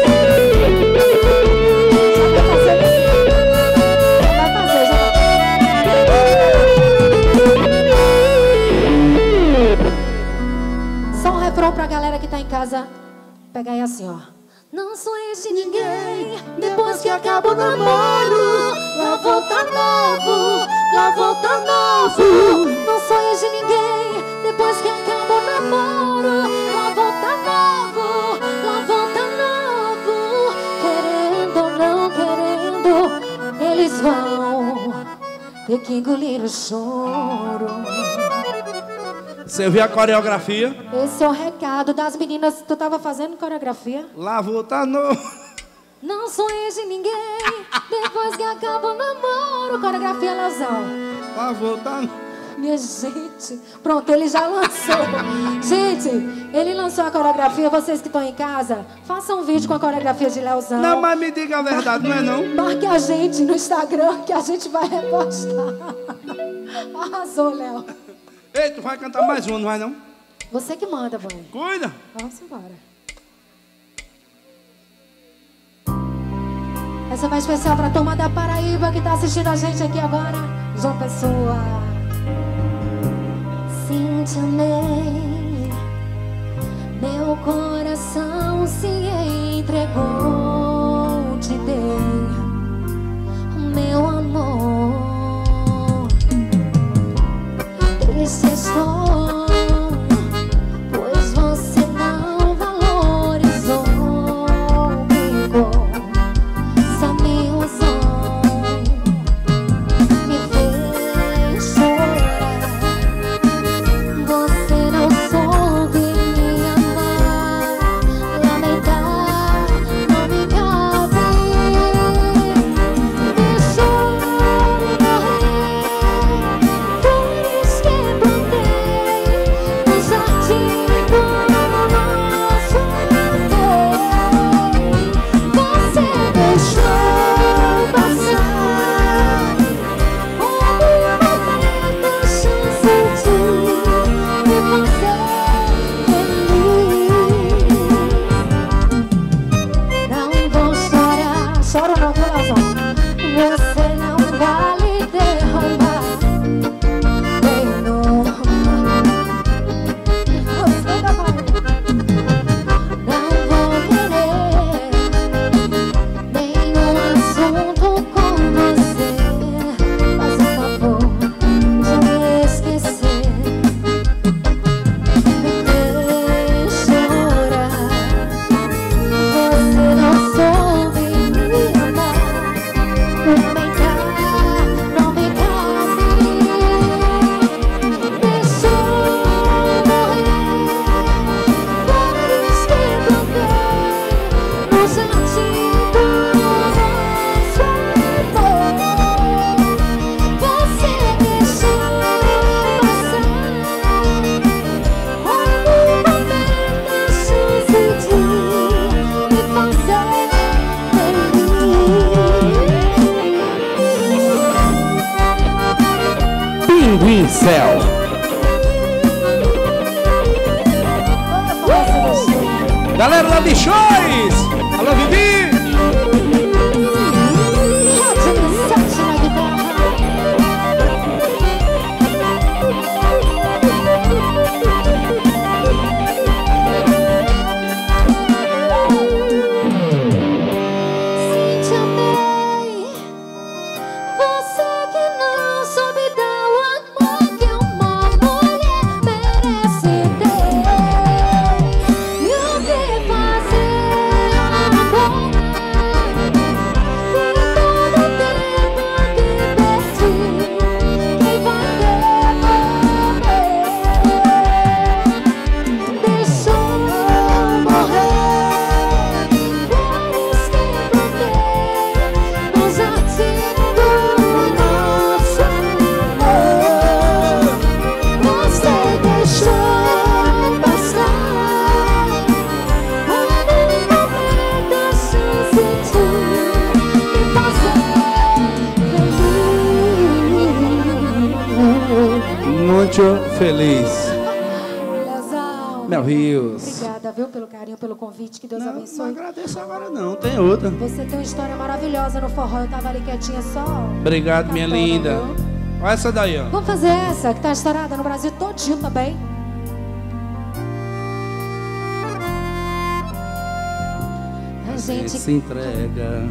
Pra galera que tá em casa, pegar aí assim, ó. Não sou ex de ninguém depois que acaba o namoro. Lá volta novo, lá volta novo. Não sou ex de ninguém depois que acaba o namoro. Lá volta novo, lá volta novo. Querendo ou não querendo, eles vão ter que engolir o choro. Você viu a coreografia? Esse é o recado das meninas. Tu tava fazendo coreografia? Lá volta novo. Não sonhei de ninguém depois que acaba o namoro. Coreografia, Leozão. Pra voltar. Minha gente. Pronto, ele já lançou. Gente, ele lançou a coreografia. Vocês que estão em casa, façam um vídeo com a coreografia de Leozão. Não, mas me diga a verdade, não é não? Marque a gente no Instagram que a gente vai repostar. Arrasou, Léo. Ei, tu vai cantar mais um, não vai não? Você que manda, mãe. Cuida. Vamos embora. Essa vai especial pra turma da Paraíba que tá assistindo a gente aqui agora. João Pessoa. Sim, te amei. Meu coração se entregou. Te dei meu amor. Triste estou, pois você não valorizou. Ficou, só me usou, me fez chorar. Você não soube me amar, lamentar não me cabe. Deixou morrer flores que plantei no jardim do nosso amor. Você deixou passar um momento, chance de me fazer feliz. Não vou chorar, choro não, coração. Você não vale derrubar bem normal. Você tá falando. Não vou querer nenhum assunto com você. Faz o favor de me esquecer. Me fez chorar. Você não soube me amar. Lamentar não me cabe. Deixou morrer flores que plantei no jardim do nosso amor. Você deixou passar um momento, chance de me fazer feliz. Pinguim Céu. Galera da Bichões! Alô, Vivi! Sim, te amei. Você que não soube dar o amor que uma mulher merece ter. E o que fazer agora? Por todo o tempo que perdi, quem vai devolver? Deixou morrer flores que plantei no jardim do nosso amor. Você deixou passar um momento, chance de me fazer feliz. Muito feliz. Leozão, Meu Rios. obrigada, viu, pelo carinho, pelo convite. Que Deus Não, não abençoe. agradeço agora não, tem outra. Você tem uma história maravilhosa no forró. Eu tava ali quietinha só. Obrigado, minha Catando, linda. viu? Olha essa daí, ó. Vamos fazer essa, que tá estourada no Brasil todinho também. A gente... Se entrega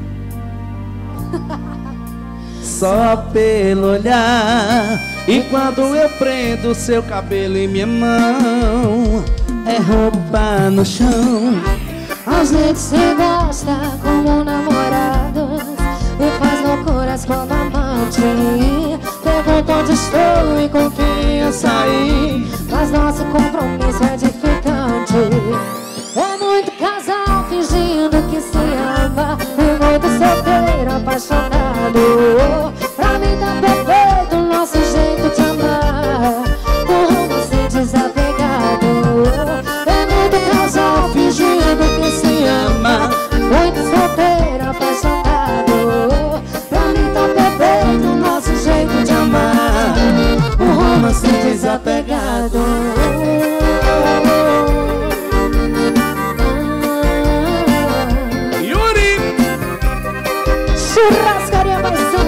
só pelo olhar. E quando eu prendo seu cabelo em minha mão, é roupa no chão. A gente se gosta como namorados e faz loucuras como amante. Pergunta onde estou e com quem eu saí, mas nosso compromisso é edificante. É muito casal fingindo que se ama, solteiro, apaixonado. Pra mim tá perfeito o nosso jeito de amar. Um romance desapegado. É muito casal fingindo que se ama. Muito solteiro, apaixonado. Pra mim tá perfeito o nosso jeito de amar. Um romance desapegado. Churrascaria Paixão.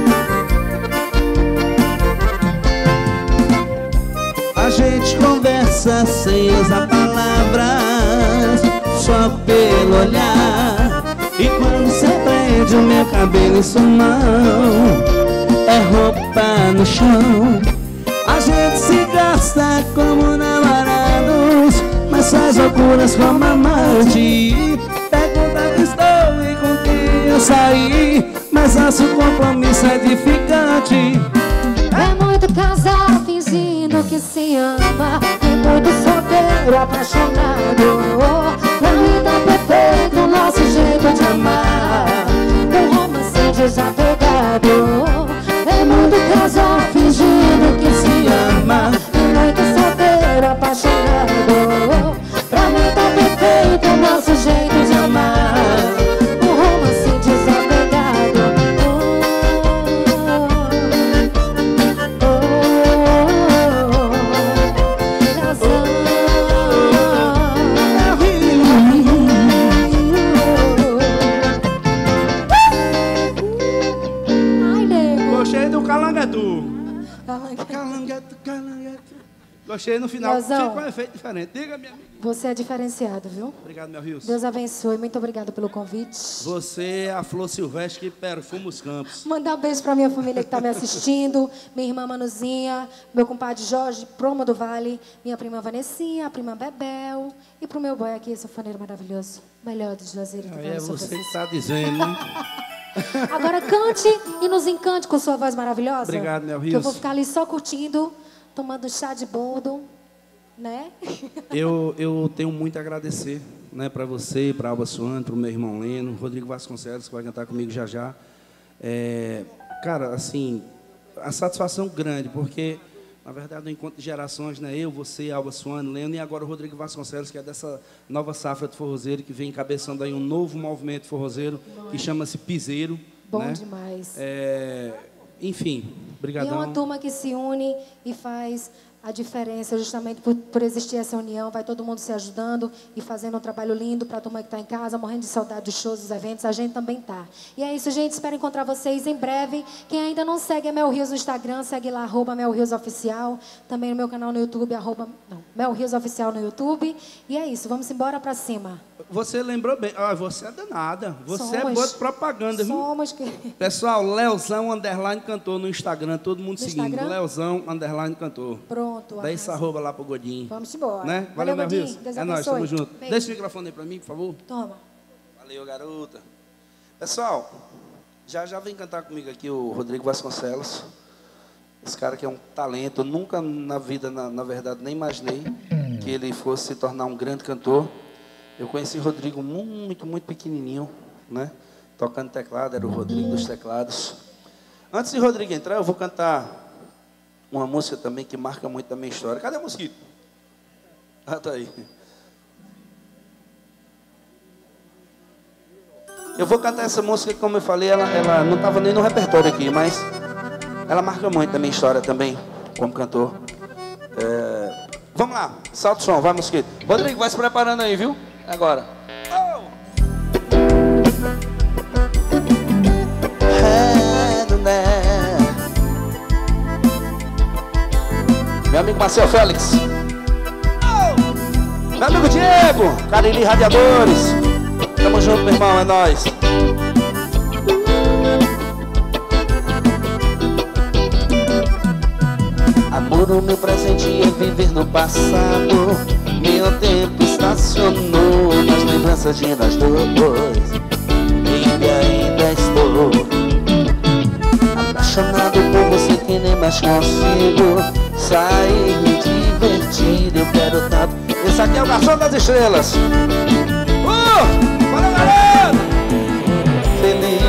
A gente conversa sem usar palavras, só pelo olhar. E quando você prende o meu cabelo em sua mão, é roupa no chão. A gente se gosta como namorados, mas faz loucuras como amante. Pergunta que estou e com quem eu saí, mas nosso compromisso é edificante. É muito casal fingindo que se ama. É muito solteiro, apaixonado. Pra mim tá perfeito o nosso jeito de amar. Um romance desapegado. É muito casal fingindo que se ama. É muito solteiro, apaixonado. Pra mim tá perfeito o nosso jeito de amar. Um romance desapegado. Oh, oh, razão. Ai, nego. Gostei do calanguetu. Calanguetu. Calanguetu, calanguetu. Gostei no final. Leozão. Fica um efeito diferente. Diga, minha amiga. Você é diferenciado, viu? Obrigado, meu Rios. Deus abençoe. Muito obrigada pelo convite. Você é a flor silvestre que perfuma os campos. Mandar um beijo pra minha família que está me assistindo. Minha irmã Manuzinha, meu compadre Jorge, Promo do Vale, minha prima Vanessinha, a prima Bebel. E pro meu boy aqui, sanfoneiro maravilhoso. Melhor de Juazeiro do Aí Vale. é São você que Francisco. está dizendo, né? Agora cante e nos encante com sua voz maravilhosa. Obrigado, meu Que eu Rios. vou ficar ali só curtindo, tomando chá de boldo, né? Eu, eu tenho muito a agradecer, né, para você, para Alba Suane, para o meu irmão Leno, Rodrigo Vasconcelos, que vai cantar comigo já já. É, cara, assim, a satisfação grande, porque, na verdade, o encontro de gerações, né, eu, você, Alba Suane, Leno, e agora o Rodrigo Vasconcelos, que é dessa nova safra de forrozeiro, que vem encabeçando aí um novo movimento forrozeiro, que chama-se Piseiro. Bom né? demais. É, enfim, E é brigadão. uma turma que se une e faz a diferença, justamente por, por existir essa união. Vai todo mundo se ajudando e fazendo um trabalho lindo para a turma que está em casa, morrendo de saudade dos shows, dos eventos. A gente também tá. E é isso, gente. Espero encontrar vocês em breve. Quem ainda não segue a Mel Rios no Instagram, segue lá, arroba Mel Rios Oficial. Também no meu canal no YouTube, arroba, não, Mel Rios Oficial no YouTube. E é isso, vamos embora para cima. Você lembrou bem. Ah, você é danada. Você é Somos. boa de propaganda, viu? Somos que... Pessoal, Leozão Underline Cantor no Instagram, todo mundo No seguindo. Instagram? Leozão Underline Cantor. Pronto. Dá esse arrasa. arroba lá pro Godinho. Vamos embora. Né? Valeu, meu Godinho. Rios. Deus É nóis, abençoe. tamo junto. Beijo. Deixa o microfone aí pra mim, por favor. Toma. Valeu, garota. Pessoal, já já vem cantar comigo aqui o Rodrigo Vasconcelos. Esse cara que é um talento. Eu nunca na vida, na, na verdade, nem imaginei que ele fosse se tornar um grande cantor. Eu conheci o Rodrigo muito, muito pequenininho, né? Tocando teclado, era o Rodrigo dos teclados. Antes de Rodrigo entrar, eu vou cantar uma música também que marca muito a minha história. Cadê a mosquito? Ah, tá aí. Eu vou cantar essa música que, como eu falei, ela, ela não estava nem no repertório aqui, mas ela marca muito a minha história também, como cantor. É... Vamos lá, salta o som, vai, mosquito. Rodrigo, vai se preparando aí, viu? Agora. Oh! Meu amigo Marcel Félix. Oh! Meu amigo Diego, Carili Radiadores. Tamo junto, meu irmão, é nóis. Amor, o meu presente é viver no passado. Meu tempo estacionou nas lembranças de nós dois. E ainda estou apaixonado por você que nem mais consigo sair, me divertir. Eu quero tanto. Esse aqui é o Garçom das Estrelas. Uh! Bora, galera! Feliz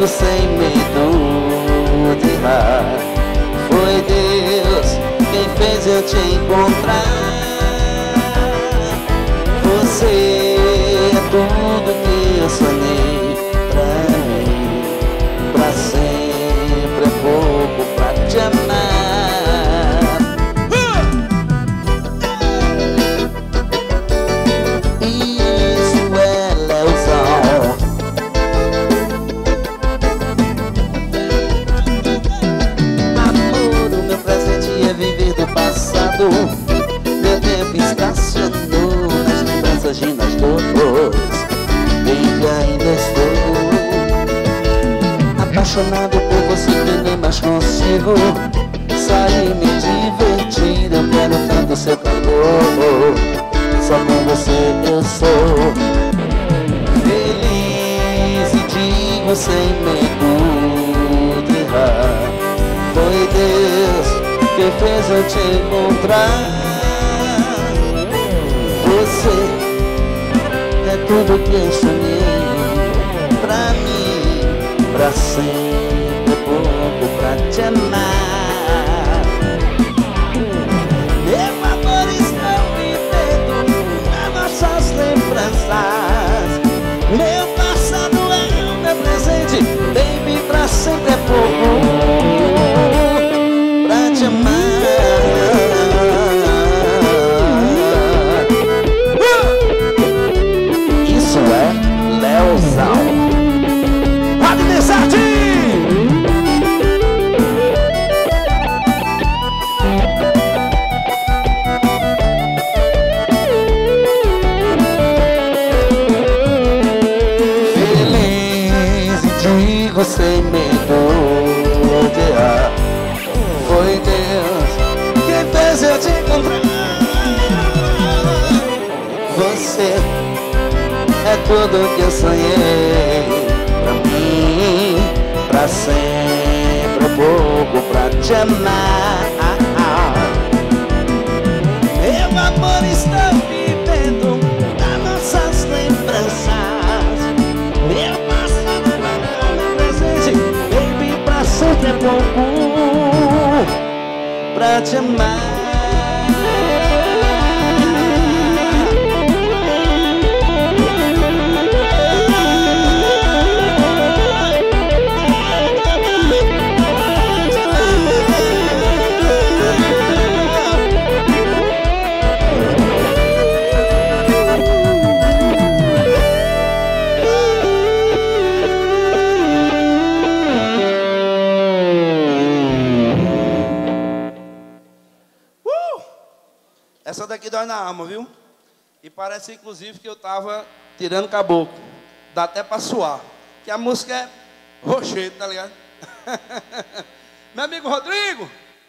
digo sem medo de errar. Foi Deus quem fez eu te encontrar. Você é tudo que eu sonhei pra mim. Pra sempre é pouco pra te amar. Isso é Leozão. Amor, o meu presente é viver do passado. Meu tempo estacionou nas lembranças de nós dois. E ainda estou apaixonado por você que nem mais consigo sair me divertir. Eu quero tanto seu calor. Só com você eu sou feliz e digo sem medo de errar. Foi Deus quem fez eu te encontrar. Você é tudo que eu sonhei pra mim. Pra sempre é pouco pra te amar. Meu amor está vivendo nas nossas lembranças. Meu passado é o meu presente. Baby, pra sempre é pouco pra te amar. Isso é Leozão. Pode pensar, feliz e digo sem medo de errar. Foi Deus quem fez eu te encontrar. Você é tudo que eu sonhei pra mim. Pra sempre é pouco pra te amar. Meu amor está vivendo nas nossas lembranças. Meu passado é o meu presente. Baby, pra sempre é pouco pra te amar. Essa daqui dói na alma, viu? E parece, inclusive, que eu tava tirando caboclo. Dá até pra suar. Que a música é rochedo, tá ligado? Meu amigo Rodrigo.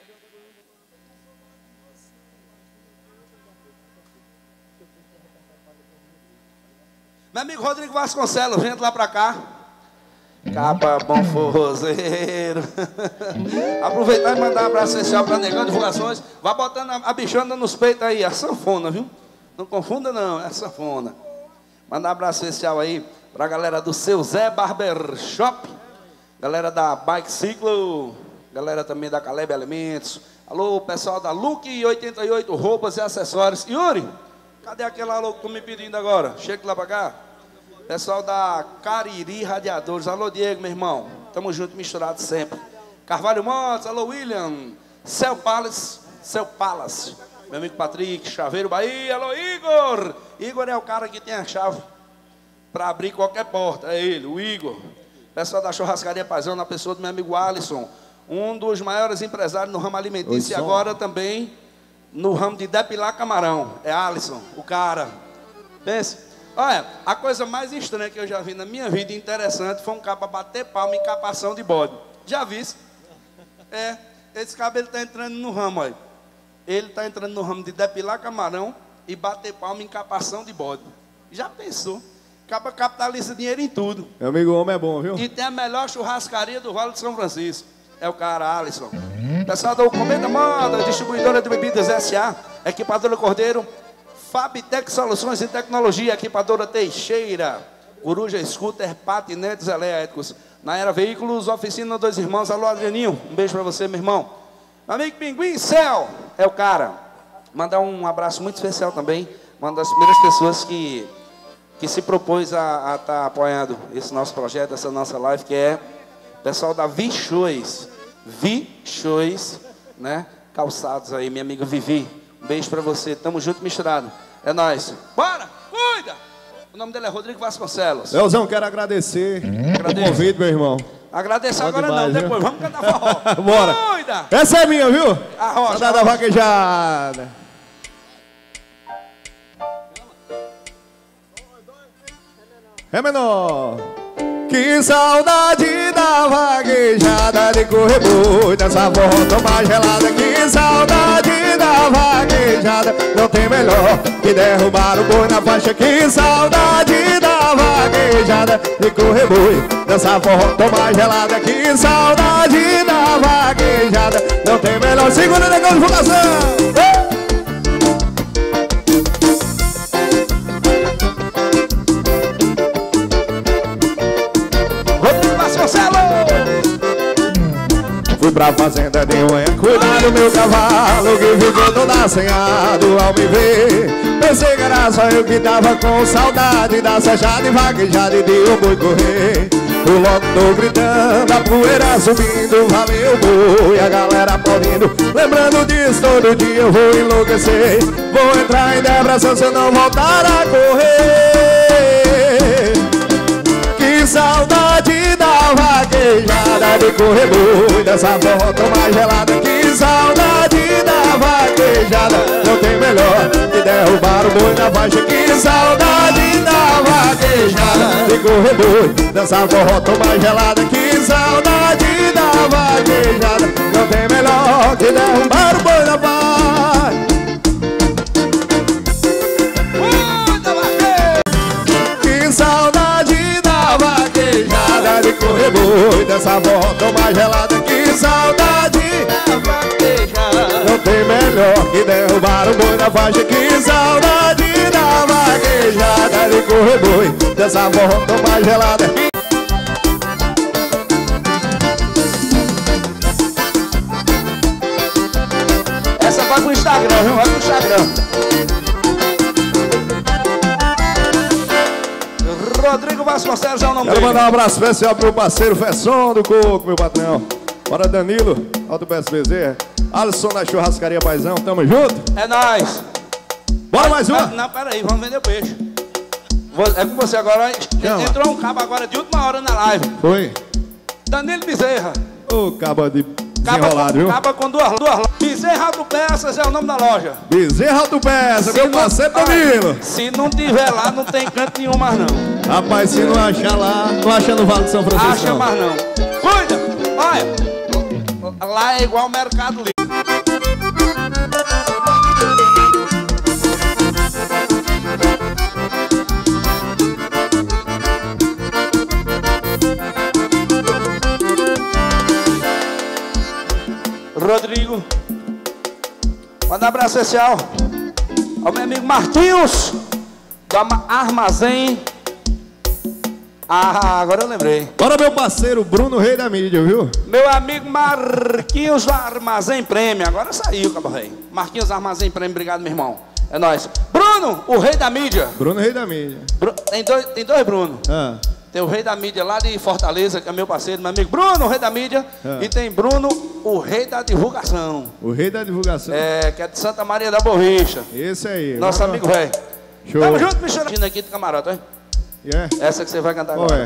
Meu amigo Rodrigo Vasconcelos, vem lá pra cá. Capa bom forrozeiro. Aproveitar e mandar um abraço especial para Negão Divulgações. Vá botando a, a bichona nos peitos aí, a sanfona, viu? Não confunda não, é a sanfona. Mandar um abraço especial aí para a galera do Seu Zé Barbershop, galera da Bike Ciclo, galera também da Caleb Alimentos. Alô, pessoal da Luke oitenta e oito Roupas e Acessórios. Yuri, cadê aquele alô que tu me pedindo agora? Chega lá para cá. Pessoal da Cariri Radiadores. Alô, Diego, meu irmão. Tamo junto, misturado sempre. Carvalho Motos. Alô, William. Céu Palace. Céu Palace. Meu amigo Patrick. Chaveiro Bahia. Alô, Igor. Igor é o cara que tem a chave para abrir qualquer porta. É ele, o Igor. Pessoal da Churrascaria Paisão, na pessoa do meu amigo Alisson. Um dos maiores empresários no ramo alimentício. E agora também no ramo de depilar camarão. É Alisson, o cara. Pense. Olha, a coisa mais estranha que eu já vi na minha vida, interessante, foi um capa bater palma em capação de bode. Já vi isso? É, esse cabelo está entrando no ramo, olha. Ele está entrando no ramo de depilar camarão e bater palma em capação de bode. Já pensou? Capa capitaliza dinheiro em tudo. Meu amigo, o homem é bom, viu? E tem a melhor churrascaria do Vale de São Francisco. É o cara, Alisson. Pessoal da Comenda Moda, distribuidora de bebidas S A, equipadora Cordeiro, Fabtec Soluções e Tecnologia, equipadora Teixeira. Coruja Scooter, patinetes elétricos. Na Era Veículos, oficina Dois Irmãos. Alô, Adrianinho, um beijo pra você, meu irmão. Meu amigo Pinguim Céu é o cara. Mandar um abraço muito especial também. Uma das primeiras pessoas que, que se propôs a estar tá apoiando esse nosso projeto, essa nossa live, que é o pessoal da Vichois. Vichois, né? Calçados aí, minha amiga Vivi. Um beijo pra você. Tamo junto, misturado. É nóis. Bora, cuida! O nome dele é Rodrigo Vasconcelos. Leozão, quero agradecer o convite, meu irmão. Agradecer agora demais, não, viu? Depois vamos cantar forró. Bora. Cuida! Essa é minha, viu? A rocha. Saudade da vaquejada. É menor. Que saudade da vaquejada de correr boi nessa volta mais gelada. Que saudade da vaquejada, não tem melhor que derrubar o boi na faixa. Que saudade da vaquejada de correr boi nessa volta mais gelada. Que saudade da vaquejada, não tem melhor. Segura na divulgação. Fui pra fazenda de manhã cuidar do meu cavalo, que ficou todo assanhado ao me ver. Pensei que era só eu que tava com saudade da sachada e vaquejada e de um boi correr. Eu logo tô gritando, a poeira subindo, valeu boi, a galera aplaudindo. Lembrando disso, todo dia eu vou enlouquecer. Vou entrar em depressão se eu não voltar a correr. Que saudade da vaquejada de correr boi dessa volta mais gelada. Que saudade da vaquejada, não tem melhor que derrubar o boi na faixa. Que saudade da vaquejada de correr boi dessa volta mais gelada. Que saudade da vaquejada, não tem melhor que derrubar o boi na faixa. Que saudade da vaquejada de correr boi dessa volta mais gelada. Que saudade da vaquejada, não tem melhor que derrubar o boi na faixa. Que saudade da vaquejada de correr boi dessa volta mais gelada. Essa vai pro Instagram, viu? Vai pro Instagram. Rodrigo Vasconcelos é o nome Quero dele. mandar um abraço especial pro meu parceiro Fesson do Coco, meu patrão. Bora Danilo, Alto P S B Z. Alisson da Churrascaria Paizão, tamo junto? É nóis. Bora mais uma? Não, peraí, vamos vender o peixe. Vou, é com você agora. Chama. Entrou um cabo agora de última hora na live. Foi? Danilo Bezerra. Ô, caba de Caba desenrolado, com, viu? caba com duas, duas Bezerra Autopeças é o nome da loja. Bezerra Autopeças, meu parceiro Danilo. Se não tiver lá, não tem canto nenhum mais não. Rapaz, se não achar lá, não acha no Vale de São Francisco. Acha mais não. Cuida! Olha, lá é igual o Mercado Livre. Rodrigo, manda um abraço especial ao meu amigo Marquinhos do Armazém. Ah, agora eu lembrei. Bora meu parceiro Bruno, rei da mídia, viu? Meu amigo Marquinhos do Armazém Prêmio. Agora saiu, Cabo Rei. Marquinhos do Armazém Prêmio, obrigado, meu irmão. É nóis. Bruno, o rei da mídia. Bruno, rei da mídia. Bru... Tem, dois, tem dois Bruno. Ah. Tem o rei da mídia lá de Fortaleza, que é meu parceiro, meu amigo Bruno, o rei da mídia. Ah. E tem Bruno, o rei da divulgação. O rei da divulgação. É, que é de Santa Maria da Borricha. Esse aí. Nosso Vamos... amigo velho. Show. Tamo junto, misturando aqui do camarote, hein? Yeah. Essa que você vai cantar Qual agora. é?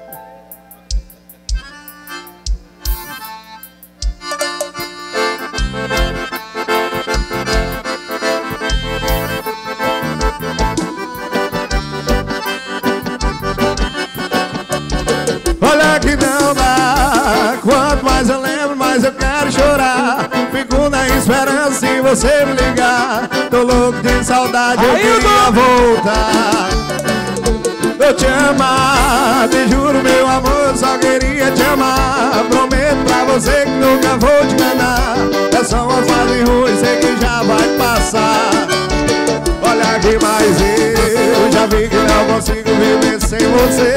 Olha que não dá. Quanto mais eu lembro, mais eu quero chorar. Fico na esperança se você me ligar. Tô louco de saudade, eu Aí, queria voltar. Eu te amar, te juro meu amor, eu só queria te amar. Prometo pra você que nunca vou te enganar. É só uma fase ruim, sei que já vai passar. Olha que mais eu já vi que não consigo viver sem você.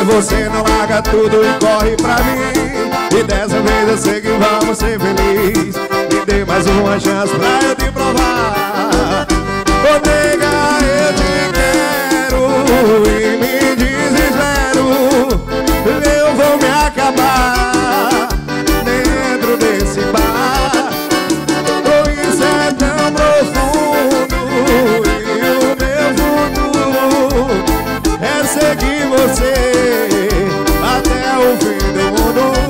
você não larga tudo e corre pra mim. E dessa vez eu sei que vamos ser felizes. Me dê mais uma chance pra eu te provar. Ô nega, eu te quero e me desespero. Eu vou me acabar dentro desse bar. Oh, isso é tão profundo e o meu futuro é seguir você até o fim do mundo.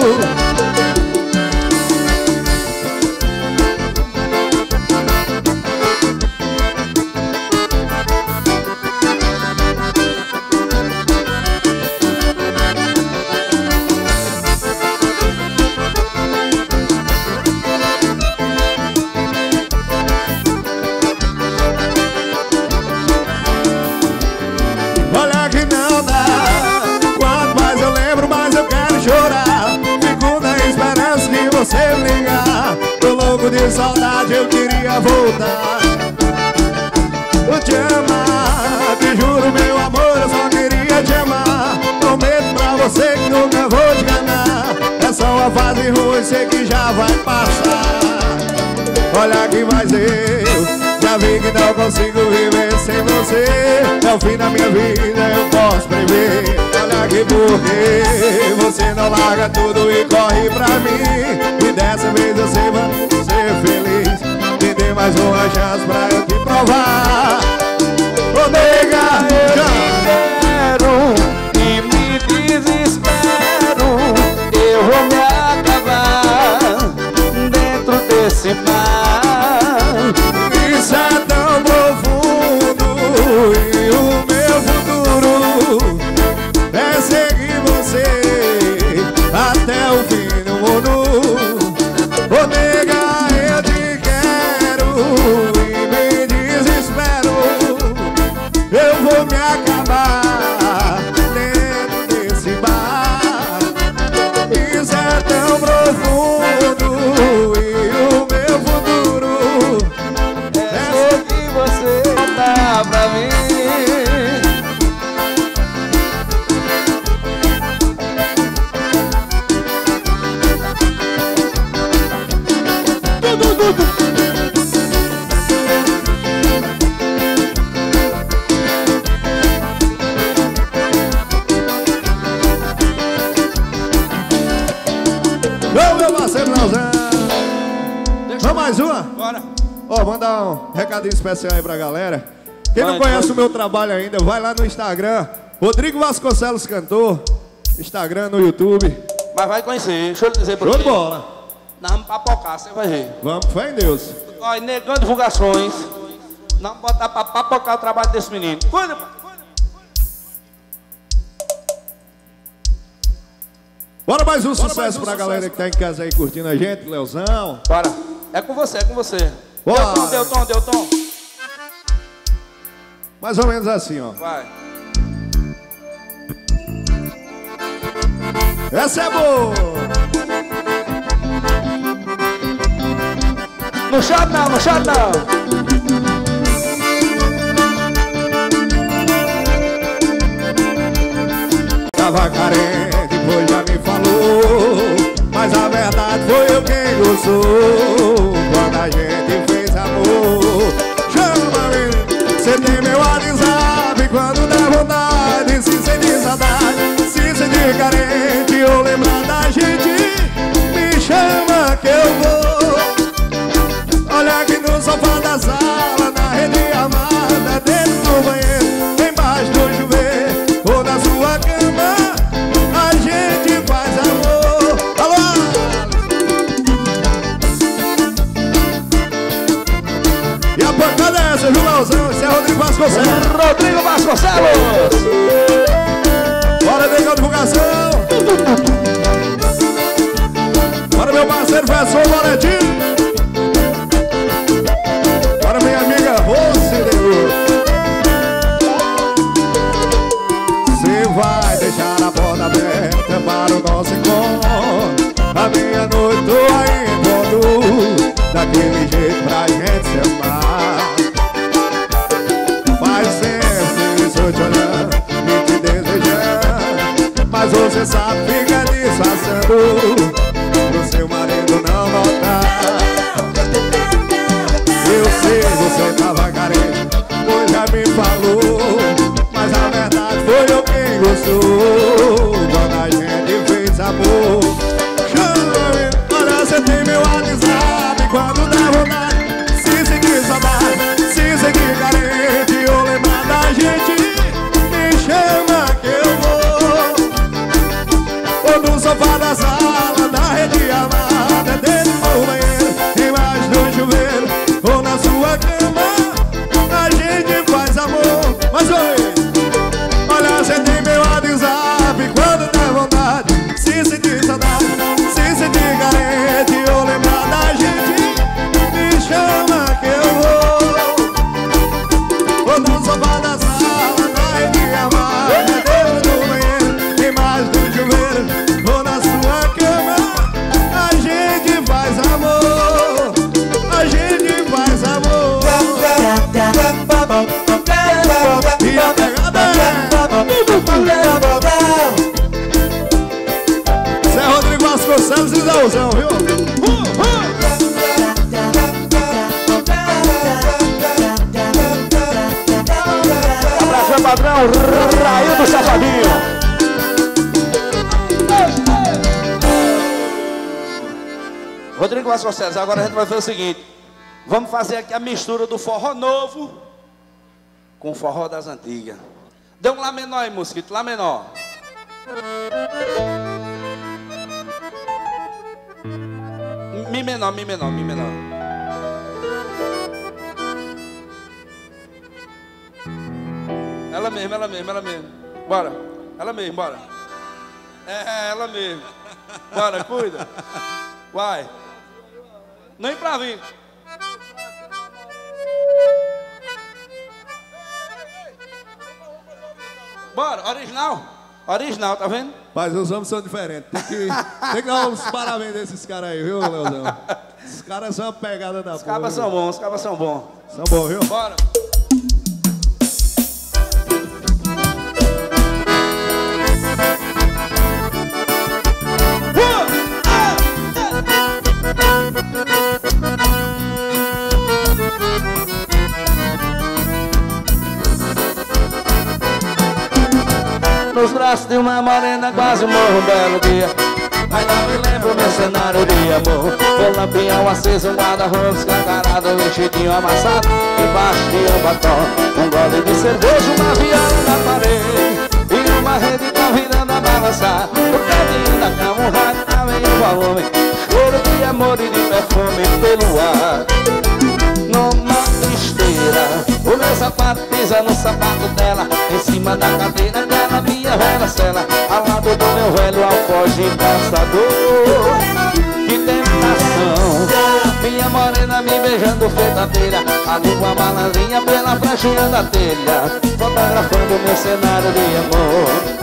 Olha que não dá. Quanto mais eu lembro, mais eu quero chorar. Fico na esperança de você ligar. Tô louco de saudade, eu queria voltar. Vou te amar, te juro meu amor, eu só queria te amar. Prometo pra você que nunca vou te enganar. É só uma fase ruim, sei que já vai passar. Olha que mais eu já vi que não consigo viver sem você. É o fim da minha vida, eu posso prever. Olha que porque você não larga tudo e corre pra mim. E dessa vez você vai ser feliz. Me dê mais uma chance pra eu te provar. Ô nega, eu te quero e me desespero. Eu vou me acabar dentro desse mar. Isso é tão profundo e o meu futuro é seguir você até o fim do mundo. Ô nega, eu te quero e me desespero. Eu vou me acabar dentro desse bar. Isso é tão profundo e o meu futuro é seguir você dá pra mim. Ô meu parceiro Leozão, vamos mais uma? Bora. Ó, mandar um recadinho especial aí pra galera. Quem não conhece o meu trabalho ainda, vai lá no Instagram, Rodrigo Vasconcelos Cantor. Instagram, no YouTube. Mas vai conhecer, deixa eu dizer pra Show você. de bola. Nós vamos papocar, você vai ver. Vamos, fé em Deus. Olha, negando divulgações. Nós vamos botar pra papocar o trabalho desse menino. Cuida, pai. Bora mais um Bora sucesso mais um pra sucesso. Galera que tá em casa aí curtindo a gente, Leozão. Bora. É com você, é com você. Bora. Deu tom, deu tom, deu tom. Mais ou menos assim, ó. Vai. Essa é boa. Não chora não, não chora não. Tava carente, pois já me falou. Mas a verdade foi eu quem gostou. Quando a gente fez amor. Chama-me, cê tem meu WhatsApp. Quando dá vontade, se sentir saudade, se sentir carente ou lembrar da gente, me chama que eu vou. Olha aqui no sofá da sala, na rede amada, dentro do banheiro, embaixo do chuveiro ou na sua cama, a gente faz amor. Alô! E a pancada é essa, Julãozão, esse é Rodrigo Vasconcelos. Rodrigo Vasconcelos! Bora, nega, divulgação! Bora, meu parceiro, Fesson Valentim! Bora, minha amiga Rose de Luz! Você vai deixar a porta aberta para o nosso encontro. A meia-noite tô aí em ponto, daquele jeito pra gente se amar. Mas sempre estou te olhando e te desejando. você sabe, fica disfarçando pro seu marido não notar. Eu sei, você tava carente, pois já me falou, mas a verdade foi eu quem gostou. Quando a gente fez amor, chama-me, olha, você tem meu WhatsApp. Quando dá vontade, se seguir saudade, se seguir carente ou lembrar da gente, me chama que eu vou. Ou no sofá da sala, da rede amada, dentro do banheiro, embaixo do chuveiro, ou na sua cama, a gente faz amor. Mas oi, olha, você tem meu WhatsApp. Quando dá vontade, se sentir saudade, se sentir carente ou lembrar da gente, me chama que eu vou. Ou no sofá da sala, da rede amada, dentro do banheiro, embaixo do chuveiro, ou na sua cama, a gente faz amor. A gente faz amor. E a pegada é Zé Rodrigo Vasconcelos e Zauzão, viu? Uh, uh. Abraço, meu padrão, Raio do Safadinho. Rodrigo Vasconcelos, agora a gente vai fazer o seguinte. Vamos fazer aqui a mistura do forró novo com o forró das antigas. Dê um lá menor aí, Mosquito, lá menor. Mi menor, mi menor, mi menor. Ela mesmo, ela mesmo, ela mesmo. Bora, ela mesmo, bora. É, ela mesmo. Bora, cuida. Vai. Nem pra vir. Bora, original. Original, tá vendo? Mas os homens são diferentes. Tem que, tem que dar uns parabéns desses caras aí, viu, Leozão? Os caras são uma pegada da porra. Os cabas são bons, os cabas são bons. São bons, viu? Bora. Nos braços de uma morena quase morro um belo dia. Ainda me lembro meu cenário de amor. O lampião aceso, um guarda-roupa escancarado, vestidinho amassado, embaixo de um batom, um gole de cerveja, uma viola na parede e uma rede convidando a balançar. O cadinho da cama, um rádio, também o volume, cheiro de amor e de perfume pelo ar. Numa esteira, o meu sapato pisa no sapato dela, em cima da cadeira dela, minha velha cela, ao lado do meu velho alfoz de caçador. Que tentação, minha morena me beijando feita abelha, a lua malandrinha pela flechinha da telha, fotografando meu cenário de amor.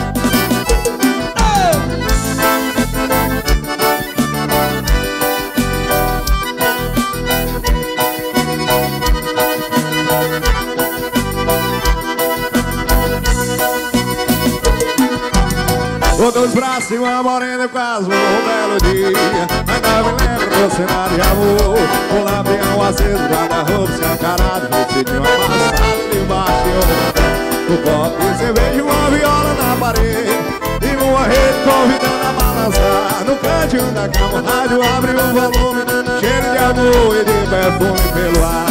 Com dois braços e uma morena quase um belo dia. Ainda me lembro do cenário de amor. O lampião aceso, guarda-roupa escancarado, vestidinho amassado, debaixo de um papel, um copo de cerveja, uma viola na parede e uma rede convidando a balançar. No cantinho da cama, o rádio abre o volume, cheiro de amor e de perfume pelo ar.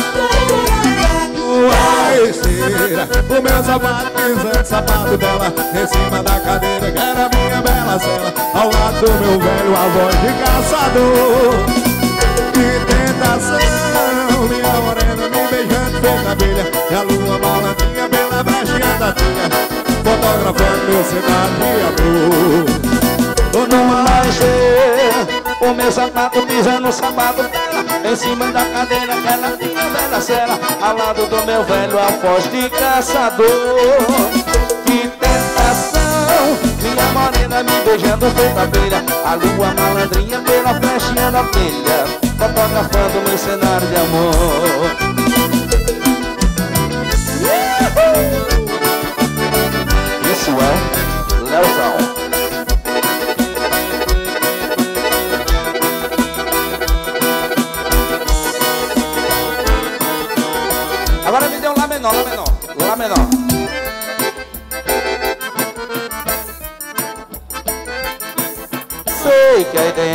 Uma esteira, o meu sapato pisando, sapato dela em cima da cadeira, que era minha bela cela, ao lado do meu velho avô de caçador. Que tentação, minha morena me beijando feita abelha, e a lua malandrinha pela brechinha da telha, fotografando meu cenário de amor. Numa esteira, o meu sapato pisando no sapato dela, em cima da cadeira que ela tinha velha cela, ao lado do meu velho alfoz de caçador. Que tentação, minha morena me beijando feita abelha, a lua malandrinha pela flechinha da telha, fotografando meu cenário de amor. Isso é Leozão.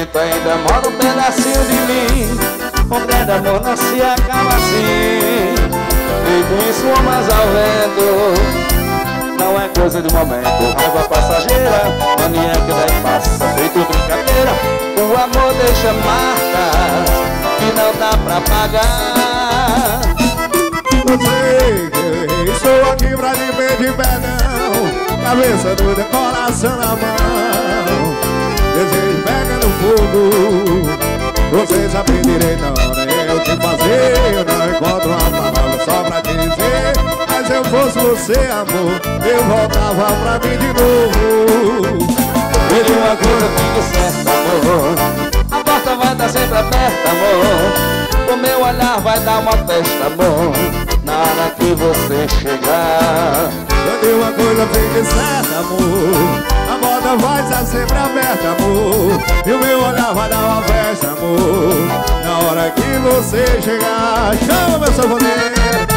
jeito ainda mora um pedacinho de mim. Um grande amor não se acaba assim. Feito isso mas ao vento. Não é coisa de momento, raiva passageira, mania que daí passa, feito brincadeira. O amor deixa marcas que não dá pra pagar. Eu sei que estou aqui pra te pedir perdão. Cabeça dura, coração na mão. Desejo pega no fogo. Você sabe direito a hora eu te fazer. Eu não encontro uma palavra só pra te dizer. Mas se eu fosse você, amor, eu voltava pra mim de novo. E uma coisa fica certa, amor, a porta vai estar sempre aberta, amor. O meu olhar vai dar uma festa, amor, na hora que você chegar. Eu digo uma coisa fica certa, amor, a porta vai estar sempre aberta, amor. E o meu olhar vai dar uma festa, amor, na hora que você chegar. Chama, meu sanfoneiro.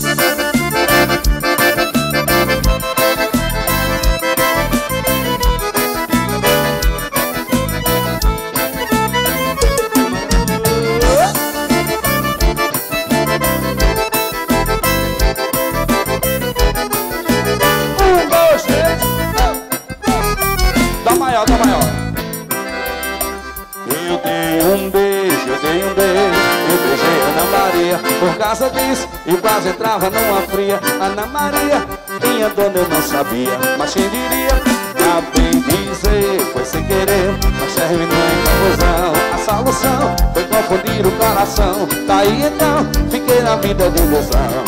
Tá maior. Eu dei um beijo, eu dei um beijo, eu beijei Ana Maria. Por causa disso, eu quase entrava numa fria. Ana Maria, minha dona eu não sabia, mas quem diria? A bem dizer, foi sem querer, mas terminou em confusão. A solução foi confundir o coração. Daí então, fiquei na vida de ilusão.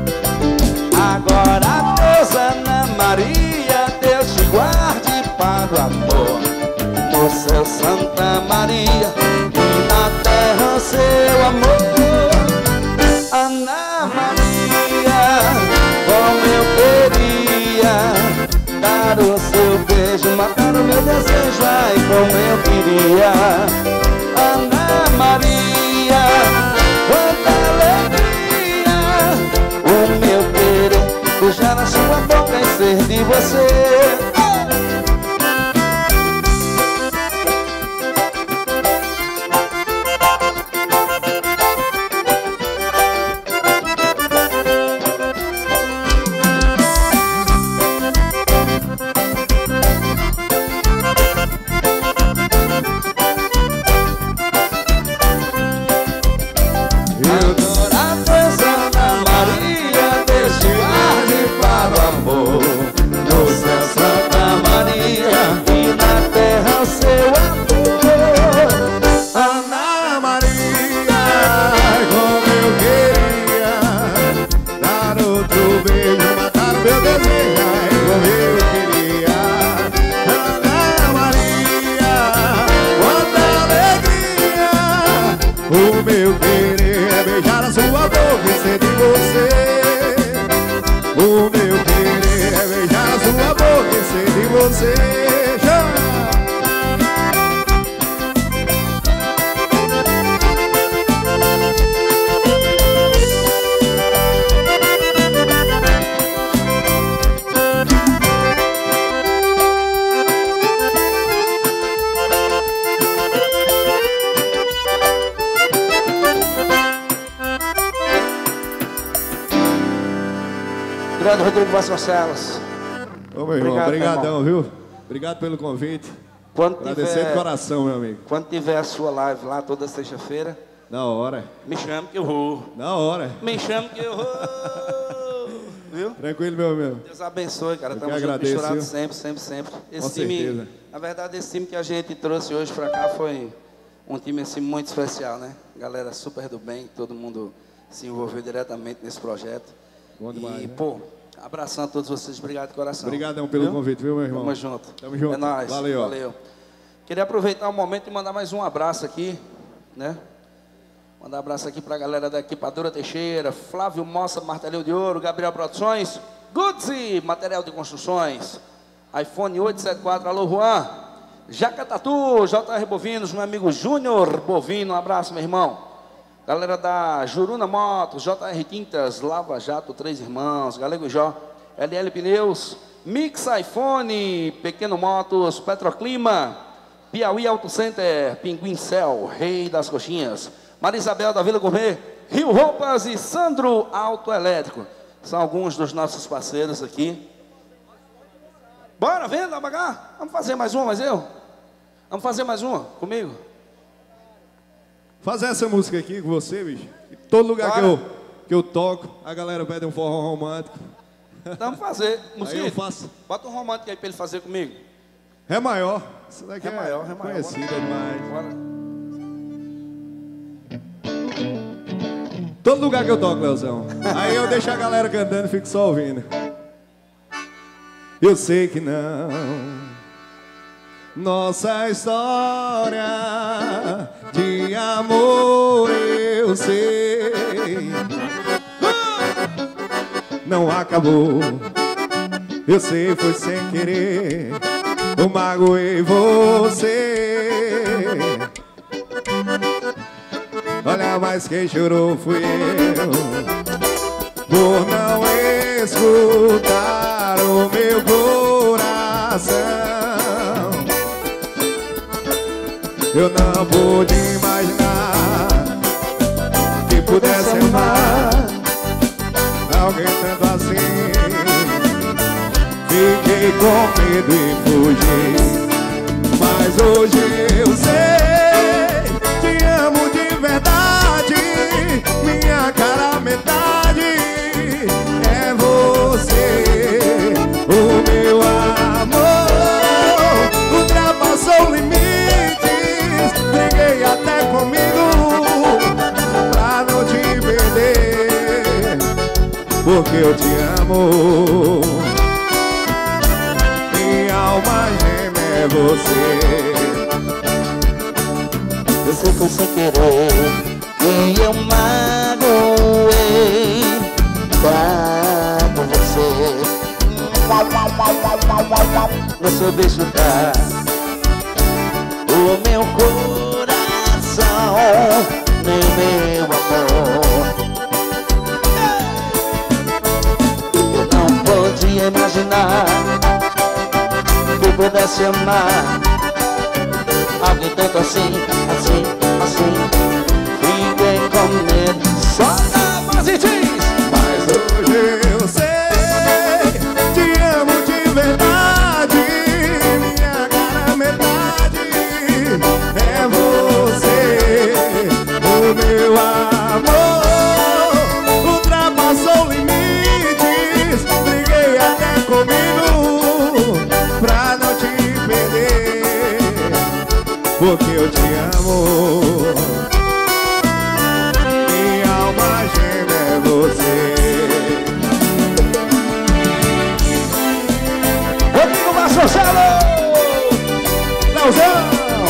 Agora, Deus, Ana Maria, Deus te guarde para o amor. No céu Santa Maria e na terra o seu amor. Ana Maria, como eu queria dar o seu beijo, matar o meu desejo, ai como eu queria. Ana Maria, quanta alegria, o meu querer beijar na sua boca e ser de você. Grande Rodrigo Vasconcelos. Ô meu irmão, obrigadão, viu? Obrigado pelo convite. Quando Agradecer tiver, de coração, meu amigo. Quando tiver a sua live lá toda sexta-feira, na hora. Me chame que eu vou. Na hora. Me chame que eu vou. Viu? Tranquilo, meu amigo. Deus abençoe, cara. Eu Estamos juntos, misturados sempre, sempre, sempre. Esse Com time, certeza. na verdade, esse time que a gente trouxe hoje pra cá foi um time assim, muito especial, né? Galera super do bem, todo mundo se envolveu diretamente nesse projeto. Bom demais, e, né? pô, abração a todos vocês. Obrigado de coração. Obrigadão pelo viu? convite, viu, meu irmão? Tamo junto. Tamo junto. É nóis. Valeu. Valeu. Queria aproveitar o momento e mandar mais um abraço aqui, né? Mandar um abraço aqui pra galera da Equipadora Teixeira, Flávio Mossa, Martelinho de Ouro, Gabriel Produções, Gutzi, Material de Construções, iPhone oito setenta e quatro, alô Juan, Jaca Tatu, J R Bovinos, meu amigo Júnior Bovino, um abraço, meu irmão. Galera da Juruna Motos, J R Tintas, Lava Jato, Três Irmãos, Galego Jó, L L Pneus, Mix iPhone, Pequeno Motos, Petroclima, Piauí Auto Center, Pinguim Cell, Rei das Coxinhas, Maria Isabel da Vila Gourmet, Rio Roupas e Sandro Autoelétrico. São alguns dos nossos parceiros aqui. Bora, vem lá pagar. Vamos fazer mais uma, mas eu? Vamos fazer mais uma comigo? Fazer essa música aqui com você, bicho. Em todo lugar que Bora. eu, que eu toco, a galera pede um forró romântico. Vamos fazer. Mosquito, Aí eu faço. bota um romântico aí pra ele fazer comigo. Ré maior. Isso daqui Ré é, maior, Ré maior. conhecida demais. Bora. Todo lugar que eu toco, Leozão. Aí eu deixo a galera cantando e fico só ouvindo. Eu sei que não. Nossa história de amor, eu sei, não acabou. Eu sei, foi sem querer. Eu magoei você. Olha, mas quem chorou fui eu, por não escutar o meu coração. Eu não pude imaginar que pudesse amar alguém tanto assim. Fiquei com medo e fugi, mas hoje eu sei, te amo de verdade. Minha cara metade é você. O meu amor ultrapassou limites. Briguei até comigo pra não te perder, porque eu te amo. Minha alma gêmea é você. Eu sei que foi sem querer e eu magoei quando você no seu beijo dá o meu coração, nem meu amor. Eu não podia imaginar que pudesse amar alguém tanto assim, assim, assim. Fiquei com medo. Só na base diz. Mas hoje eu sei, te amo de verdade. Minha cara metade é você. O meu amor ultrapassou limites. Briguei até comigo pra não te perder, porque eu te amo. Minha alma gêmea é você. Rodrigo Vasconcelos. Leozão!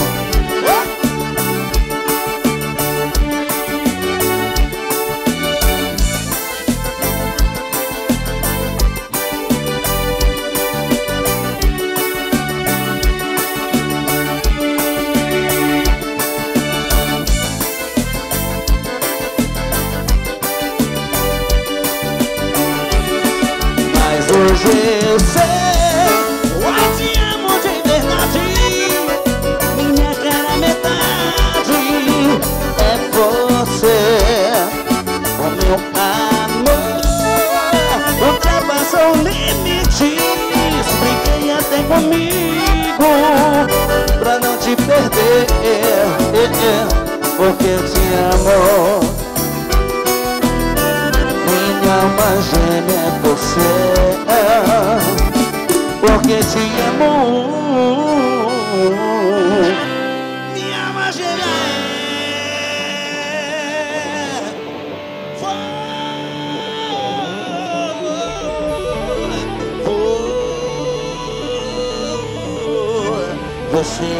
Hoje eu sei, eu te amo de verdade. Minha cara metade é você. O meu amor ultrapassou limites. Briguei até comigo pra não te perder, porque eu te amo. Minha alma gêmea é você, porque te amo. Minha alma gêmea é você.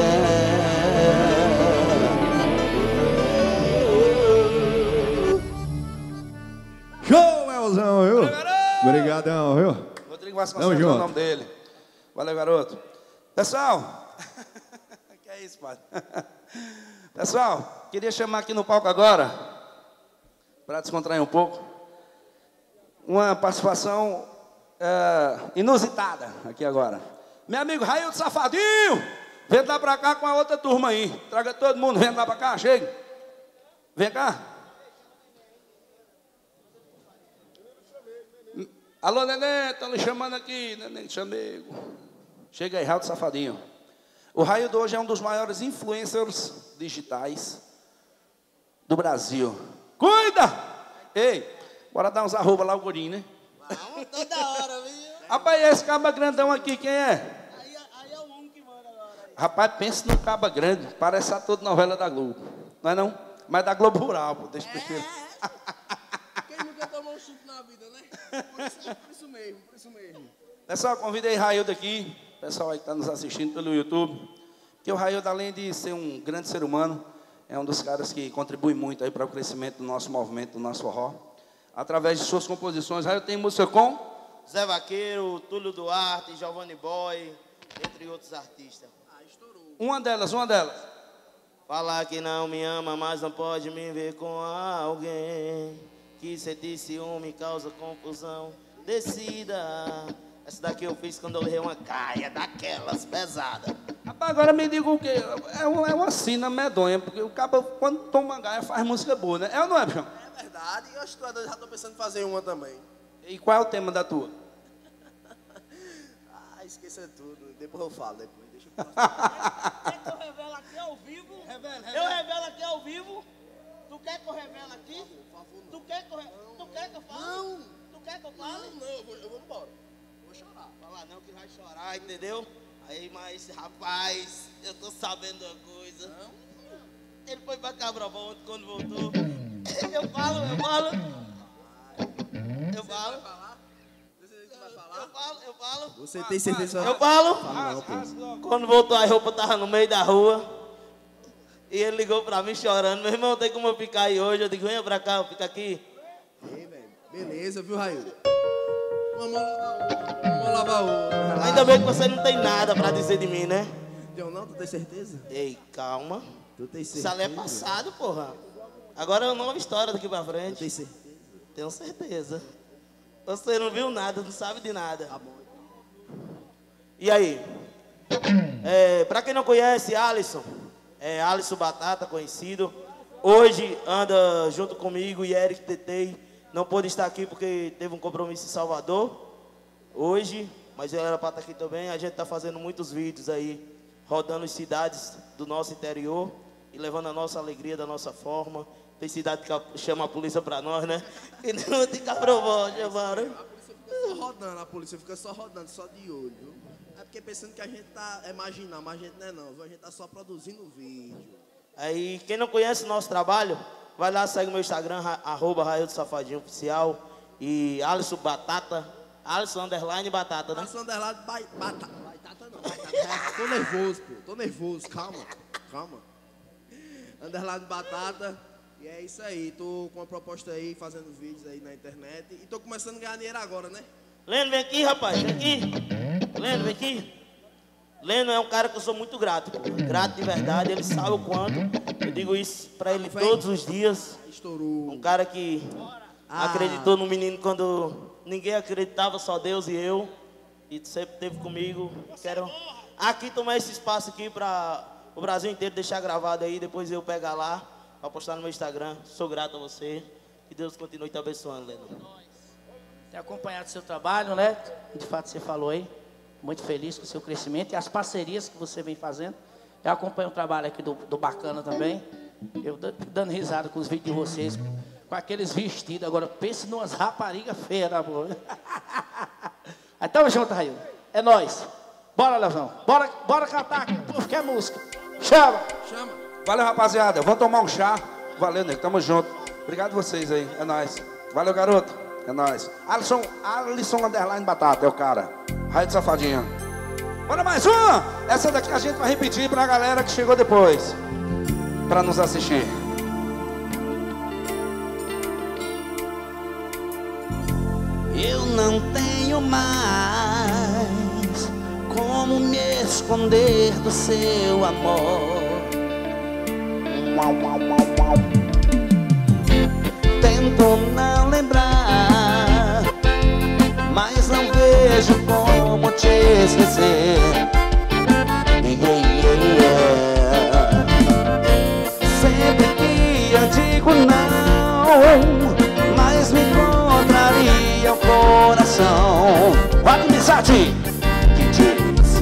Show, Leozão, viu? Obrigadão, viu? Rodrigo Vasconcelos é o nome dele. Valeu, garoto. Pessoal, que é isso, pai? Pessoal, queria chamar aqui no palco agora, para descontrair um pouco, uma participação é, inusitada aqui agora. Meu amigo Raildo Safadinho, Vem lá pra cá com a outra turma aí. Traga todo mundo, vem lá pra cá, chega. Vem cá. Alô, Nenê, estão lhe chamando aqui, Nenê Chamego. Chega aí, Raio do Safadinho. O Raio hoje é um dos maiores influencers digitais do Brasil. Cuida! Ei, bora dar uns arroba lá o Gorinho, né? Vamos, toda hora, viu? Rapaz, esse caba grandão aqui, quem é? Aí, aí é o homem que manda agora. Aí. Rapaz, pensa no caba grande, parece a toda novela da Globo. Não é não? Mas da Globo Rural, pô, deixa eu ver. Quem nunca tomou um chute na vida, né? Por isso, por isso mesmo, por isso mesmo. Pessoal, convidei Raildo aqui, pessoal aí que está nos assistindo pelo YouTube, que o Raildo, além de ser um grande ser humano, é um dos caras que contribui muito aí para o crescimento do nosso movimento, do nosso forró. Através de suas composições, Raildo tem música com Zé Vaqueiro, Túlio Duarte, Giovanni Boy, entre outros artistas. Ah, estourou. Uma delas, uma delas. Falar que não me ama, mas não pode me ver com alguém. Que sentir ciúme causa confusão. Decida. Essa daqui eu fiz quando eu levei uma caia daquelas pesadas. Rapaz, agora me diga o quê? É uma, é uma sina medonha, porque o cara, quando toma gaia, faz música boa, né? É ou não é, bichão? É verdade, e eu estou, já estou pensando em fazer uma também. E qual é o tema da tua? Ah, esqueça tudo, depois eu falo, depois, deixa eu falar. Quer que eu revele aqui ao vivo? Revela, revela. Eu revelo aqui ao vivo? Tu quer que eu revele aqui? Por favor, não. Tu quer que eu, tu quer que eu fale? Não. Tu quer que eu fale? Não, não, eu vou, eu vou embora. Vou chorar. Falar não que vai chorar, entendeu? Aí, mas, rapaz, eu tô sabendo uma coisa. Não. Ele foi pra Cabral ontem, quando voltou. Eu falo, eu falo. Eu falo. Eu falo, eu falo. Você tem certeza? Eu falo. Quando voltou, a roupa tava no meio da rua. E ele ligou pra mim chorando. Meu irmão, tem como eu ficar aí hoje? Eu digo, venha pra cá, fica aqui. Ei, velho. Beleza, viu, Raio? Vamos lavar o... Ainda bem que você não tem nada pra dizer de mim, né? Eu não, tu tem certeza? Ei, calma. Tu tem certeza? Isso ali é passado, porra. Agora é uma nova história daqui pra Tu frente. tem certeza? Tenho certeza. Você não viu nada, não sabe de nada. Tá bom. E aí? É, pra quem não conhece, Alisson, é Alisson Batata, conhecido. Hoje anda junto comigo e Eric Tetei. Não pôde estar aqui porque teve um compromisso em Salvador. Hoje, mas ele era pra estar aqui também. A gente tá fazendo muitos vídeos aí, rodando as cidades do nosso interior e levando a nossa alegria da nossa forma. Tem cidade que chama a polícia pra nós, né? E não tem cabrovó, chamaram. A polícia fica só rodando, a polícia fica só rodando, só de olho, viu? É porque pensando que a gente tá imaginando, mas a gente não é não, viu? A gente tá só produzindo vídeo. Aí, quem não conhece o nosso trabalho, vai lá, segue o meu Instagram, arroba Raio do Safadinho Oficial. E Alisson Batata, Alisson Underline Batata, né? Alisson Underline Batata. Batata não, batata. Tô nervoso, pô, tô nervoso, calma, calma. Underline Batata. E é isso aí, tô com uma proposta aí, fazendo vídeos aí na internet. E tô começando a ganhar dinheiro agora, né? Leno, vem aqui, rapaz, vem aqui. Leno, vem aqui. Leno é um cara que eu sou muito grato, pô. Grato de verdade, ele sabe o quanto. Eu digo isso pra ele todos os dias. Estourou. Um cara que Ah. acreditou no menino quando ninguém acreditava, só Deus e eu. E sempre esteve comigo. Quero aqui tomar esse espaço aqui pra o Brasil inteiro deixar gravado aí, depois eu pegar lá pra postar no meu Instagram. Sou grato a você. Que Deus continue te abençoando, Leno. Tem acompanhado o seu trabalho, né? De fato, você falou aí. Muito feliz com o seu crescimento e as parcerias que você vem fazendo. Eu acompanho o trabalho aqui do, do Bacana também. Eu dando risada com os vídeos de vocês, com aqueles vestidos. Agora, pense numas raparigas feias, tá bom? Aí, tamo junto, Raio. É nóis. Bora, Leozão. Bora, bora cantar. Pô, quer música. Chama. Chama. Valeu, rapaziada. Vamos tomar um chá. Valeu, nego. Tamo junto. Obrigado vocês aí. É nóis. Valeu, garoto. É nóis. Alisson, Alisson Underline Batata é o cara. Raio de Safadinho. Bora mais uma. Essa daqui a gente vai repetir pra galera que chegou depois, pra nos assistir. Eu não tenho mais como me esconder do seu amor. Tento não lembrar, mas não vejo como te esquecer. Ei, ei, ei, Bate! Que diz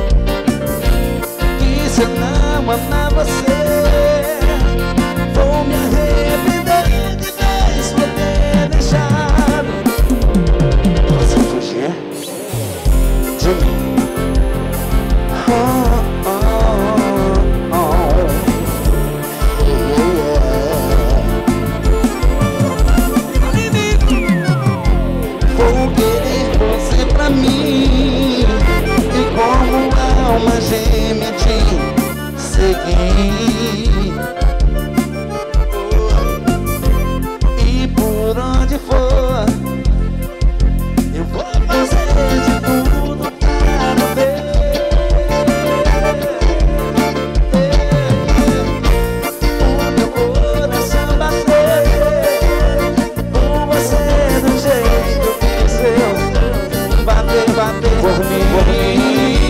que se eu não amar você, vou me arrepender de vez por ter deixado você fugir de mim. Oh, oh, oh. Vou querer você pra mim e como alma gêmea te seguir. E por onde for eu vou fazer de tudo para ver o meu coração bater por você do jeito que seu bater, bater por mim, por mim.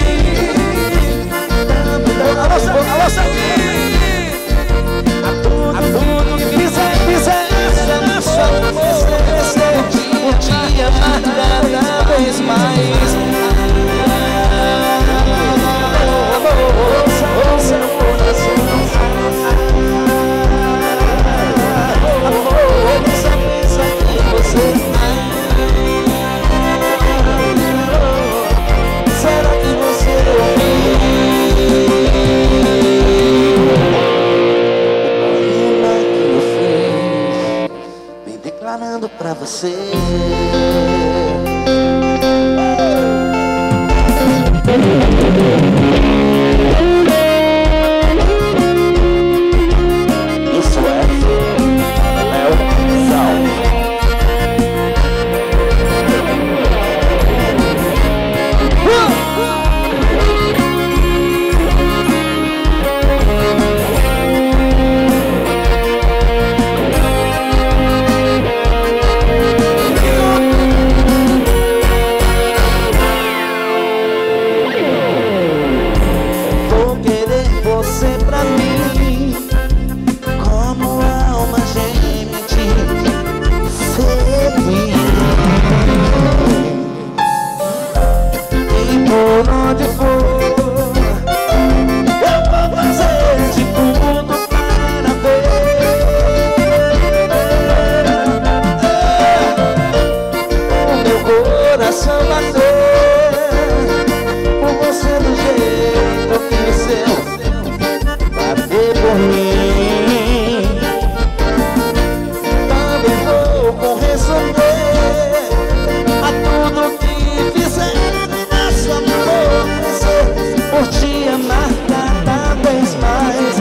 Alô, alô, Sanguinho! A tudo, a tudo que fizer, fizer só você, um dia amar cada vez mais. Ouça o coração, amor, só pensa em você. Será que você ouviu o poema que eu fiz, vem declarando pra você? Isso é Léo Sal. Vou querer você pra mim como alma gêmea te seguir. E por onde for eu vou fazer de tudo para ver o meu coração bater por você do jeito que seu bater por mim. Também vou corresponder a tudo que fizer nosso amor crescer, por te amar cada vez mais.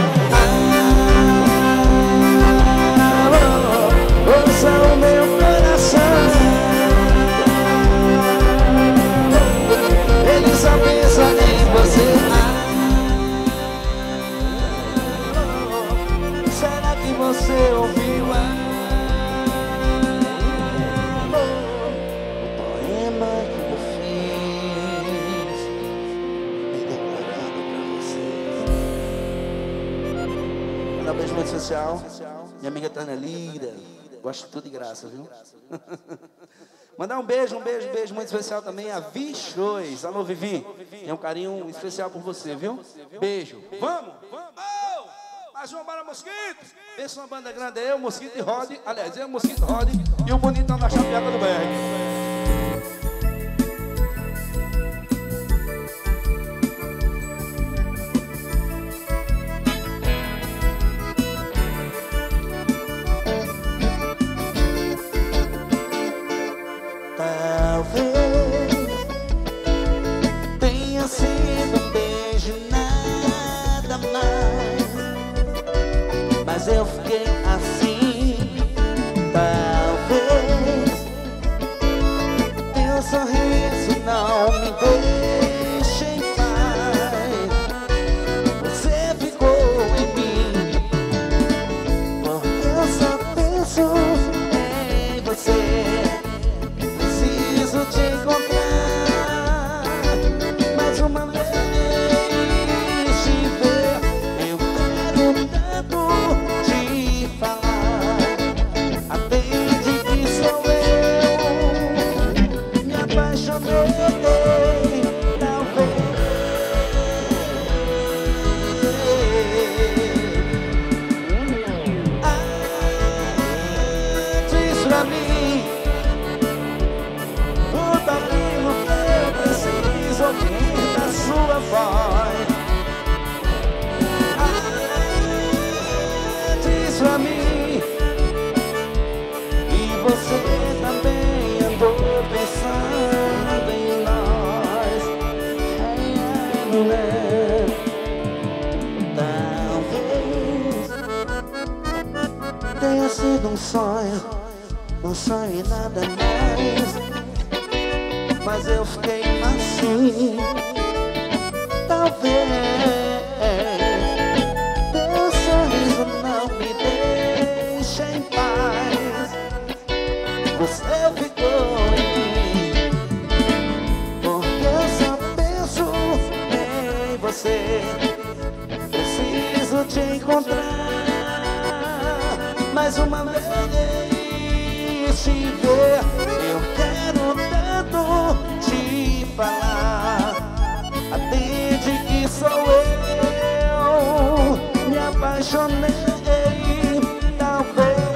Ah, oh, ouça o meu coração, ele só pensa em você. Ah, será que você ouviu o poema que eu fiz, me declarando pra vocês? Mandar um beijo muito especial, minha amiga Tânia Lira, gosto de tudo de graça, viu? Mandar um beijo, um beijo, um beijo muito especial também a Vichões. Alô, Vivi, tem um carinho especial por você, viu? Beijo. Vamos, vamos! Mais uma banda Mosquito. Pensa uma banda grande, é eu, Mosquito e Rod. Aliás, é o Mosquito, Rod e o Bonitão da Chapeada do B R. Tenha sido um beijo, nada mais, mas eu fiquei assim. Talvez teu sorriso não me deixe em paz. Você ficou em mim, porque eu só penso em você. Preciso te encontrar mais uma vez, te ver. Eu quero tanto te falar. Atende que sou eu, me apaixonei. Um sonho, não sonho em nada mais, mas eu fiquei assim. Talvez teu sorriso não me deixe em paz. Você ficou em mim, porque eu só penso em você. Preciso te encontrar mais uma vez te ver. Eu quero tanto te falar. Atende que sou eu, me apaixonei, talvez.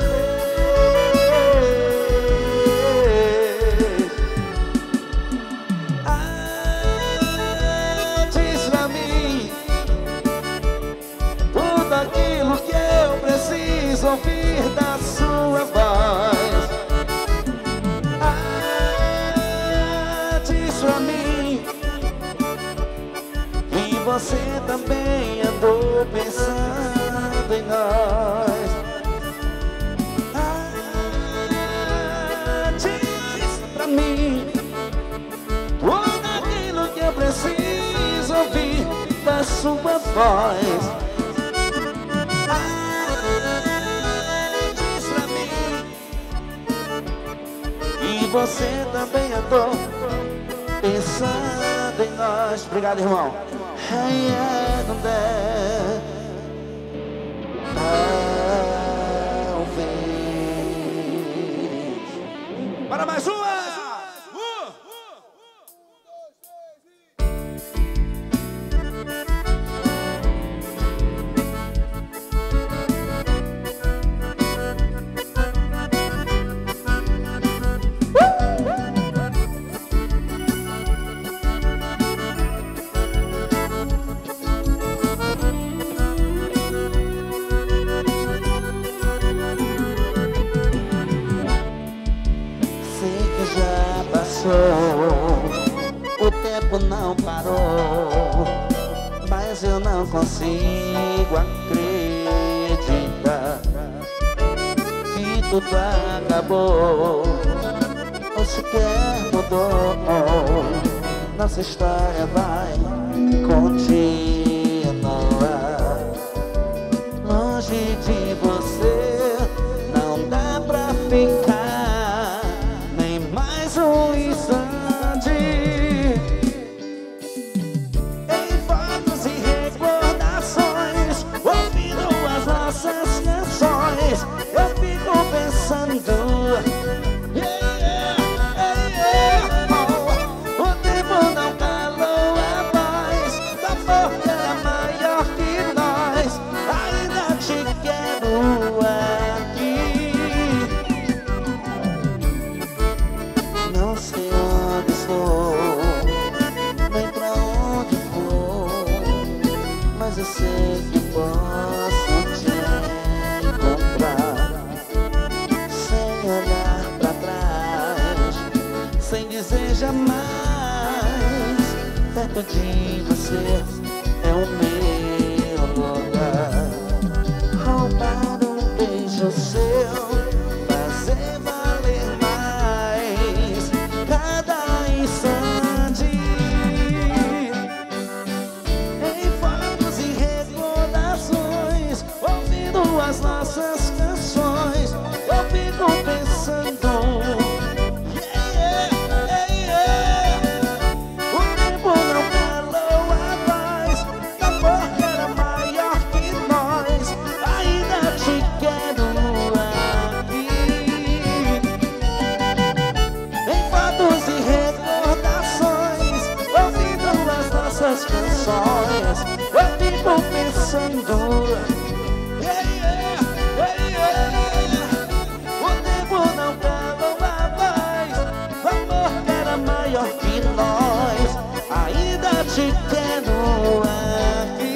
Ah, diz pra mim tudo aquilo que eu preciso ouvir da sua voz. Ah, diz pra mim que você também andou pensando em nós. Ah, diz pra mim tudo aquilo que eu preciso ouvir da sua voz. Você também andou pensando em nós. Obrigado, irmão. Hey, yeah, não der. Talvez. Para mais uma! O tempo não parou, mas eu não consigo acreditar que tudo acabou ou sequer mudou. Nossa história vai continuar. Longe de você não dá pra ficar nem mais um instante. Em fotos e recordações, ouvindo as nossas canções, eu fico pensando, yeah, yeah, yeah, oh, o tempo não calou a voz, o amor era maior que nós. Ainda te quero aqui. Não sei onde estou, nem pra onde vou, mas eu sei que posso te encontrar, sem olhar pra trás, sem dizer jamais. Perto de você é o meu lugar. Roubar um beijo seu, fazer valer mais cada instante. Em fotos e recordações, ouvindo as nossas canções, eu fico pensando, yeah, yeah, yeah. O tempo não calou a voz, o amor era maior que nós. Ainda te quero suas canções. Eu fico pensando, yeah, yeah, yeah, yeah. O tempo não calma mais, o amor era maior que nós. Ainda te quero aqui.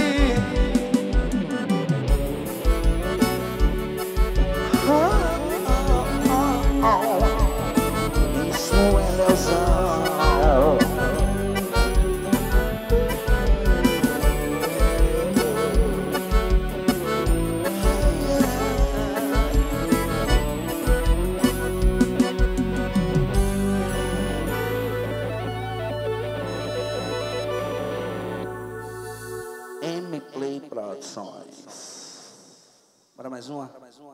Oh, oh, oh, oh. Isso é ilusão. M-Play Produções. Bora mais uma?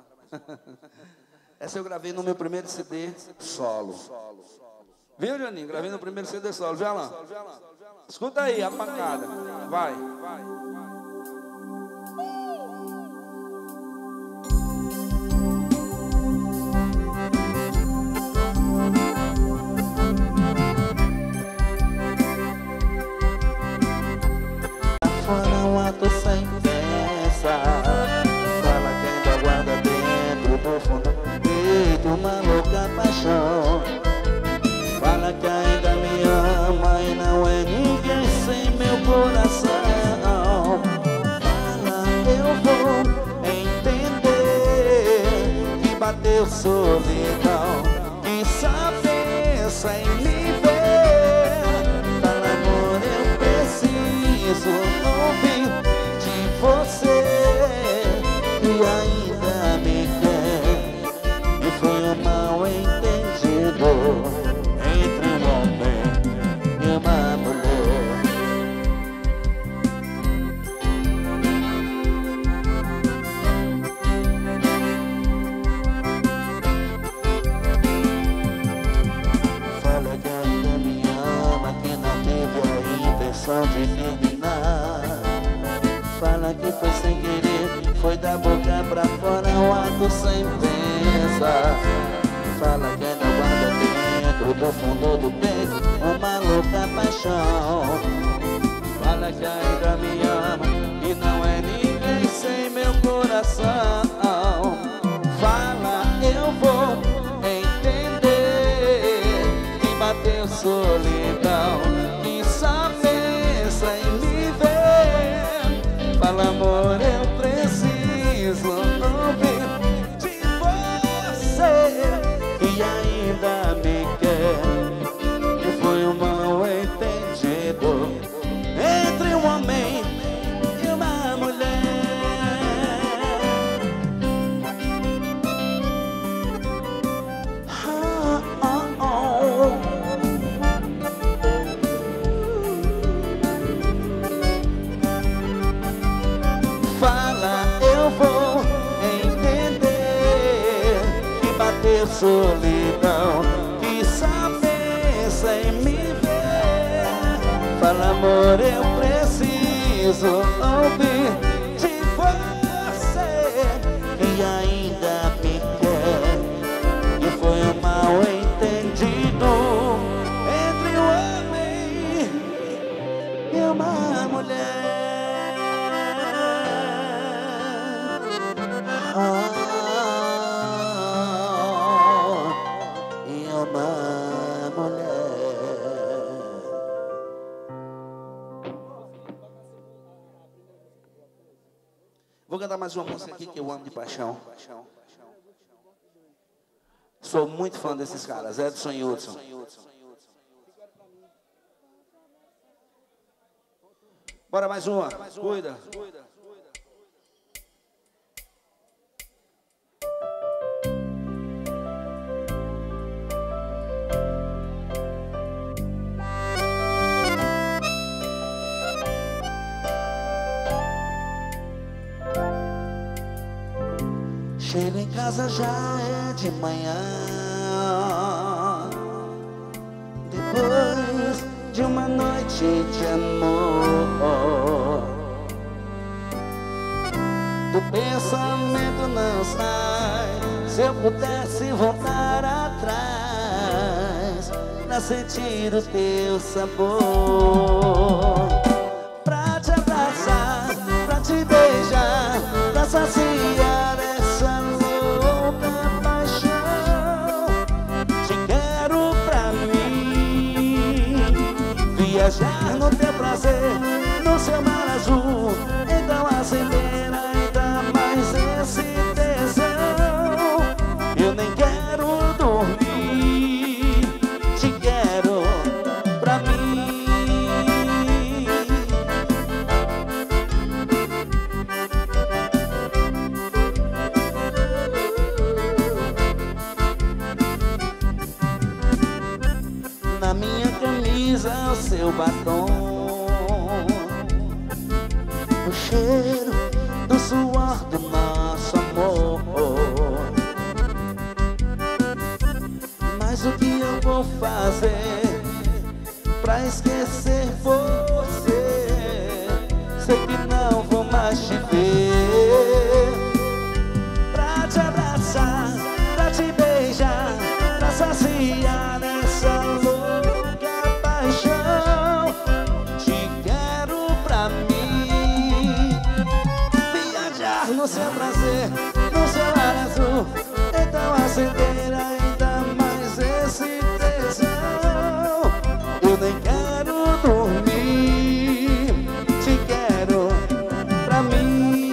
Essa eu gravei no meu primeiro C D solo. Viu, Joninho? Gravei no primeiro C D solo. Viu, Alan? Escuta aí a pancada. Vai. Fora um ato sem peça. Fala que ainda guarda dentro do fundo do peito uma louca paixão. Fala que ainda me ama e não é ninguém sem meu coração. Fala, eu vou entender que bateu solidão e saber sem me ver. Fala, amor, eu preciso ouvir de você e ainda me quer. E foi um mal entendido entre um homem e uma mulher. Fala que ainda me ama, que não teve a intenção de terminar. Fala que foi sem querer, foi da boca pra fora, um ato sem pensar. Fala que ainda guarda dentro do fundo do peito uma louca paixão. Fala que ainda me ama e não é ninguém sem meu coração. Fala, eu vou entender que bateu solidão e saber sem me ver. Fala, amor, eu preciso ouvir de você e ainda me quer. E foi um mal entendido entre um homem e uma mulher. Ah, ah, oh. Fala, eu vou entender que bateu solidão e saber sem me ver. Fala, amor, eu preciso ouvir de você e ainda me quer. E foi um mal entendido entre um homem e uma mulher. Ah, e uma mulher. Vou cantar mais uma música aqui que eu amo de paixão. Sou muito fã desses caras, Edson e Hudson. Bora mais uma, cuida. Chego em casa já é de manhã, depois de uma noite de amor. Do pensamento não sai, se eu pudesse voltar atrás pra sentir o teu sabor. viajar no teu prazer, no seu mar azul. Então acelera e dá mais esse tesão. Eu nem quero dormir, te quero pra mim. Na minha camisa o seu batom, o cheiro do suor do nosso amor. Mas o que eu vou fazer pra esquecer você? Sei que não vou mais te ver. Pra te abraçar, pra te beijar, pra saciar nessa louca paixão. Te quero pra mim. Viajar no seu prazer, no seu ar azul. Então acender ainda mais esse tesão. Eu nem quero dormir, te quero pra mim.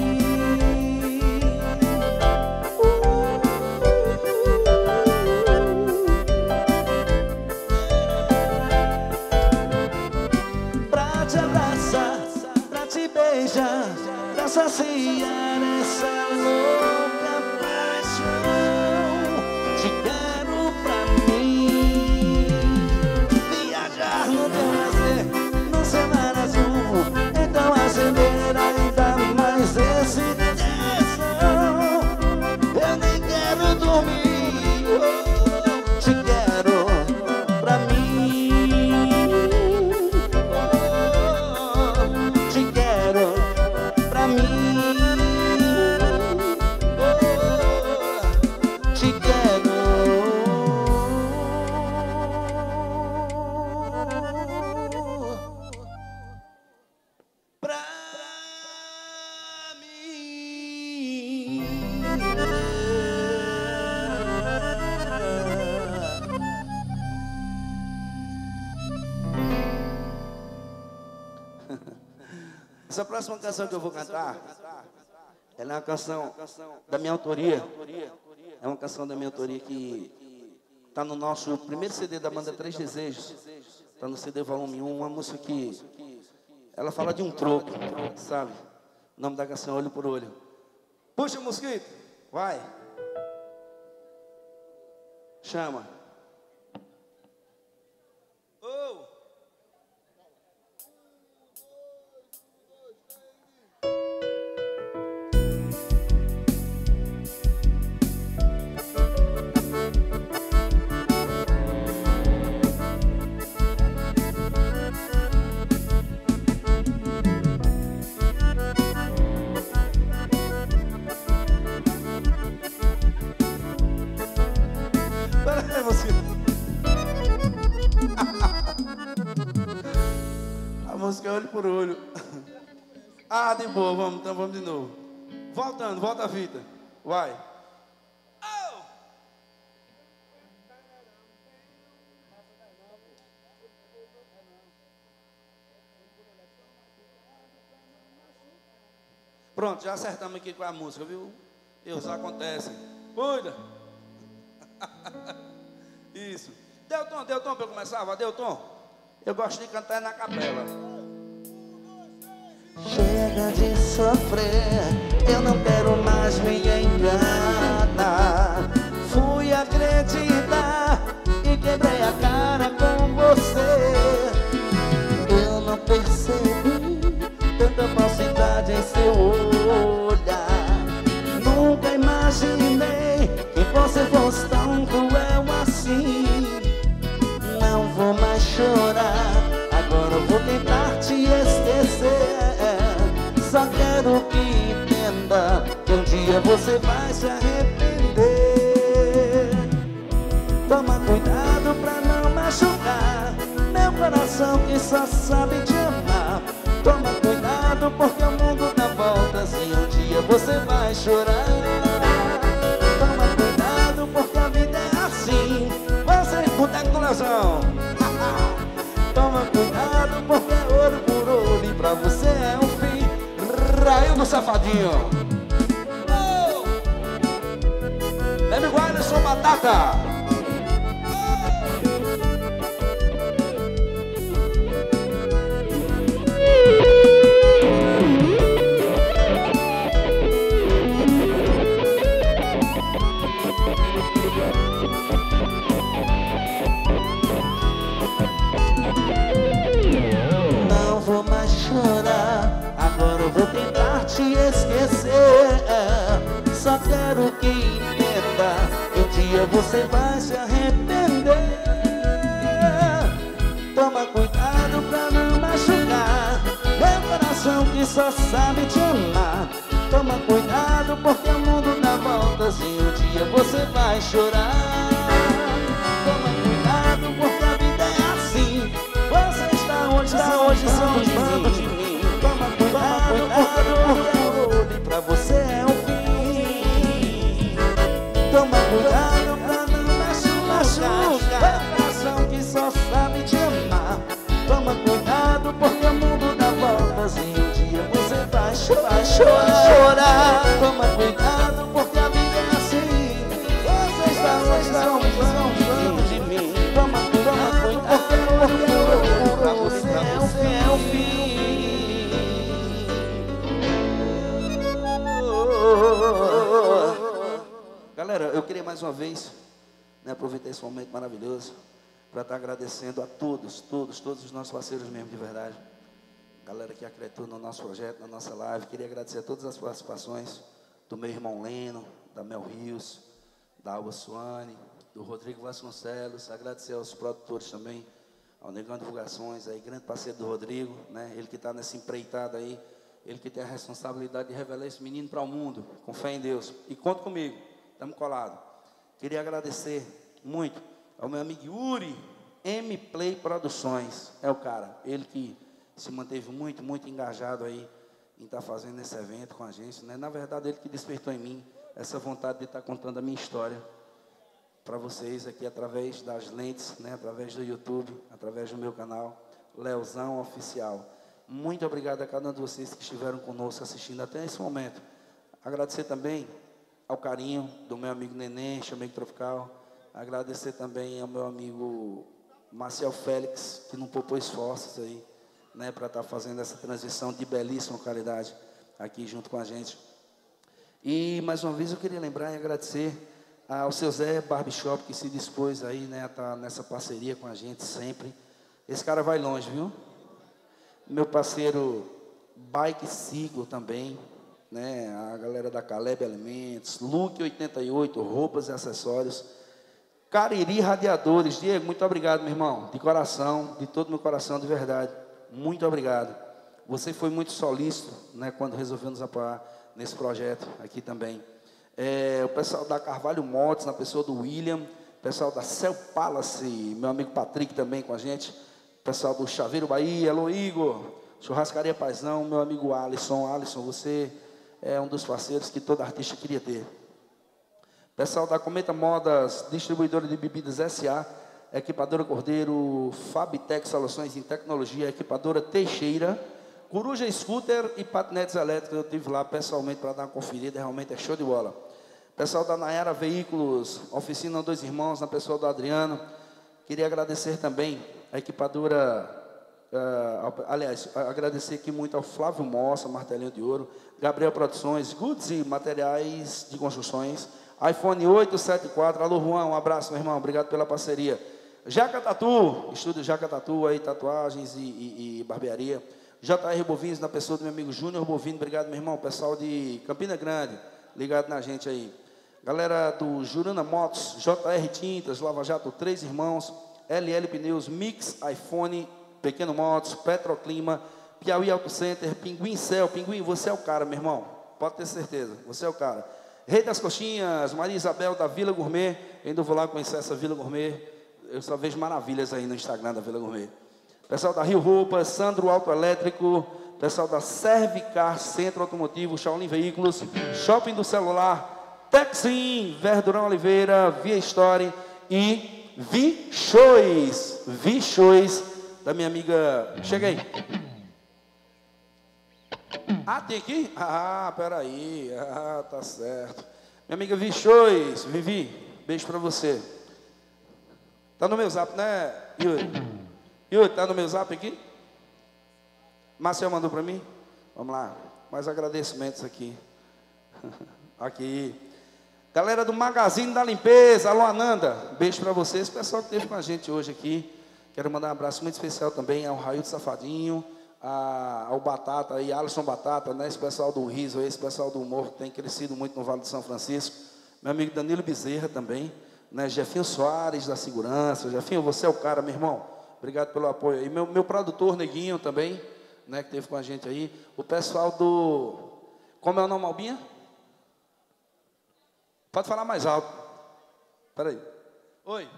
Pra te abraçar, pra te beijar, pra saciar essa louca paixão. Te quero pra mim. Viajar no teu prazer, no seu mar azul. Então acender ainda mais esse tesão. Eu nem quero dormir, oh, te quero pra mim. Oh, te quero pra mim. Oh, te quero pra Essa próxima canção que eu vou cantar, ela é uma canção da minha autoria. É uma canção da minha autoria que está no nosso primeiro C D da banda Três Desejos. Está no C D volume um, uma música que ela fala de um troco, sabe? O nome da canção é Olho por Olho. Puxa, mosquito, vai. Chama. Oh. Peraí, você. A música é Olho por Olho. Ah, de boa, vamos, então vamos de novo. Voltando, volta a fita. Vai. Oh! Pronto, já acertamos aqui com a música, viu? Erros acontecem. Cuida. Isso. Deu tom, deu tom para eu começar? Vai, deu tom. Eu gosto de cantar na capela. Chega de sofrer, eu não quero mais me enganar. Fui acreditar e quebrei a cara com você. Eu não percebi tanta falsidade em seu olhar. Nunca imaginei que você fosse tão cruel assim. Não vou mais chorar, agora eu vou tentar te esquecer. Só quero que entenda que um dia você vai se arrepender. Toma cuidado pra não machucar meu coração que só sabe te amar. Toma cuidado porque o mundo dá voltas e um dia você vai chorar. Toma cuidado porque a vida é assim. Você, boteco do Leozão. Toma cuidado. cuidado, porque é ouro por ouro e pra você é um fim. Raio do Safadinho. Oh! Amigo Alisson Batata. Não vou mais chorar, agora eu vou tentar te esquecer. Só quero que entenda, que um dia você vai se arrepender. Toma cuidado pra não machucar meu coração que só sabe te amar. Toma cuidado porque o mundo dá voltas e um dia você vai chorar. Toma cuidado porque a vida é assim. Você está onde está hoje zombando de mim. Toma cuidado porque o ouro e pra você é um fim. Toma cuidado pra não machucar meu coração que só sabe te amar. Toma cuidado porque o mundo dá voltas e um dia você vai chorar, chorar, chorar. Toma cuidado porque a vida é assim. Você está onde está zombando de mim. Toma cuidado porque o ouro pra você é um fim, é um fim. Galera, eu queria mais uma vez, né, aproveitar esse momento maravilhoso para estar agradecendo a todos, todos, todos os nossos parceiros mesmo, de verdade. Galera que acreditou no nosso projeto, na nossa live. Queria agradecer a todas as participações do meu irmão Leno, da Mel Rios, da Alba Suane, do Rodrigo Vasconcelos. Agradecer aos produtores também, ao Negão Divulgações, aí, grande parceiro do Rodrigo, né? Ele que está nessa empreitada aí, ele que tem a responsabilidade de revelar esse menino para o mundo, com fé em Deus. E conta comigo, estamos colados. Queria agradecer muito ao meu amigo Yuri, M-Play Produções, é o cara, ele que se manteve muito, muito engajado aí em estar fazendo esse evento com a gente, né? Na verdade, ele que despertou em mim essa vontade de estar contando a minha história para vocês aqui através das lentes, né? Através do YouTube, através do meu canal, Leozão Oficial. Muito obrigado a cada um de vocês que estiveram conosco assistindo até esse momento. Agradecer também ao carinho do meu amigo Neném, Chamego Tropical. Agradecer também ao meu amigo Marcel Félix, que não poupou esforços aí, né, para estar fazendo essa transição de belíssima qualidade aqui junto com a gente. E, mais uma vez, eu queria lembrar e agradecer ao seu Zé Barbershop, que se dispôs aí, né, a estar nessa parceria com a gente sempre. Esse cara vai longe, viu? Meu parceiro Bike Sigo também, né, a galera da Caleb Alimentos, Look oitenta e oito, roupas e acessórios, Cariri Radiadores. Diego, muito obrigado, meu irmão, de coração, de todo meu coração, de verdade. Muito obrigado. Você foi muito solícito, né, quando resolveu nos apoiar nesse projeto aqui também. É, o pessoal da Carvalho Motos, na pessoa do William, o pessoal da Cell Palace, meu amigo Patrick também com a gente, o pessoal do Chaveiro Bahia, alô Igor, Churrascaria Paizão, meu amigo Alisson. Alisson, você é um dos parceiros que todo artista queria ter. Pessoal da Cometa Modas, distribuidora de bebidas S A, Equipadora Cordeiro, Fabitec Soluções em Tecnologia, Equipadora Teixeira, Coruja Scooter e patinetes elétricos. Eu estive lá pessoalmente para dar uma conferida, realmente é show de bola. Pessoal da Nayara Veículos, Oficina Dois Irmãos, na pessoa do Adriano. Queria agradecer também a equipadora, uh, aliás, agradecer aqui muito ao Flávio Mossa, Martelinho de Ouro, Gabriel Produções, Goods e Materiais de Construções, iPhone oito setenta e quatro, alô Juan, um abraço, meu irmão, obrigado pela parceria. Jaca Tatu, estúdio Jaca Tatu, aí, tatuagens e, e, e barbearia. J R Bovinos, na pessoa do meu amigo Júnior Bovino, obrigado, meu irmão. Pessoal de Campina Grande, ligado na gente aí. Galera do Jurana Motos, J R Tintas, Lava Jato, Três Irmãos, L L Pneus, Mix, iPhone, Pequeno Motos, Petroclima, Piauí Auto Center, Pinguim Céu. Pinguim, você é o cara, meu irmão. Pode ter certeza, você é o cara. Rei das Coxinhas, Maria Isabel da Vila Gourmet. Eu ainda vou lá conhecer essa Vila Gourmet. Eu só vejo maravilhas aí no Instagram da Vila Gourmet. Pessoal da Rio Roupas, Sandro Autoelétrico, pessoal da Servicar, Centro Automotivo, Shaolin Veículos, Shopping do Celular, Texim, Verdurão Oliveira, Via Story e Vichois. Vichois, da minha amiga... Chega aí. Ah, tem aqui? Ah, peraí. Ah, tá certo. Minha amiga Vichois, Vivi, beijo pra você. Tá no meu zap, né, Yuri? Yuri, tá no meu zap aqui? Marcel mandou pra mim? Vamos lá. Mais agradecimentos aqui. Aqui. Galera do Magazine da Limpeza, alô Ananda, beijo pra vocês. O pessoal que esteve com a gente hoje aqui. Quero mandar um abraço muito especial também ao Raio do Safadinho, a, ao Batata aí, Alisson Batata, né? Esse pessoal do Riso, esse pessoal do Humor que tem crescido muito no Vale do São Francisco. Meu amigo Danilo Bezerra também, né? Jefinho Soares da Segurança. Jefinho, você é o cara, meu irmão. Obrigado pelo apoio aí. Meu, meu produtor Neguinho também, né? Que esteve com a gente aí. O pessoal do... Como é o nome, Albinha? Pode falar mais alto. Espera aí. Oi.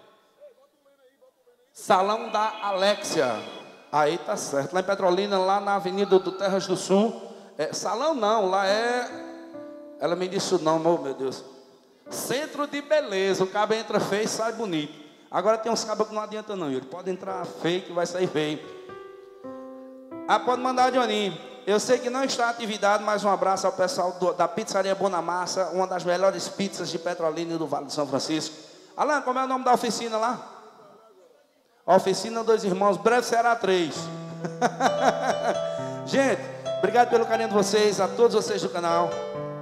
Salão da Alexia. Aí tá certo. Lá em Petrolina, lá na Avenida do Terras do Sul. É, salão não, lá é... Ela me disse o nome, oh, meu Deus. Centro de beleza. O cabo entra feio e sai bonito. Agora tem uns cabos que não adianta não, Yuri. Pode entrar feio que vai sair bem. Ah, pode mandar, Johnny. Eu sei que não está em atividade, mas um abraço ao pessoal do, da Pizzaria Bonamassa, uma das melhores pizzas de Petrolina e do Vale do São Francisco. Alan, como é o nome da oficina lá? A oficina Dois Irmãos, breve será três. Gente, obrigado pelo carinho de vocês, a todos vocês do canal.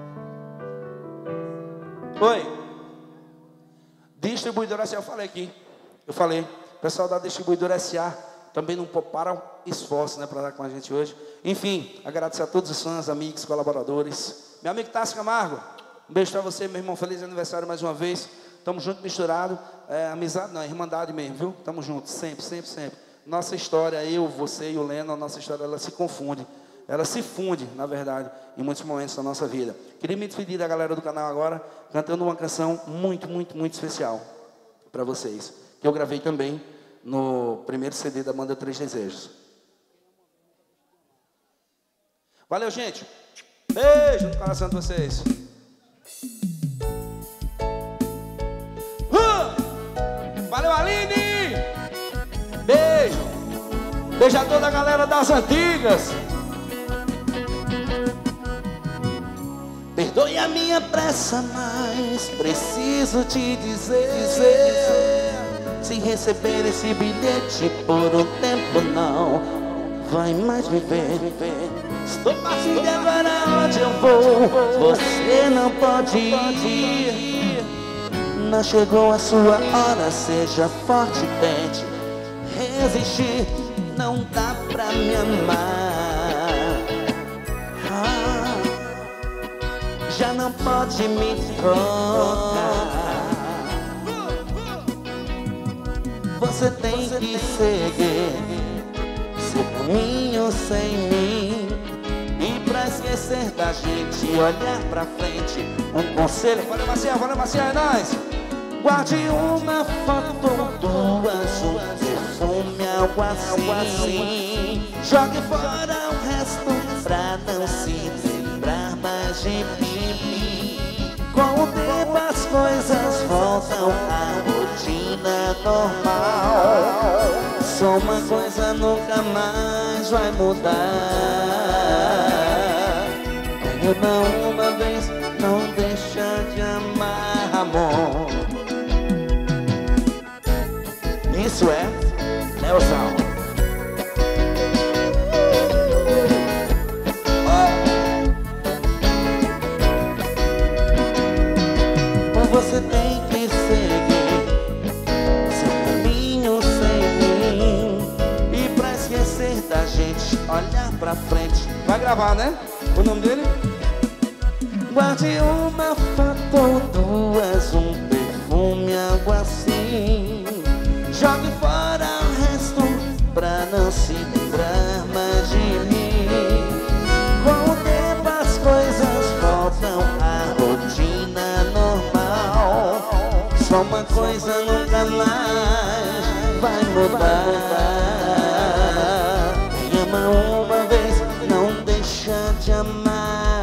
Oi. Distribuidora S A, eu falei aqui. Eu falei. Pessoal da Distribuidora S A também não pouparam esforço, né, para estar com a gente hoje. Enfim, agradecer a todos os fãs, amigos, colaboradores. Meu amigo Tássio Camargo, um beijo para você, meu irmão. Feliz aniversário mais uma vez. Tamo junto, misturado. É, amizade não, é irmandade mesmo, viu? Tamo juntos, sempre, sempre, sempre. Nossa história, eu, você e o Leno, a nossa história, ela se confunde. Ela se funde, na verdade, em muitos momentos da nossa vida. Queria me despedir da galera do canal agora, cantando uma canção muito, muito, muito especial para vocês. Que eu gravei também no primeiro C D da banda Três Desejos. Valeu, gente. Beijo no coração de vocês. Uh! Valeu, Aline. Beijo. Beijo a toda a galera das antigas. Perdoe a minha pressa, mas preciso te dizer, dizer se receber esse bilhete por um tempo não vai mais me ver, me ver. Estou partindo e agora onde eu vou você não pode ir. Não chegou a sua hora, seja forte, tente resistir. Não dá pra me amar, ah, já não pode me trocar. Você tem que seguir seu caminho sem mim. E pra esquecer da gente, olhar pra frente, um conselho. Valeu, Marcial, valeu, Marcial, é nóis. Guarde uma foto, duas, um perfume, algo assim. Jogue fora o resto pra não se lembrar mais de mim. Com o tempo as coisas voltam à rotina normal. Só uma coisa nunca mais vai mudar. Eu não uma vez, não deixa de amar, amor. Isso é Leozão. Você tem que seguir seu caminho sem mim. E pra esquecer da gente, olhar pra frente. Vai gravar, né? O nome dele? Guarde uma foto, duas, um perfume, algo assim. Jogue fora o resto pra não se lembrar mais de mim. Com o tempo as coisas voltam à rotina normal. Só uma coisa nunca mais vai mudar. Me ama uma vez, não deixa de amar.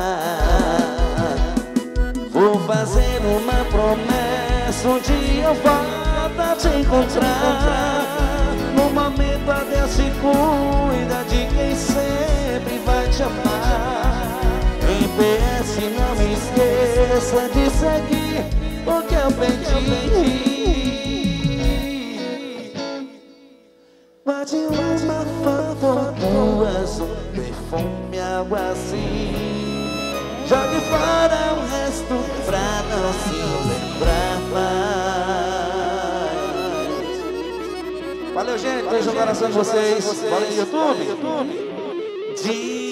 Vou fazer uma promessa, um dia eu volto a te encontrar. No momento a Deus se Cuida de quem sempre vai te amar. Em P S não me esqueça de seguir o que eu pedi. Bate uma foto, duas, um perfume, algo assim. Jogue fora o resto pra não se lembrar mais. Valeu, gente. Beijo no coração de vocês. Bora no YouTube.